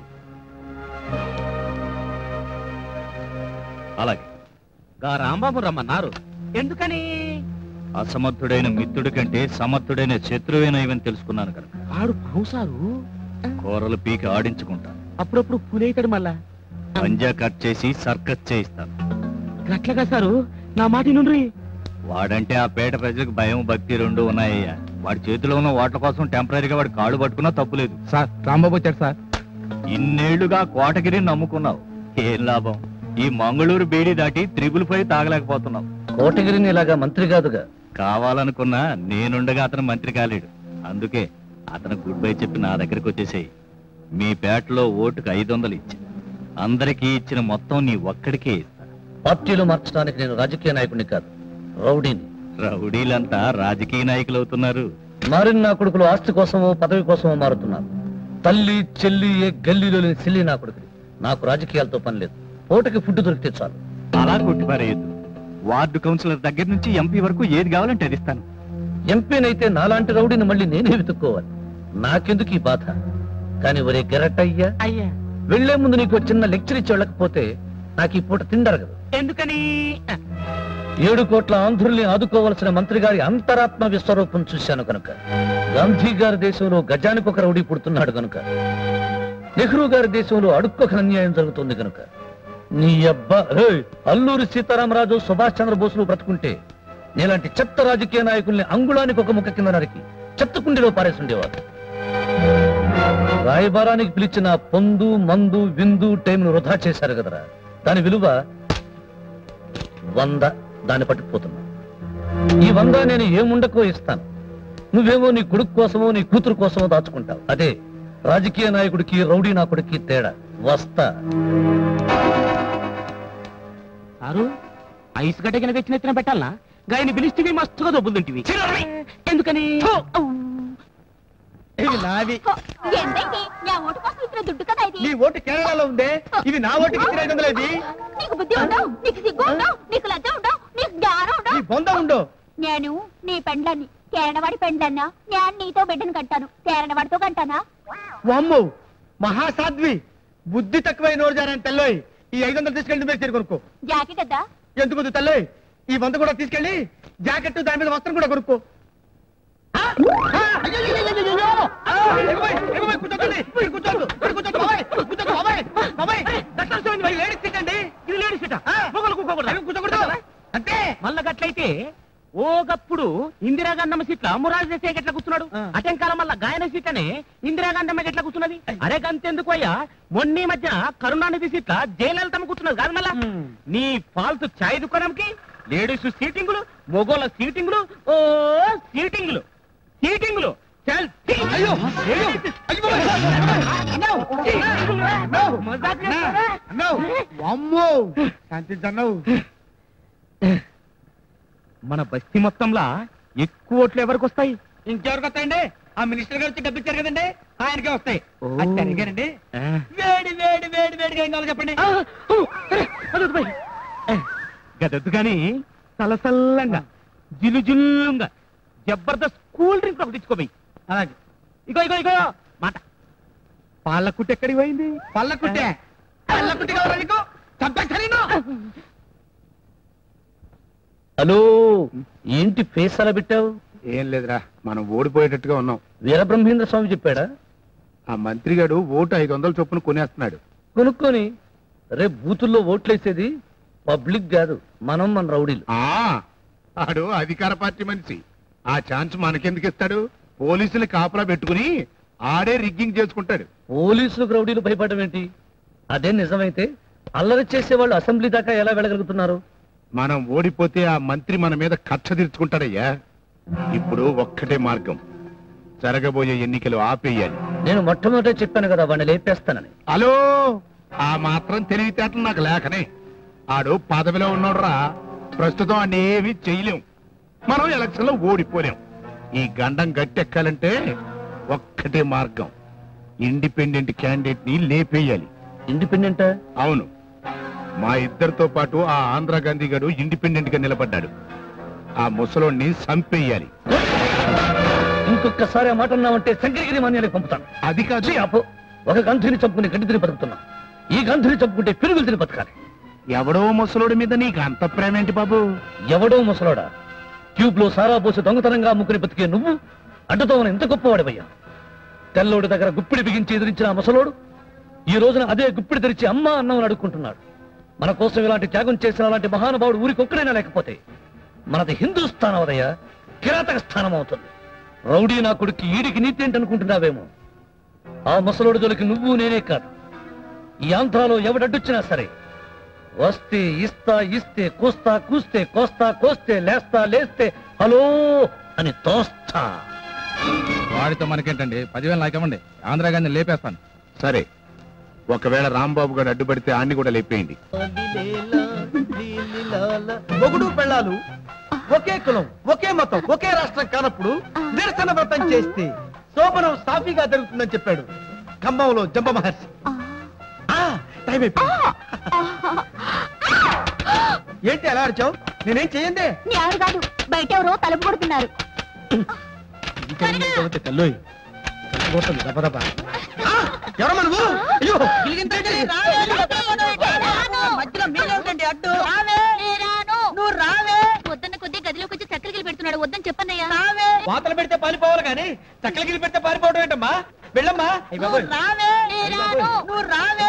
అలాగే గా రాంబాబు రమ్మన్నారు. ఎందుకని? అసమర్థుడైన మిత్రుడి కంటే సమర్థుడైన శత్రువేనైవని తెలుసుకున్నాను కనుక. ఆడు పావుసారు కూరలు పీకి ఆడించుకుంటా. అప్పుడప్పుడు పులైతాడు. మళ్ళా పంజా కట్ చేసి సర్కస్ చేయిస్తాను. గట్లగా సారు, నా మాట నుండి. వాడంటే ఆ పేట ప్రజలకు భయం, భక్తి రెండు ఉన్నాయ్యా. వాడి చేతిలో ఉన్న ఓట్ల కోసం టెంపరీగా వాడి కాళ్ళు పట్టుకున్నా తప్పులేదు. సార్ రాంబాబు వచ్చాడు సార్. ఇన్నేళ్లుగా కోటగిరిని నమ్ముకున్నావు, ఏం లాభం? ఈ మంగళూరు బేడి దాటి త్రిబుల్ ఫైవ్ తాగలేకపోతున్నావు. కోటగిరిని ఇలాగా మంత్రి కాదుగా. కావాలనుకున్నా నేనుండగా అతను మంత్రి కాలేడు. అందుకే అతను గుడ్ బై చెప్పి నా దగ్గరికి వచ్చేసేయి. మీ పేటలో ఓటుకు ఐదు వందలు ఇచ్చి అందరికీ ఇచ్చిన మొత్తం నీ ఒక్కడికే ఇస్తా. పార్టీలు మార్చడానికి నేను రాజకీయ నాయకుడిని కాదు, రౌడీని. రౌడీలంతా రాజకీయ నాయకులు అవుతున్నారు. మారిన నా కొడుకులు ఆస్తి కోసమో పదవి కోసమో మారుతున్నారు. తల్లి చెల్లి ఏ గల్లీలో లేని చెల్లి నా కొడుకుని. నాకు రాజకీయాలతో పని లేదు. ఓటుకి ఫుడ్ దొరికితే చాలు. అలా కొట్టిపారేయద్దు. వార్డు కౌన్సిలర్ దగ్గర నుంచి ఎంపీ వరకు ఏది కావాలంటే అది ఇస్తాను. ఎంపీనైతే నాలాంటి రౌడీని మళ్ళీ నేనే వెతుక్కోవాలి. నాకెందుకు ఈ బాధ? కానీ ఒరే గెరటయ్యా, అయ్యా వెళ్లే ముందు నీకు చిన్న లెక్చర్ ఇచ్చి వెళ్ళకపోతే నాకు ఈ పూట తిండరగదు. ఎందుకని? ఏడు కోట్ల ఆంధ్రుల్ని ఆదుకోవలసిన మంత్రి గారి అంతరాత్మ విశ్వరూపం చూశాను కనుక. గాంధీ గారి దేశంలో గజానికి ఒక రౌడీ పుడుతున్నాడు కనుక. నెహ్రూ గారి దేశంలో అడుక్కొక అన్యాయం జరుగుతుంది కనుక. నీ అబ్బా అల్లూరి సీతారామరాజు, సుభాష్ చంద్రబోసులు బ్రతుకుంటే నీలాంటి చెత్త రాజకీయ నాయకుల్ని అంగుళానికి ఒక ముక్క కింద నరికి చెత్తకుండిలో పారేసుండేవారు. రాయబారానికి పిలిచిన పొందు, మందు, విందు టైంను వృధా చేశారు కదరా. దాని విలువ వంద. దాన్ని పట్టుకుపోతున్నా. ఈ వంద నేను ఏముండకో ఇస్తాను. నువ్వేమో నీ కొడుకు కోసమో నీ కూతురు కోసమో దాచుకుంటావు. అదే రాజకీయ నాయకుడికి రౌడీ నాయకుడికి తేడా. వస్తా. సారు, ఐస్ గడ్డ కింద తెచ్చిన ఎత్తున పెట్టాలనా? గాయని పిలిస్తే మస్తుగా దొబ్బులు తింటివి. ఎందుకని? ఇవి నావి. నీ ఓటు కేరళలో ఉందే, ఇవి నా ఓటుకి ఇచ్చిన ఐదు వందలు. ఇది నీకు బుద్ధి ఉండవు, నీకు సిగ్గు ఉండవు, నీకు లజ్జ ఉండవు, నీకు జ్ఞానం ఉండవు. నీ బొంద ఉండవు. నేను నీ పెండ్లాన్ని, కేరణవాడి పెండ్లన్నా. నేను నీతో బిడ్డను కంటాను, కేరణవాడితో కంటానా? వామ్మో, మహాసాధ్వి, బుద్ధి తక్కువై నోరు జారని తెల్లోయ్. ఈ ఐదు వందలు తీసుకెళ్ళి మీరు చేరు కొనుక్కో. జాకెట్ వద్దా? ఎందుకు తెల్లోయ్? ఈ వంద కూడా తీసుకెళ్ళి జాకెట్ దాని మీద వస్త్రం కూడా కొనుక్కో. అంటే మళ్ళా గట్లయితే ఓగప్పుడు ఇందిరాగాంధమ్మ సీట్ల మురాజు దేశాయ్ ఎట్లా కూర్చున్నాడు, అటెంకాలం వల్ల గాయన సీట్లనే ఇందిరాగాంధమ్మ ఎట్లా కూర్చున్నది. అరే గంతెందుకు అయ్యా, మొన్న మధ్య కరుణానిధి సీట్ల జయలలితమ్మ కూర్చున్నది కాదు. మళ్ళా నీ ఫాల్తు ఛాయ్ దుకాణంకి లేడీస్ సీటింగులు, మొగోళ్ళ సీటింగులు, ఓ సీటింగులు సీటింగులు మన బస్తీ మొత్తంలా ఎక్కువ ఓట్లు ఎవరికి వస్తాయి? ఇంకెవరికి వస్తాయండి? ఆ మినిస్టర్ గారు వచ్చి డబ్బు ఇచ్చారు కదండి, ఆయనకే వస్తాయి. అడిగారండి వేడి వేడి వేడి వేడిగా ఏం కావాలో చెప్పండి. గదొద్దు కానీ సలసల్లంగా జిలు జిల్లుంగా జబర్దస్త్ కూల్ డ్రింక్ ఒకటి ఇచ్చుకోపోయి. అలాగే. ఇగో ఇగో ఇగో మాట పాల కుట్టి ఎక్కడికి పోయింది? పళ్ళ కుట్టే పళ్ళ కుట్టి కావాలా నీకు? చంపేస్తాను. హలో, ఏంటి ఫేస్ అలా పెట్టావు? ఏం లేదురా, మనం ఓడిపోయేటట్టుగా ఉన్నాం. వీరబ్రహ్మేంద్ర స్వామి చెప్పాడా? ఆ మంత్రి గారు ఓటు ఐదు వందల చొప్పున కొనేస్తున్నాడు. కొనుక్కొని రేపు బూతుల్లో ఓట్లేసేది పబ్లిక్ కాదు, మనం మన రౌడీలు. ఆడు అధికార పార్టీ మనిషి, ఆ ఛాన్స్ మనకెందుకు ఇస్తాడు? పోలీసులు కాపలా పెట్టుకుని ఆడే రిగ్గింగ్ చేసుకుంటాడు. పోలీసులకు రౌడీలు భయపడడం ఏంటి? అదే నిజమైతే అల్లరి చేసే వాళ్ళు అసెంబ్లీ దాకా ఎలా వెళ్ళగలుగుతున్నారు? మనం ఓడిపోతే ఆ మంత్రి మన మీద కక్ష తీర్చుకుంటాడయ్యా. ఇప్పుడు ఒక్కటే మార్గం, జరగబోయే ఎన్నికలు ఆపేయాలి. నేను మొట్టమొదట చెప్పాను కదా వాడిని లేపేస్తానని. హలో, ఆ మాత్రం తెలివితేటలు నాకు లేకనే. ఆడు పదవిలో ఉన్నాడురా, ప్రస్తుతం అన్ని ఏమీ చేయలేం. మనం ఎలక్షన్ లో ఓడిపోలేం. ఈ గండం గట్టెక్కాలంటే ఒక్కటే మార్గం, ఇండిపెండెంట్ క్యాండిడేట్ ని లేపేయాలి. ఇండిపెండెంట్? అవును, మా ఇద్దరితో పాటు ఆ ఆంధ్ర గాంధీ గారు ఇండిపెండెంట్ గా నిలబడ్డాడు. ఆ ముసలోడిని చంపేయాలి. ఇంకొకసారి ఆ మాట అన్నామంటే శంకరగిరి మాన్యానికి పంపుతాను. అది కాదు, అప్పు ఒక గంధిని చంపుకుని గడ్డి తిని బతుకుతున్నా, ఈ గంధిని చంపుకుంటే పెరుగులు తిని బతకాలి. ఎవడో ముసలోడి మీద నీకు అంత ప్రేమ ఏంటి బాబు? ఎవడో ముసలోడా? ట్యూబ్ లో సారా పోసి దొంగతనంగా అమ్ముకుని బతికే నువ్వు అడ్డుతో ఎంత గొప్పవాడివయ్యా. తెల్లోడి దగ్గర గుప్పిడి బిగించి ఎదిరించిన ఆ ముసలోడు ఈ రోజున అదే గుప్పిడి తెరిచి అమ్మ అన్నమని అడుక్కుంటున్నాడు. మన కోసం ఇలాంటి త్యాగం చేసిన అలాంటి మహానుభావుడు ఊరికొక్కడైనా లేకపోతే మనది హిందూస్థానం అవదయ్యా, కిరాతక స్థానం అవుతుంది. రౌడీ నా కొడుకు ఈడికి నీతి ఏంటనుకుంటున్నావేమో. ఆ ముసలోడి జోలికి నువ్వు నేనే కాదు, ఈ ఆంధ్రాలో ఎవడడ్డొచ్చినా సరే వస్తే ఇస్తా, ఇస్తే కోస్తా, కూస్తే కోస్తా, కోస్తే లేస్తా, లేస్తే హలో అని తోస్తా. వాడితో మనకేంటండి, పదివేలు నాకేమండి, ఆంధ్రా గాంధీ లేపేస్తాను. సరే, ఒకవేళ రాంబాబు గారు అడ్డుపడితే ఆన్ని కూడా లేపేయండి. మొగుడు పెళ్ళాలు ఒకే కులం, ఒకే మతం, ఒకే రాష్ట్రం కానప్పుడు నిరసన వ్రతం చేస్తే శోభనం సాఫీగా జరుగుతుందని చెప్పాడు ఖమ్మంలో జంబ మహర్షి. టైం అయిపోయింది. ఏంటి అలా అరిచావు? నేనేం చెయ్యండి. ఎవరు కాదు, బయట ఎవరో తలుపు కొడుతున్నారు. తల్లోయ్ దెబ్బదబ్బా. ఎవరమ్మా నువ్వు? అయ్యో, మధ్యలో మీరేమిటండి అడ్డు? నువ్వు రావే. వద్దన్న కొద్ది గదిలోకి వచ్చి చక్కెరగిలి పెడుతున్నాడు, వద్దని చెప్పన్నయ్యా. వాతలు పెడితే పారిపోవాలి కానీ చక్కల గిలి పెడితే పారిపోవడం ఏంటమ్మా? వెళ్ళమ్మా. రావే నువ్వు రావే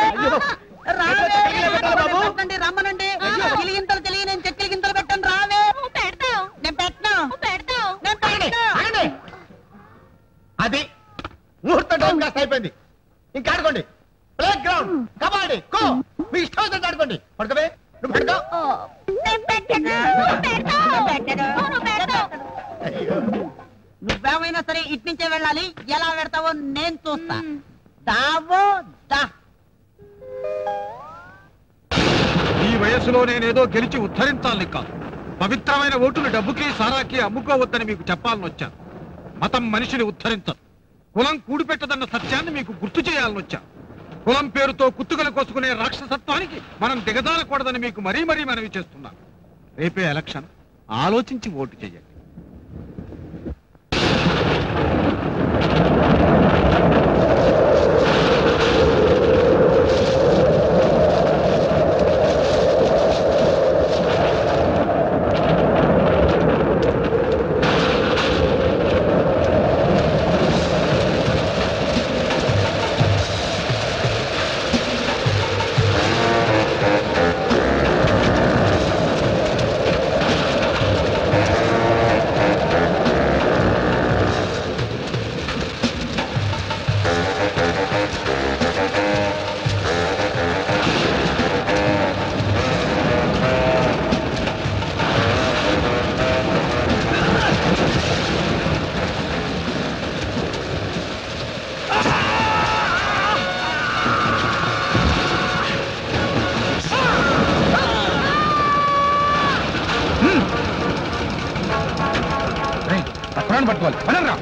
రావే రమ్మనండి. గిలిగింతలు తెలియ నేను చెక్కలు గింతలు పెట్టాను. రావే. పెడతావు. నేను పెట్టను. పెడతావు. నేను పెట్టను. అది ముహూర్తం టైం కాస్త అయిపోయింది. ఇంకా ఆడుకోండి. ప్లే గ్రౌండ్, కబడ్డీ, కో, మీ ఇష్టం వచ్చినట్టు ఆడుకోండి. పడుకోవే, నువ్వు పడుకో. నువ్వేమైనా సరే ఇటు నుంచే వెళ్ళాలి. ఎలా పెడతావో నేను చూస్తా. దావో దా. ఈ వయసులో నేనేదో గెలిచి ఉద్ధరించాలని కాదు, పవిత్రమైన ఓటును డబ్బుకి సారాకి అమ్ముకోవద్దని మీకు చెప్పాలని వచ్చాను. మతం మనిషిని ఉద్ధరించదు, కులం కూడిపెట్టదన్న సత్యాన్ని మీకు గుర్తు చేయాలని వచ్చాను. కులం పేరుతో కుత్తుకలు కోసుకునే రాక్షసత్వానికి మనం దిగజారకూడదని మీకు మరీ మరీ మనవి చేస్తున్నాను. రేపే ఎలక్షన్, ఆలోచించి ఓటు చేయండి. పట్టుకోవాలి. పడండ్రా.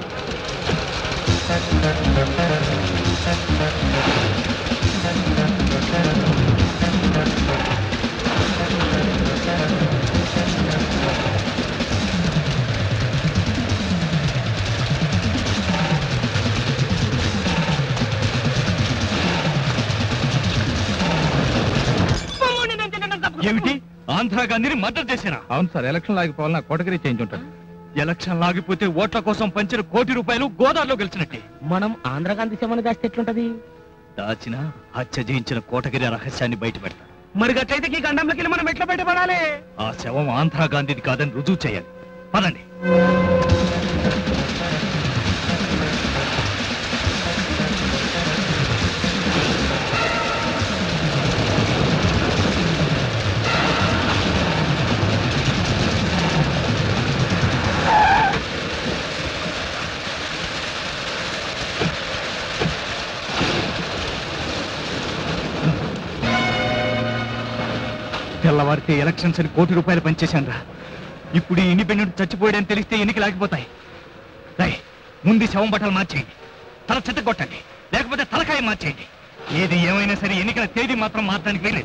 ఏమిటి? ఆంధ్రా గాంధీని మద్దతు చేసినా? అవును సార్, ఎలక్షన్ లాగిపోవాలని నా కోటగిరి చేయించుంటాడు. ఎలక్షన్ లాగిపోతే ఓట్ల కోసం పంచిన కోటి రూపాయలు గోదావరిలో గెలిచినట్టే. మనం ఆంధ్ర గాంధీ శవని దాస్తే ఎట్లుంటది? దాచిన హత్య చేయించిన కోటగిరి రహస్యాన్ని బయట పెడతారు. మరి గట్లయితే ఈ గండంలోకి మనం ఎట్లా బయటపడాలి? ఆ శవం ఆంధ్రా గాంధీది కాదని రుజువు చేయాలి. పదండి. తెల్లవారితే ఎలక్షన్స్ అని కోటి రూపాయలు పనిచేశాను రా. ఇప్పుడు ఈ ఇండిపెండెంట్ చచ్చిపోయాడని తెలిస్తే ఎన్నికలు ఆగిపోతాయి. రై, ముందు శవం బట్టలు మార్చేయండి, తల చెత్త కొట్టండి, లేకపోతే తలకాయ మార్చేయండి. ఏది ఏమైనా సరే ఎన్నికల తేదీ మాత్రం మార్చడానికి వీలేదు.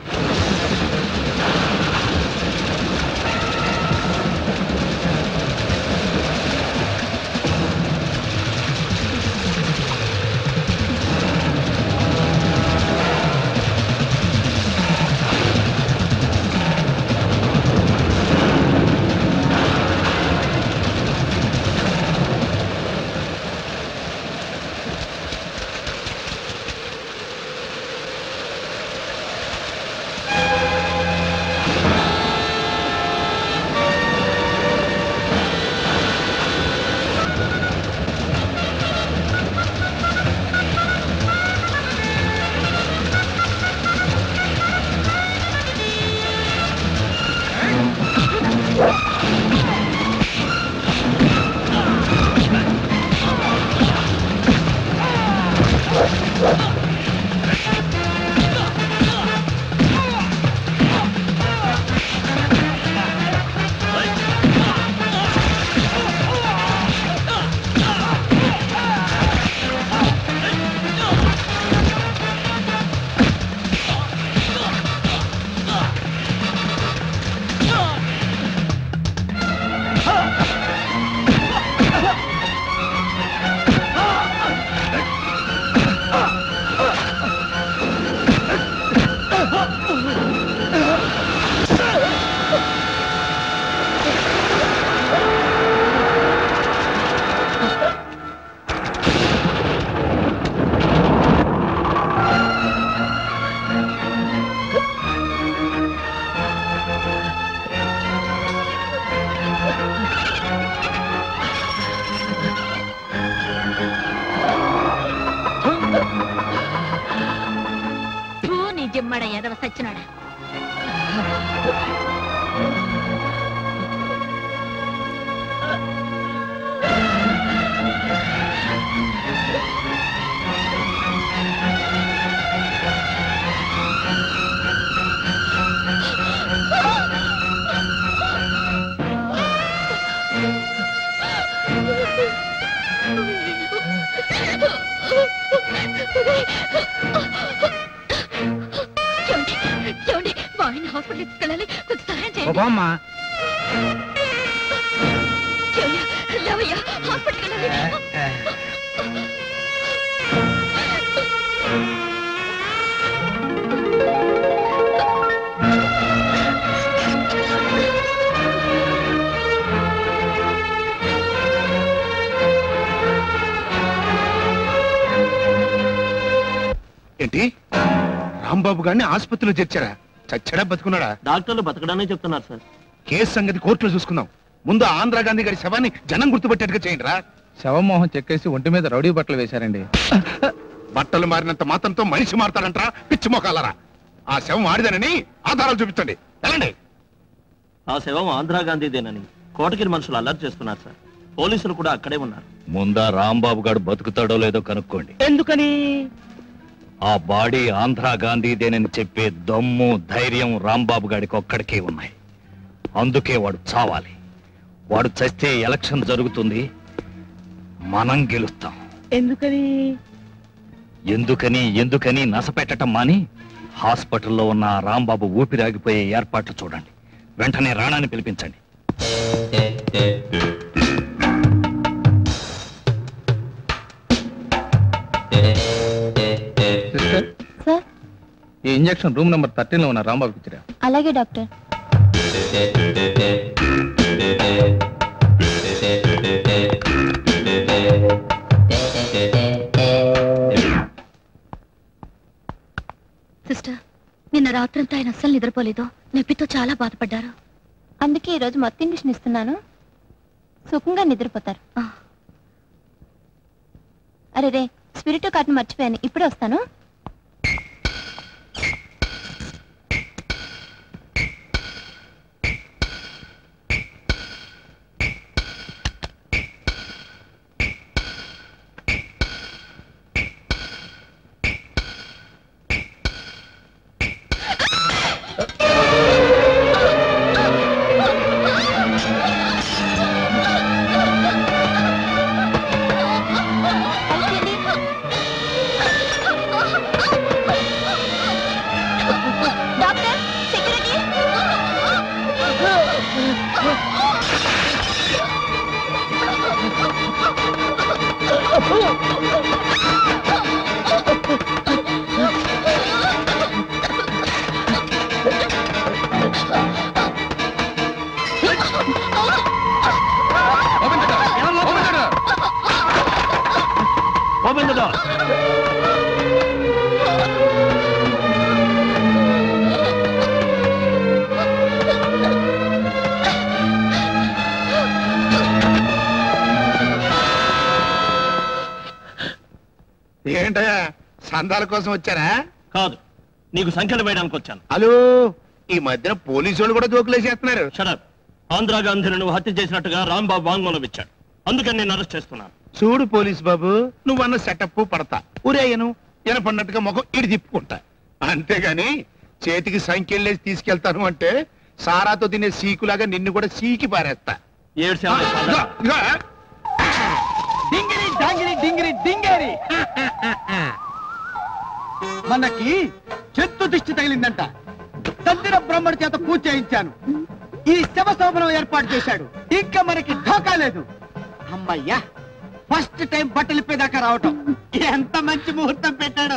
జిమ్మడ ఎదవ సచ్చినాడా. హాస్పిటల్ తీసుకెళ్ళాలి, కొంచెం సహాయం చేయండి. హాస్పిటల్ ఏంటి? రాంబాబు గారిని ఆసుపత్రిలో చేర్చారా? చచ్చడా బతుకున్నాడా? డాక్టర్లు బతకడానే చెప్తున్నారు సార్. కేసు సంగతి కోర్టులో చూసుకుందాం. ముందు ఆంధ్ర గాంధీ గారి శవాన్ని జనం గుర్తుపెట్టేట్టుగా చేయండి రా. శవమోహన్ చెక్కేసి ఒంటి మీద రౌడీ బట్టలు వేశారండి. బట్టలు మారినంత మాత్రంతో మనిషి మారతాడంటారా? పిచ్చి మోకాలరా. ఆ శవం ఆడిదనని ఆధారాలు చూపించండి. వెళ్ళండి. ఆ శవం ఆంధ్రా గాంధీదేనని కోటగిరి మనుషులు అల్లరి చేస్తున్నారు సార్. పోలీసులు కూడా అక్కడే ఉన్నారు. ముందా రాంబాబు గారు బతుకుతాడో లేదో కనుక్కోండి. ఎందుకని? ఆ బాడీ ఆంధ్రా గాంధీదేనని చెప్పే దమ్ము ధైర్యం రాంబాబు గారికి ఒక్కడికే ఉన్నాయి. అందుకే వాడు చావాలి. వాడు చస్తే ఎలక్షన్ జరుగుతుంది, మనం గెలుస్తాం. ఎందుకని ఎందుకని ఎందుకని నసపెట్టడం మాని హాస్పిటల్లో ఉన్న రాంబాబు ఊపిరాగిపోయే ఏర్పాట్లు చూడండి. వెంటనే రాణాన్ని పిలిపించండి. సార్, ఈ ఇంజెక్షన్ రూమ్ నెంబర్ థర్టీన్ లో ఉన్న రాంబాబుకి ఇచ్చిరా. అలాగే డాక్టర్. సిస్టర్, నిన్న రాత్రంతా ఆయన అస్సలు నిద్రపోలేదు. నొప్పితో చాలా బాధపడ్డారు. అందుకే ఈరోజు మొత్తం ఇంజక్షన్ ఇస్తున్నాను. సుఖంగా నిద్రపోతారు. అరే రే, స్పిరిట్ కార్డును మర్చిపోయాను. ఇప్పుడే వస్తాను. ఏంటయ్యా, సందాల కోసం వచ్చారా? కాదు, నీకు సంఖ్యలు వేయడానికి వచ్చాను. హలో, ఈ మధ్యన పోలీసు వాళ్ళు కూడా జోకులేసేస్తున్నారు. షడప్. ఆంధ్రా గాంధీని నువ్వు హత్య చేసినట్టుగా రాంబాబు వాంగ్మూలం ఇచ్చాడు. అందుకని నేను అరెస్ట్ చేస్తున్నాను. చూడు పోలీస్ బాబు, నువ్వన్న సెటప్ పడతా ఉరేయను వినపడినట్టుగా ముఖం ఇడి తిప్పుకుంటా. అంతేగాని చేతికి సంఖ్యలేసి తీసుకెళ్తాను అంటే సారాతో తినే సీకులాగా నిన్ను కూడా సీకి పారేస్తా. డింగిరి డాంగిరి డింగిరి డింగేరి. మనకి చెట్టు దిష్టి తగిలిందంట. తందిర బ్రహ్మడి చేత పూజ చేయించాను. ఈ శవ శోభనం ఏర్పాటు చేశాడు. ఇంకా మనకి ఢోకా లేదు. అమ్మయ్యా, ఫస్ట్ టైం బట్టలు ఇప్పేదాకా రావటం. ఎంత మంచి ముహూర్తం పెట్టాడు.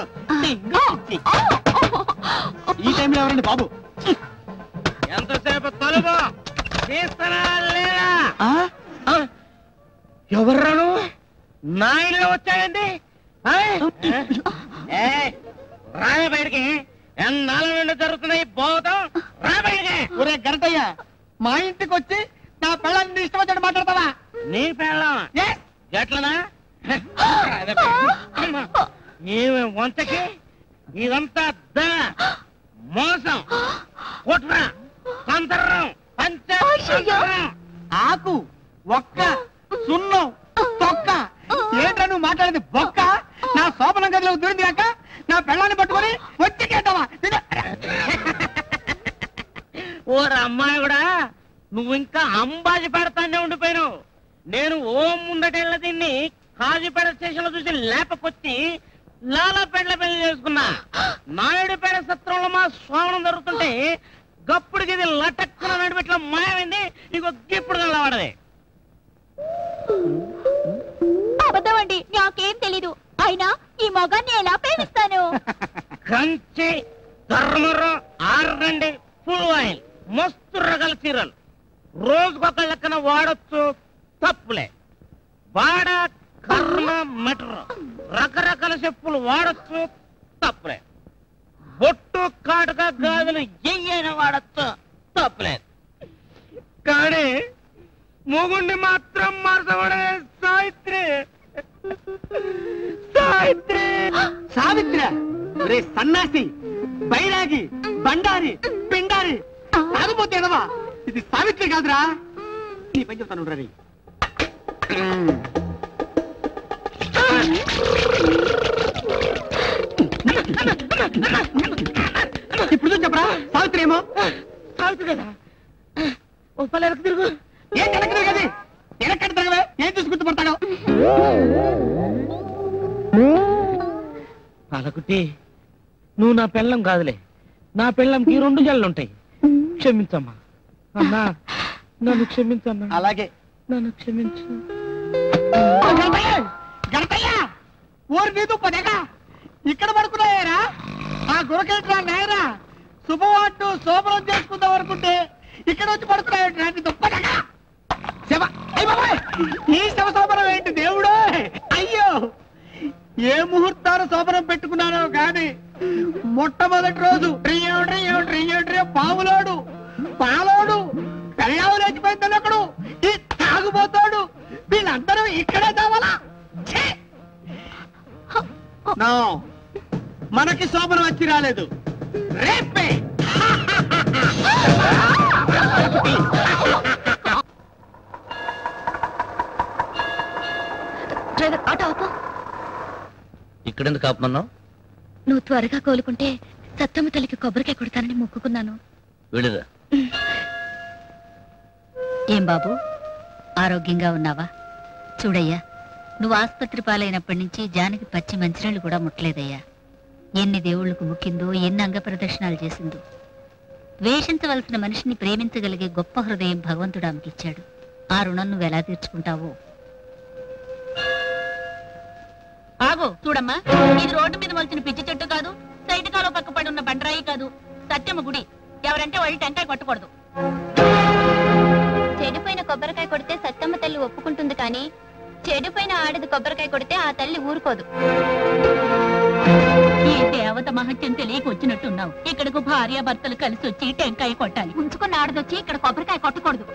ఈ టైంలో ఎవరండి బాబు? ఎంతసేపు తలుపు తీస్తానా లేదా? ఎవర్రాను? నా ఇల్లు వచ్చాడండి. రాయ బయటికి. ఎన్నాళ్ళ నుండి జరుగుతున్నాయి బోధం. రా బయటికి. ఒరే గరటయ్య, మా ఇంటికి వచ్చి నా పెళ్ళాన్ని ఇష్టం వచ్చాడు మాట్లాడతావా? నీ పెళ్ళం గట్లనా? ఈమె వంతకి ఇదంతా ద మోసం, కుట్ర, సంతరం, పంచం, ఆకు, ఒక్క, సున్నం, తొక్క. ఏంట్రా నువ్వు మాట్లాడేది బొక్క? నా శోభనం గదిలో దూరింది కాక నా పెళ్ళాన్ని పట్టుకొని వచ్చి కేటావా? ఓరు అమ్మాయి కూడా నువ్వు ఇంకా అంబాజీ పెడతానే ఉండిపోయావు. నేను ఓం ముందటెళ్ళ దీన్ని కాజీపేట స్టేషన్ లో చూసి లేపకొచ్చి లాలాపేటలో పెళ్లి చేసుకున్నా. నాయుడుపేట సత్రంలో మా స్వామనం జరుగుతుంటే గప్పుడికి ఇది లటక్కున నడిపెట్ల మాయమైంది. నీకు ఇప్పుడు కలవాడది. అబద్ధమండి, నాకేం తెలీదు. అయినా ఈ మొగాన్ని ఎలా ప్రేమిస్తాను? కంచి, ధర్మరం, ఆరండి, ఫుల్ ఆయిల్, మస్తు రకాల చీరలు రోజుకొక లెక్కన వాడచ్చు, తప్పులే. వాడ, కర్మ, మెటర్ రకరకాల చెప్పులు వాడచ్చు, తప్పులే. బొట్టు, కాటుక, గాజులు ఎయ్యైనా వాడచ్చు, తప్పులేదు. కానీ మొగుణ్ణి మాత్రం మార్చబడే సావిత్రి. సావిత్రి సావిత్రి రే సన్నాసి, బైరాగి, బండారి, పిండారి, తాగపోతే ఎదవా. ఇది సావిత్రి కాదురా. నీ పని చెప్తాను రవి. ఇప్పుడు చెప్పరా సావిత్రి ఏమో? సావిత్రి కదా. ఓ పల్లెలకు తిరుగు. ఏం వెనక్కి తిరగది? వెనక్కడి తిరగవే. ఏం చూసి గుర్తుపడతాడు? పాలకుట్టి, నువ్వు నా పెళ్ళం కాదులే. నా పెళ్ళంకి రెండు జల్లుంటాయి. క్షమించమ్మా. అన్నా నన్ను క్షమించన్నా. అలాగే నన్ను క్షమించు. ఊరి నీదు పదేగా ఇక్కడ పడుకున్నాయారా? ఆ గురకేట్రా నాయరా, శుభవాటు శోభనం చేసుకుందాం అనుకుంటే ఇక్కడ వచ్చి పడుకున్నాయా? దుప్పదగా శివ. ఈ శివ శోభనం ఏంటి దేవుడు? అయ్యో, ఏ ముహూర్తాలు శోభనం పెట్టుకున్నానో గాని మొట్టమొదటి రోజు ట్రియో ట్రియో ట్రియో ట్రియో పావులోడు పాలోడు కళ్యాణం లేచిపోయిందని ఒకడు, ఈ తాగుపోతాడు, వీళ్ళందరూ ఇక్కడే చావాలా? నో, మనకి శోభనం వచ్చి రాలేదు, రేపే. డ్రైవర్ ఆటో ఆపు. ఇక్కడెందుకు ఆపమన్నావు? నువ్వు త్వరగా కోలుకుంటే సత్తమ్మ తల్లికి కొబ్బరికాయ కొడతానని మొక్కుకున్నాను. వెళ్ళిరా. ఏం బాబు, ఆరోగ్యంగా ఉన్నావా? చూడయ్యా, నువ్వు ఆసుపత్రి పాలైనప్పటి నుంచి జానకి పచ్చి మంచినీళ్ళు కూడా ముట్టలేదయ్యా. ఎన్ని దేవుళ్లకు ముక్కిందో, ఎన్ని అంగ ప్రదర్శనాలు చేసిందో. ద్వేషించవలసిన మనిషిని ప్రేమించగలిగే గొప్ప హృదయం భగవంతుడు ఆమెకిచ్చాడు. ఆ రుణం నువ్వు ఎలా తీర్చుకుంటావో. ఆగు, చూడమ్మా, ఇది రోడ్డు మీద మొలిచిన పిచ్చి చెట్టు కాదు, సైడ్ కాలో పక్క పడి ఉన్న బండరాయి కాదు, సత్యమ్మ గుడి. ఎవరంటే వాళ్ళు టెంకాయ కొట్టకూడదు. చెడిపోయిన కొబ్బరికాయ కొడితే సత్తమ్మ తల్లి ఒప్పుకుంటుంది, కానీ చెడిపోయిన ఆడది కొబ్బరికాయ కొడితే ఆ తల్లి ఊరుకోదు. ఈ దేవత మహత్యం తెలియక వచ్చినట్టున్నావు. ఇక్కడకు భార్య భర్తలు కలిసి వచ్చి టెంకాయ కొట్టాలి. ఉంచుకున్న ఆడదొచ్చి ఇక్కడ కొబ్బరికాయ కొట్టకూడదు.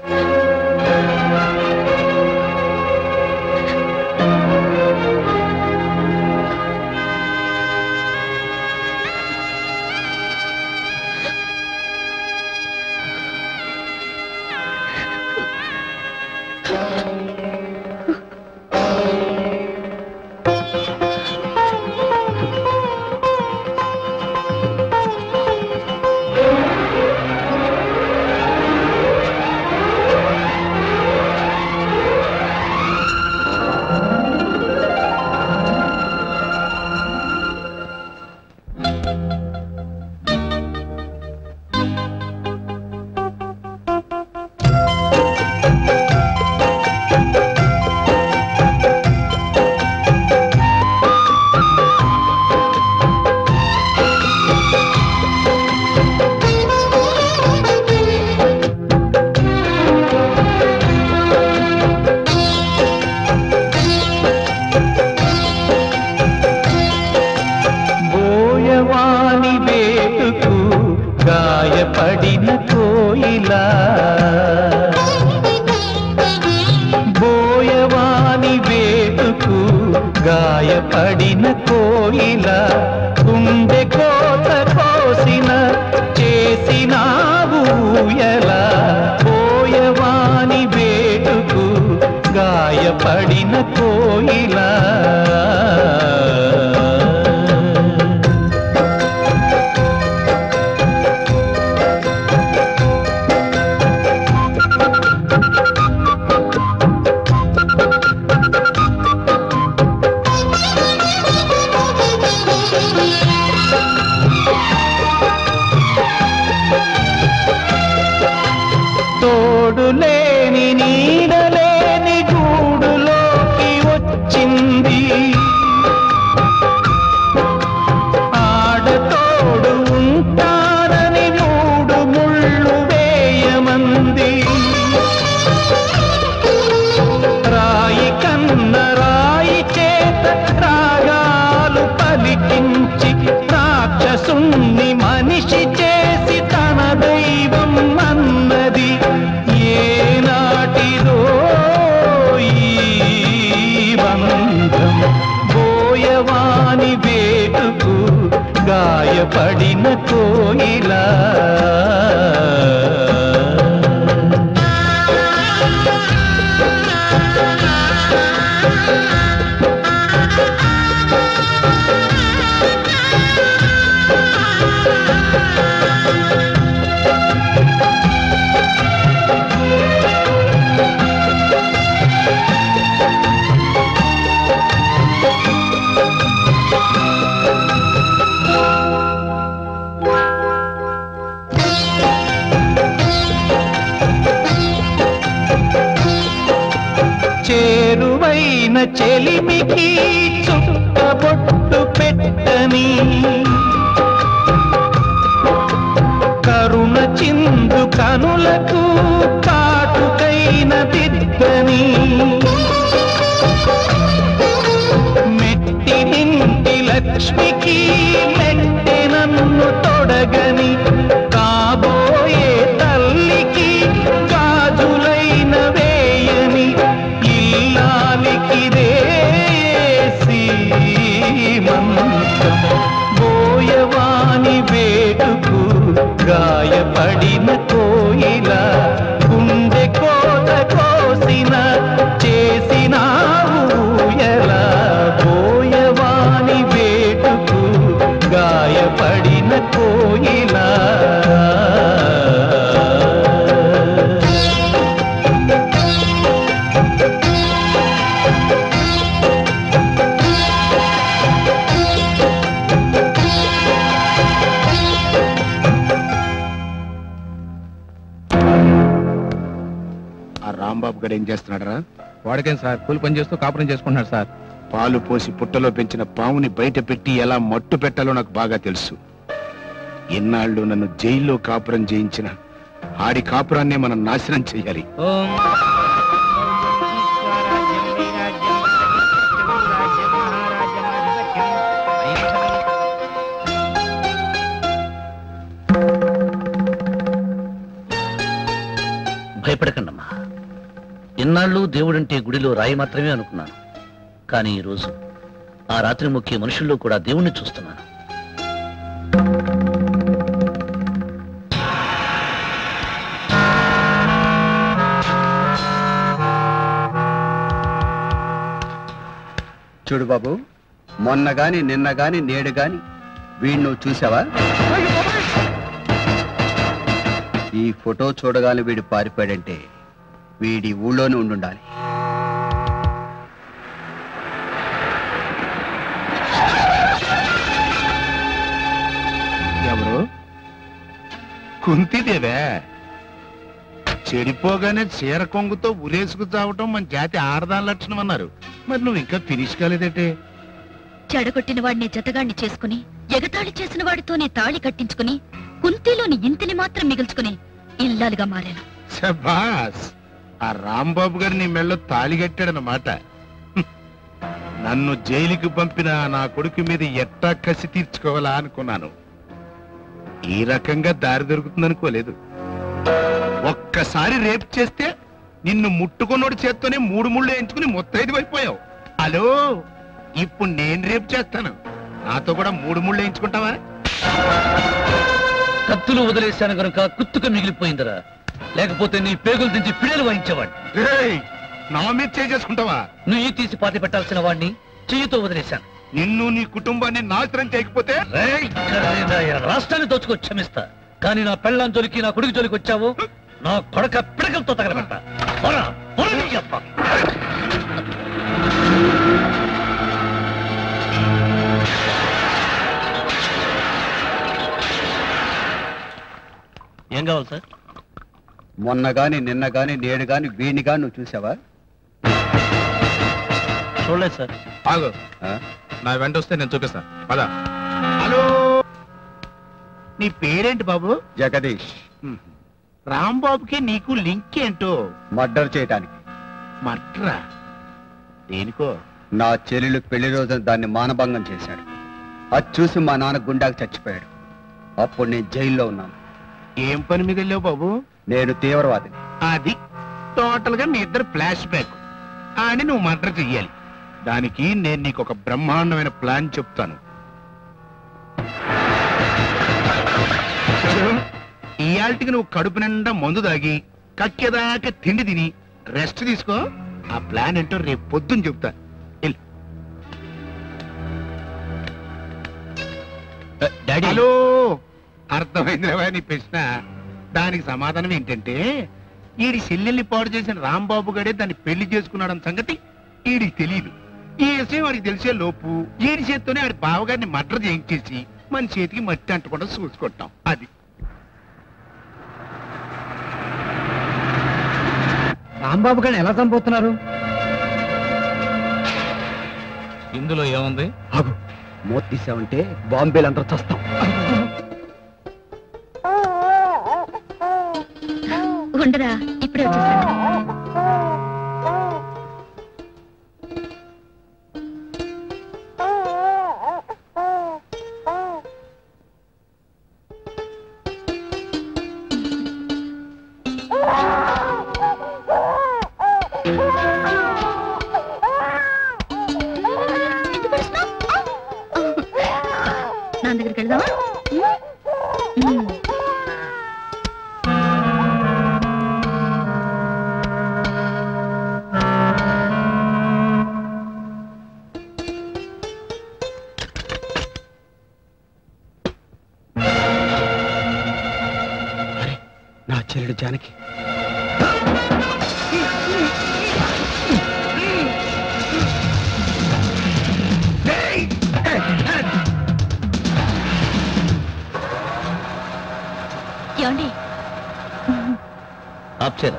గాయపడిన కోయిల గుండె కోత కోసిన చేసినావు ఎలా పోయవాని వేటుకు గాయపడిన కోయిల తోడులేని నీడలేని గూడులోకి వచ్చింది ఆడతోడు ఉంటారని మూడు ముళ్ళు వేయమంది రాయి కన్న రాయి చేత రాగాలు పలికించి రాక్షసుణ్ణి మనిషి చేసి తన దైవం అన్నది ఏనాటిదో ఈ బంధం బోయవాని వేటుకు గాయపడిన కోయిలా చెలిమికి చుట్టబొట్టు పెట్టని కరుణ చిందు కనులకు కాటుకైన దిద్దని మెట్టి నింటి లక్ష్మికి మెట్టి నన్ను తొడగని కాబోయే తల్లికి గాజులైన వేయని ఇల్లాలికిదే సీమంతం బోయవాని వేటుకు గాయపడిన కోయిల గుండె కోత కోసిన చేసిన ఊయలా బోయవాని వేటుకు గాయపడిన కోయిలా రాంబాబు గడు ఏం చేస్తున్నాడరా? వాడికేం సార్, కూలి పని చేస్తూ కాపురం చేసుకుంటున్నాడు సార్. పాలు పోసి పుట్టలో పెంచిన పాముని బయట పెట్టి ఎలా మట్టు పెట్టాలో నాకు బాగా తెలుసు. ఎన్నాళ్ళు నన్ను జైల్లో కాపురం చేయించిన ఆడి కాపురాన్నే మనం నాశనం చెయ్యాలి. భయపడకండమ్మా. ఇన్నాళ్ళు దేవుడంటే గుడిలో రాయి మాత్రమే అనుకున్నాను. కానీ ఈరోజు ఆ రాత్రి మొక్కే మనుషుల్లో కూడా దేవుణ్ణి చూస్తున్నాను. చూడు బాబు, మొన్న గాని నిన్న గాని నేడు గాని వీడు నువ్వు చూసావా? ఈ ఫోటో చూడగానే వీడు పారిపోయాడంటే వీడి ఊళ్ళోనే ఉండుండాలి. ఎవరు? కుంతిదేవే. చెడిపోగానే చీర కొంగుతో ఉరేసుకు చావటం మన జాతి ఆడదాని లక్షణం అన్నారు. మరి నువ్వు ఇంకా ఫినిష్ కాలేదంటే? చెడగొట్టిన వాడిని జతగాడిని చేసుకుని ఎగతాళి చేసిన వాడితోనే తాళి కట్టించుకుని కుంతిలోని ఇంటిని మాత్రం మిగుల్చుకుని ఇల్లాలుగా మారాను. శభాస్! ఆ రాంబాబు గారు నీ మెళ్ళో తాళి కట్టాడన్నమాట. నన్ను జైలుకి పంపిన నా కొడుకు మీద ఎట్టా కసి తీర్చుకోవాలా అనుకున్నాను. ఈ రకంగా దారి దొరుకుతుందనుకోలేదు. ఒక్కసారి రేపు చేస్తే నిన్ను ముట్టుకున్నోడి చేత్తోనే మూడు ముళ్ళు వేయించుకుని మొత్తైదు అయిపోయావు. హలో, ఇప్పుడు నేను రేపు చేస్తాను. నాతో కూడా మూడు ముళ్ళు వేయించుకుంటావా? కత్తులు వదిలేశాను కనుక కుత్తుక మిగిలిపోయిందిరా. లేకపోతే నీ పేగులు దించి పిడలు వాయించేవాడిని. నా మీద చేసుకుంటావా? నువ్వు తీసి పాతి పెట్టాల్సిన వాడిని చెయ్యితో వదిలేశాను. నిన్ను నీ కుటుంబాన్ని నాశనం చేయకపోతే రాష్ట్రాన్ని దోచుకో క్షమిస్తా. కానీ నా పెళ్ళాం జోలికి నా కొడుకు జోలికి వచ్చావు, నా కొడక పిడకలతో తగలబెట్టా. ఏం కావాలి సార్? మొన్న గాని నిన్న గాని నేడు గాని వీడిని గాని నువ్వు చూసావా? చూడలేదు సార్. ఆగు, నా వెంట వస్తే నేను చూపిస్తా. పద. హలో, నీ పేరేంటి బాబు? జగదీష్. రాంబాబుకి నీకు లింక్ ఏంటో? మర్డర్ చేయటానికి. మర్డరా? దేనికో? నా చెల్లెలు పెళ్లి రోజున దాన్ని మానభంగం చేశాడు. అది చూసి మా నాన్న గుండాకి చచ్చిపోయాడు. అప్పుడు నేను జైల్లో ఉన్నాను. ఏం పని మీద వెళ్ళావు బాబు? నేను తీవ్రవాదిని. అది టోటల్ గా మీ ఇద్దరు ఫ్లాష్ బ్యాక్ అని నువ్వు మర్డర్ చెయ్యాలి. దానికి నేను నీకు ఒక బ్రహ్మాండమైన ప్లాన్ చెప్తాను. ఇయాల్టికి నువ్వు కడుపు నిండా మందు దాగి కక్కేదాకా తిండి తిని రెస్ట్ తీసుకో. ఆ ప్లాన్ ఏంటో రేపు పొద్దున్న చెప్తా. హలో, అర్థమైందిరా నీ ప్రశ్న? దానికి సమాధానం ఏంటంటే, ఈడి చెల్లెల్ని పాడు చేసిన రాంబాబు గడే దాన్ని పెళ్లి చేసుకున్నాడన్న సంగతి ఈడికి తెలియదు. ఈ విషయం వాడికి తెలిసే లోపు ఈడి చేత్తోనే ఆడి బావగారిని మర్డర్ చేయించేసి మన చేతికి మట్టి అంటకుండా చూసుకుంటాం. అది రాంబాబు గారిని ఎలా చంపుతున్నారు? ఇందులో ఏముంది? ఆగు, మూత తీసావంటే బాంబేలంతా చస్తాం. ఉండరా, ఇప్పుడే వచ్చేసాను. నా దగ్గరికి వెళ్దామా? నా చెల్లెడు జానకి. ఏమండి? అప్సర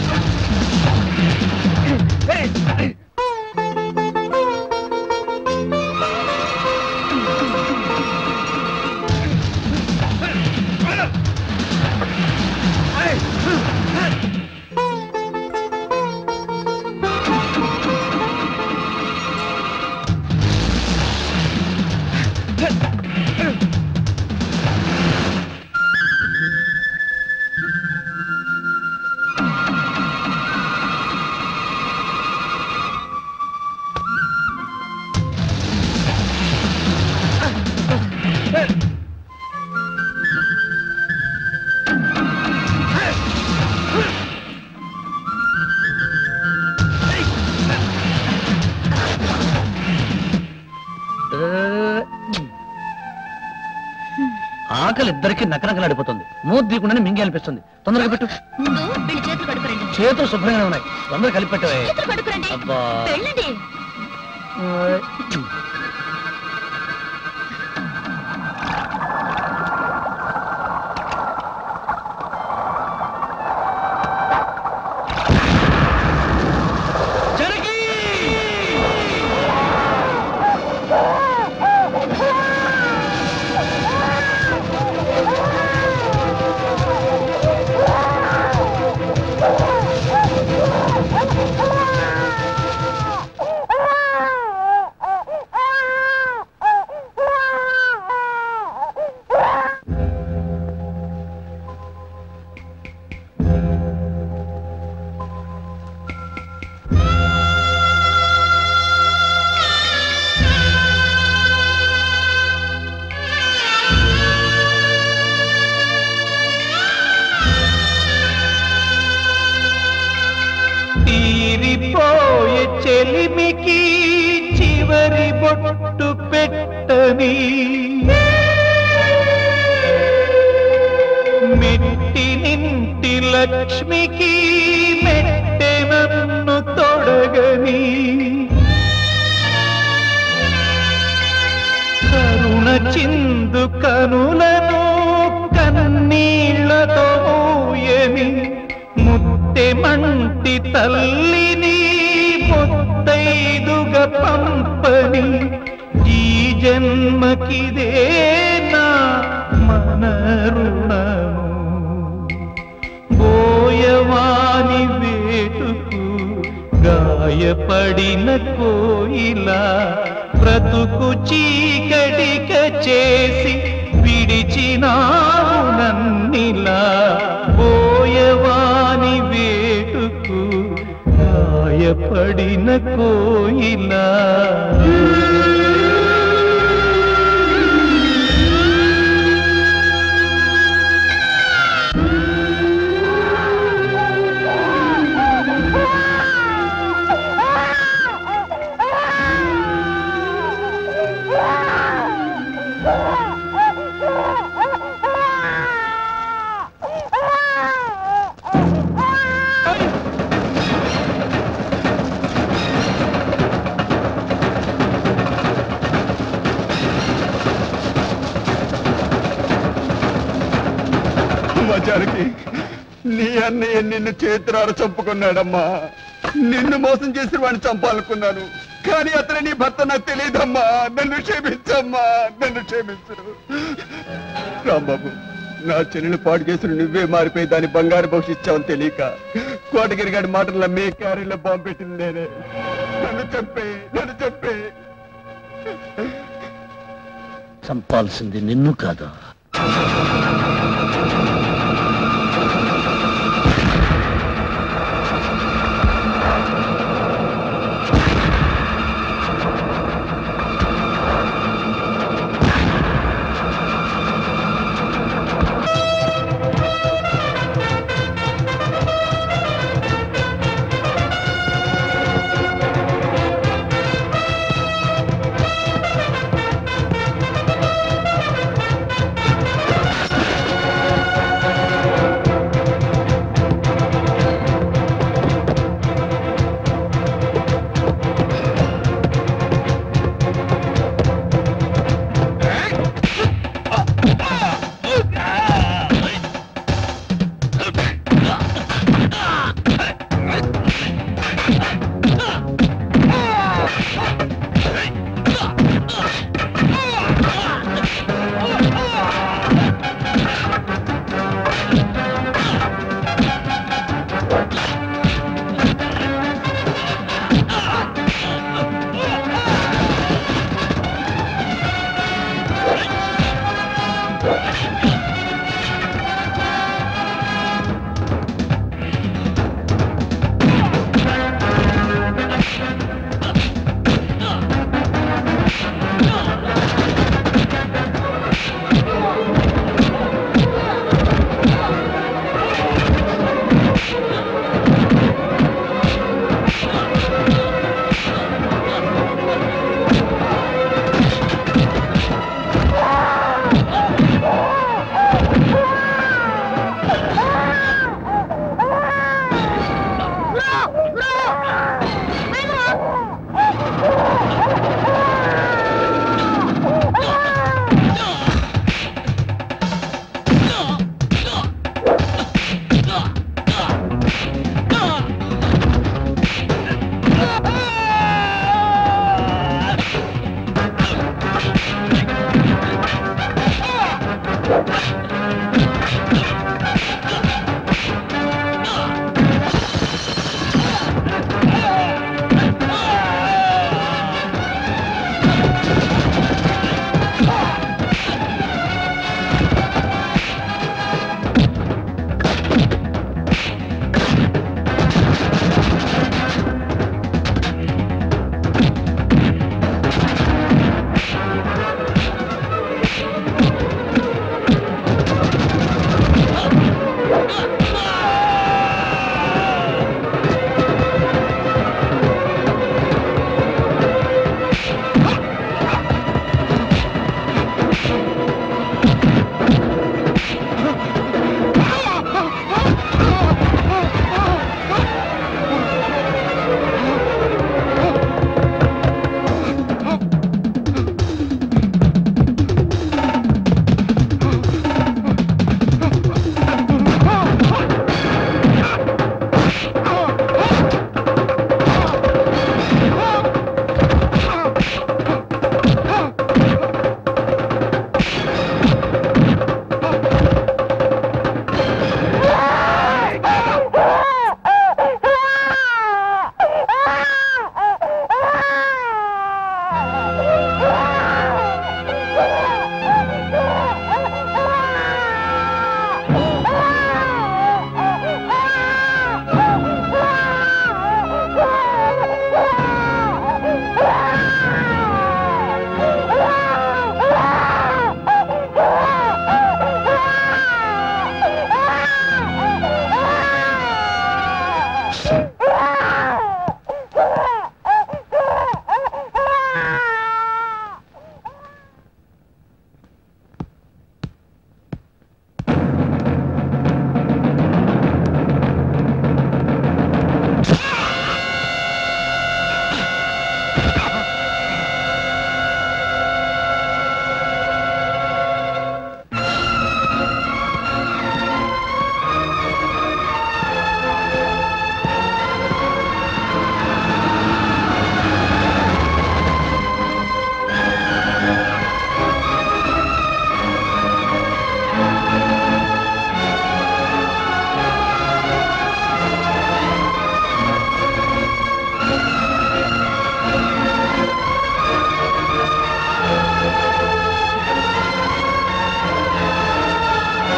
ఆకలి ఇద్దరికి నకనకలాడిపోతుంది. మూతి తీయకుండానే మింగి అనిపిస్తుంది. తొందరగా పెట్టు. ముందు వీళ్ళ చేతులు కడుకురండి. చేతులు శుభ్రంగానే ఉన్నాయి. తొందరగా కలిపి పెట్టవే. చేతులు కడుకురండి. అబ్బా వెళ్ళండి. తీరిపోయే చెలిమికి చివరి బొట్టు పెట్టని మెట్టి నింటి లక్ష్మికి మెట్టె నన్ను తొడగని కరుణ చిందు కనులను కన్నీళ్లతో ఊయని ముత్తెమంటి తల్లిని ముత్తైదుగా పంపని ఈ జన్మకిదే నా మన రుణము బోయవాని వేటుకు గాయపడిన కోయిలా బ్రతుకు చీకటిక చేసి విడిచినావు నన్నిలా బోయవాని వేటుకు గాయపడిన కోయిలా జానకి, నీ అన్నయ్య నిన్ను చేతురార చంపుకున్నాడమ్మా. నిన్ను మోసం చేసి వాడిని చంపాలనుకున్నాను, కానీ అతను నీ భర్త నాకు తెలియదమ్మా. నన్ను క్షమించమ్మా, నన్ను క్షమించు. రాంబాబు, నా చెల్లెలు పాడు చేసిన నువ్వే మారిపోయి దాని బంగారు భవిష్యత్తుని తెలియక కోటగిరి గారి మాటలు నమ్మి క్యారీలో బాంబు పెట్టింది నేనే. నన్ను చంపే, నన్ను చంపే. చంపాల్సింది నిన్ను కాదు,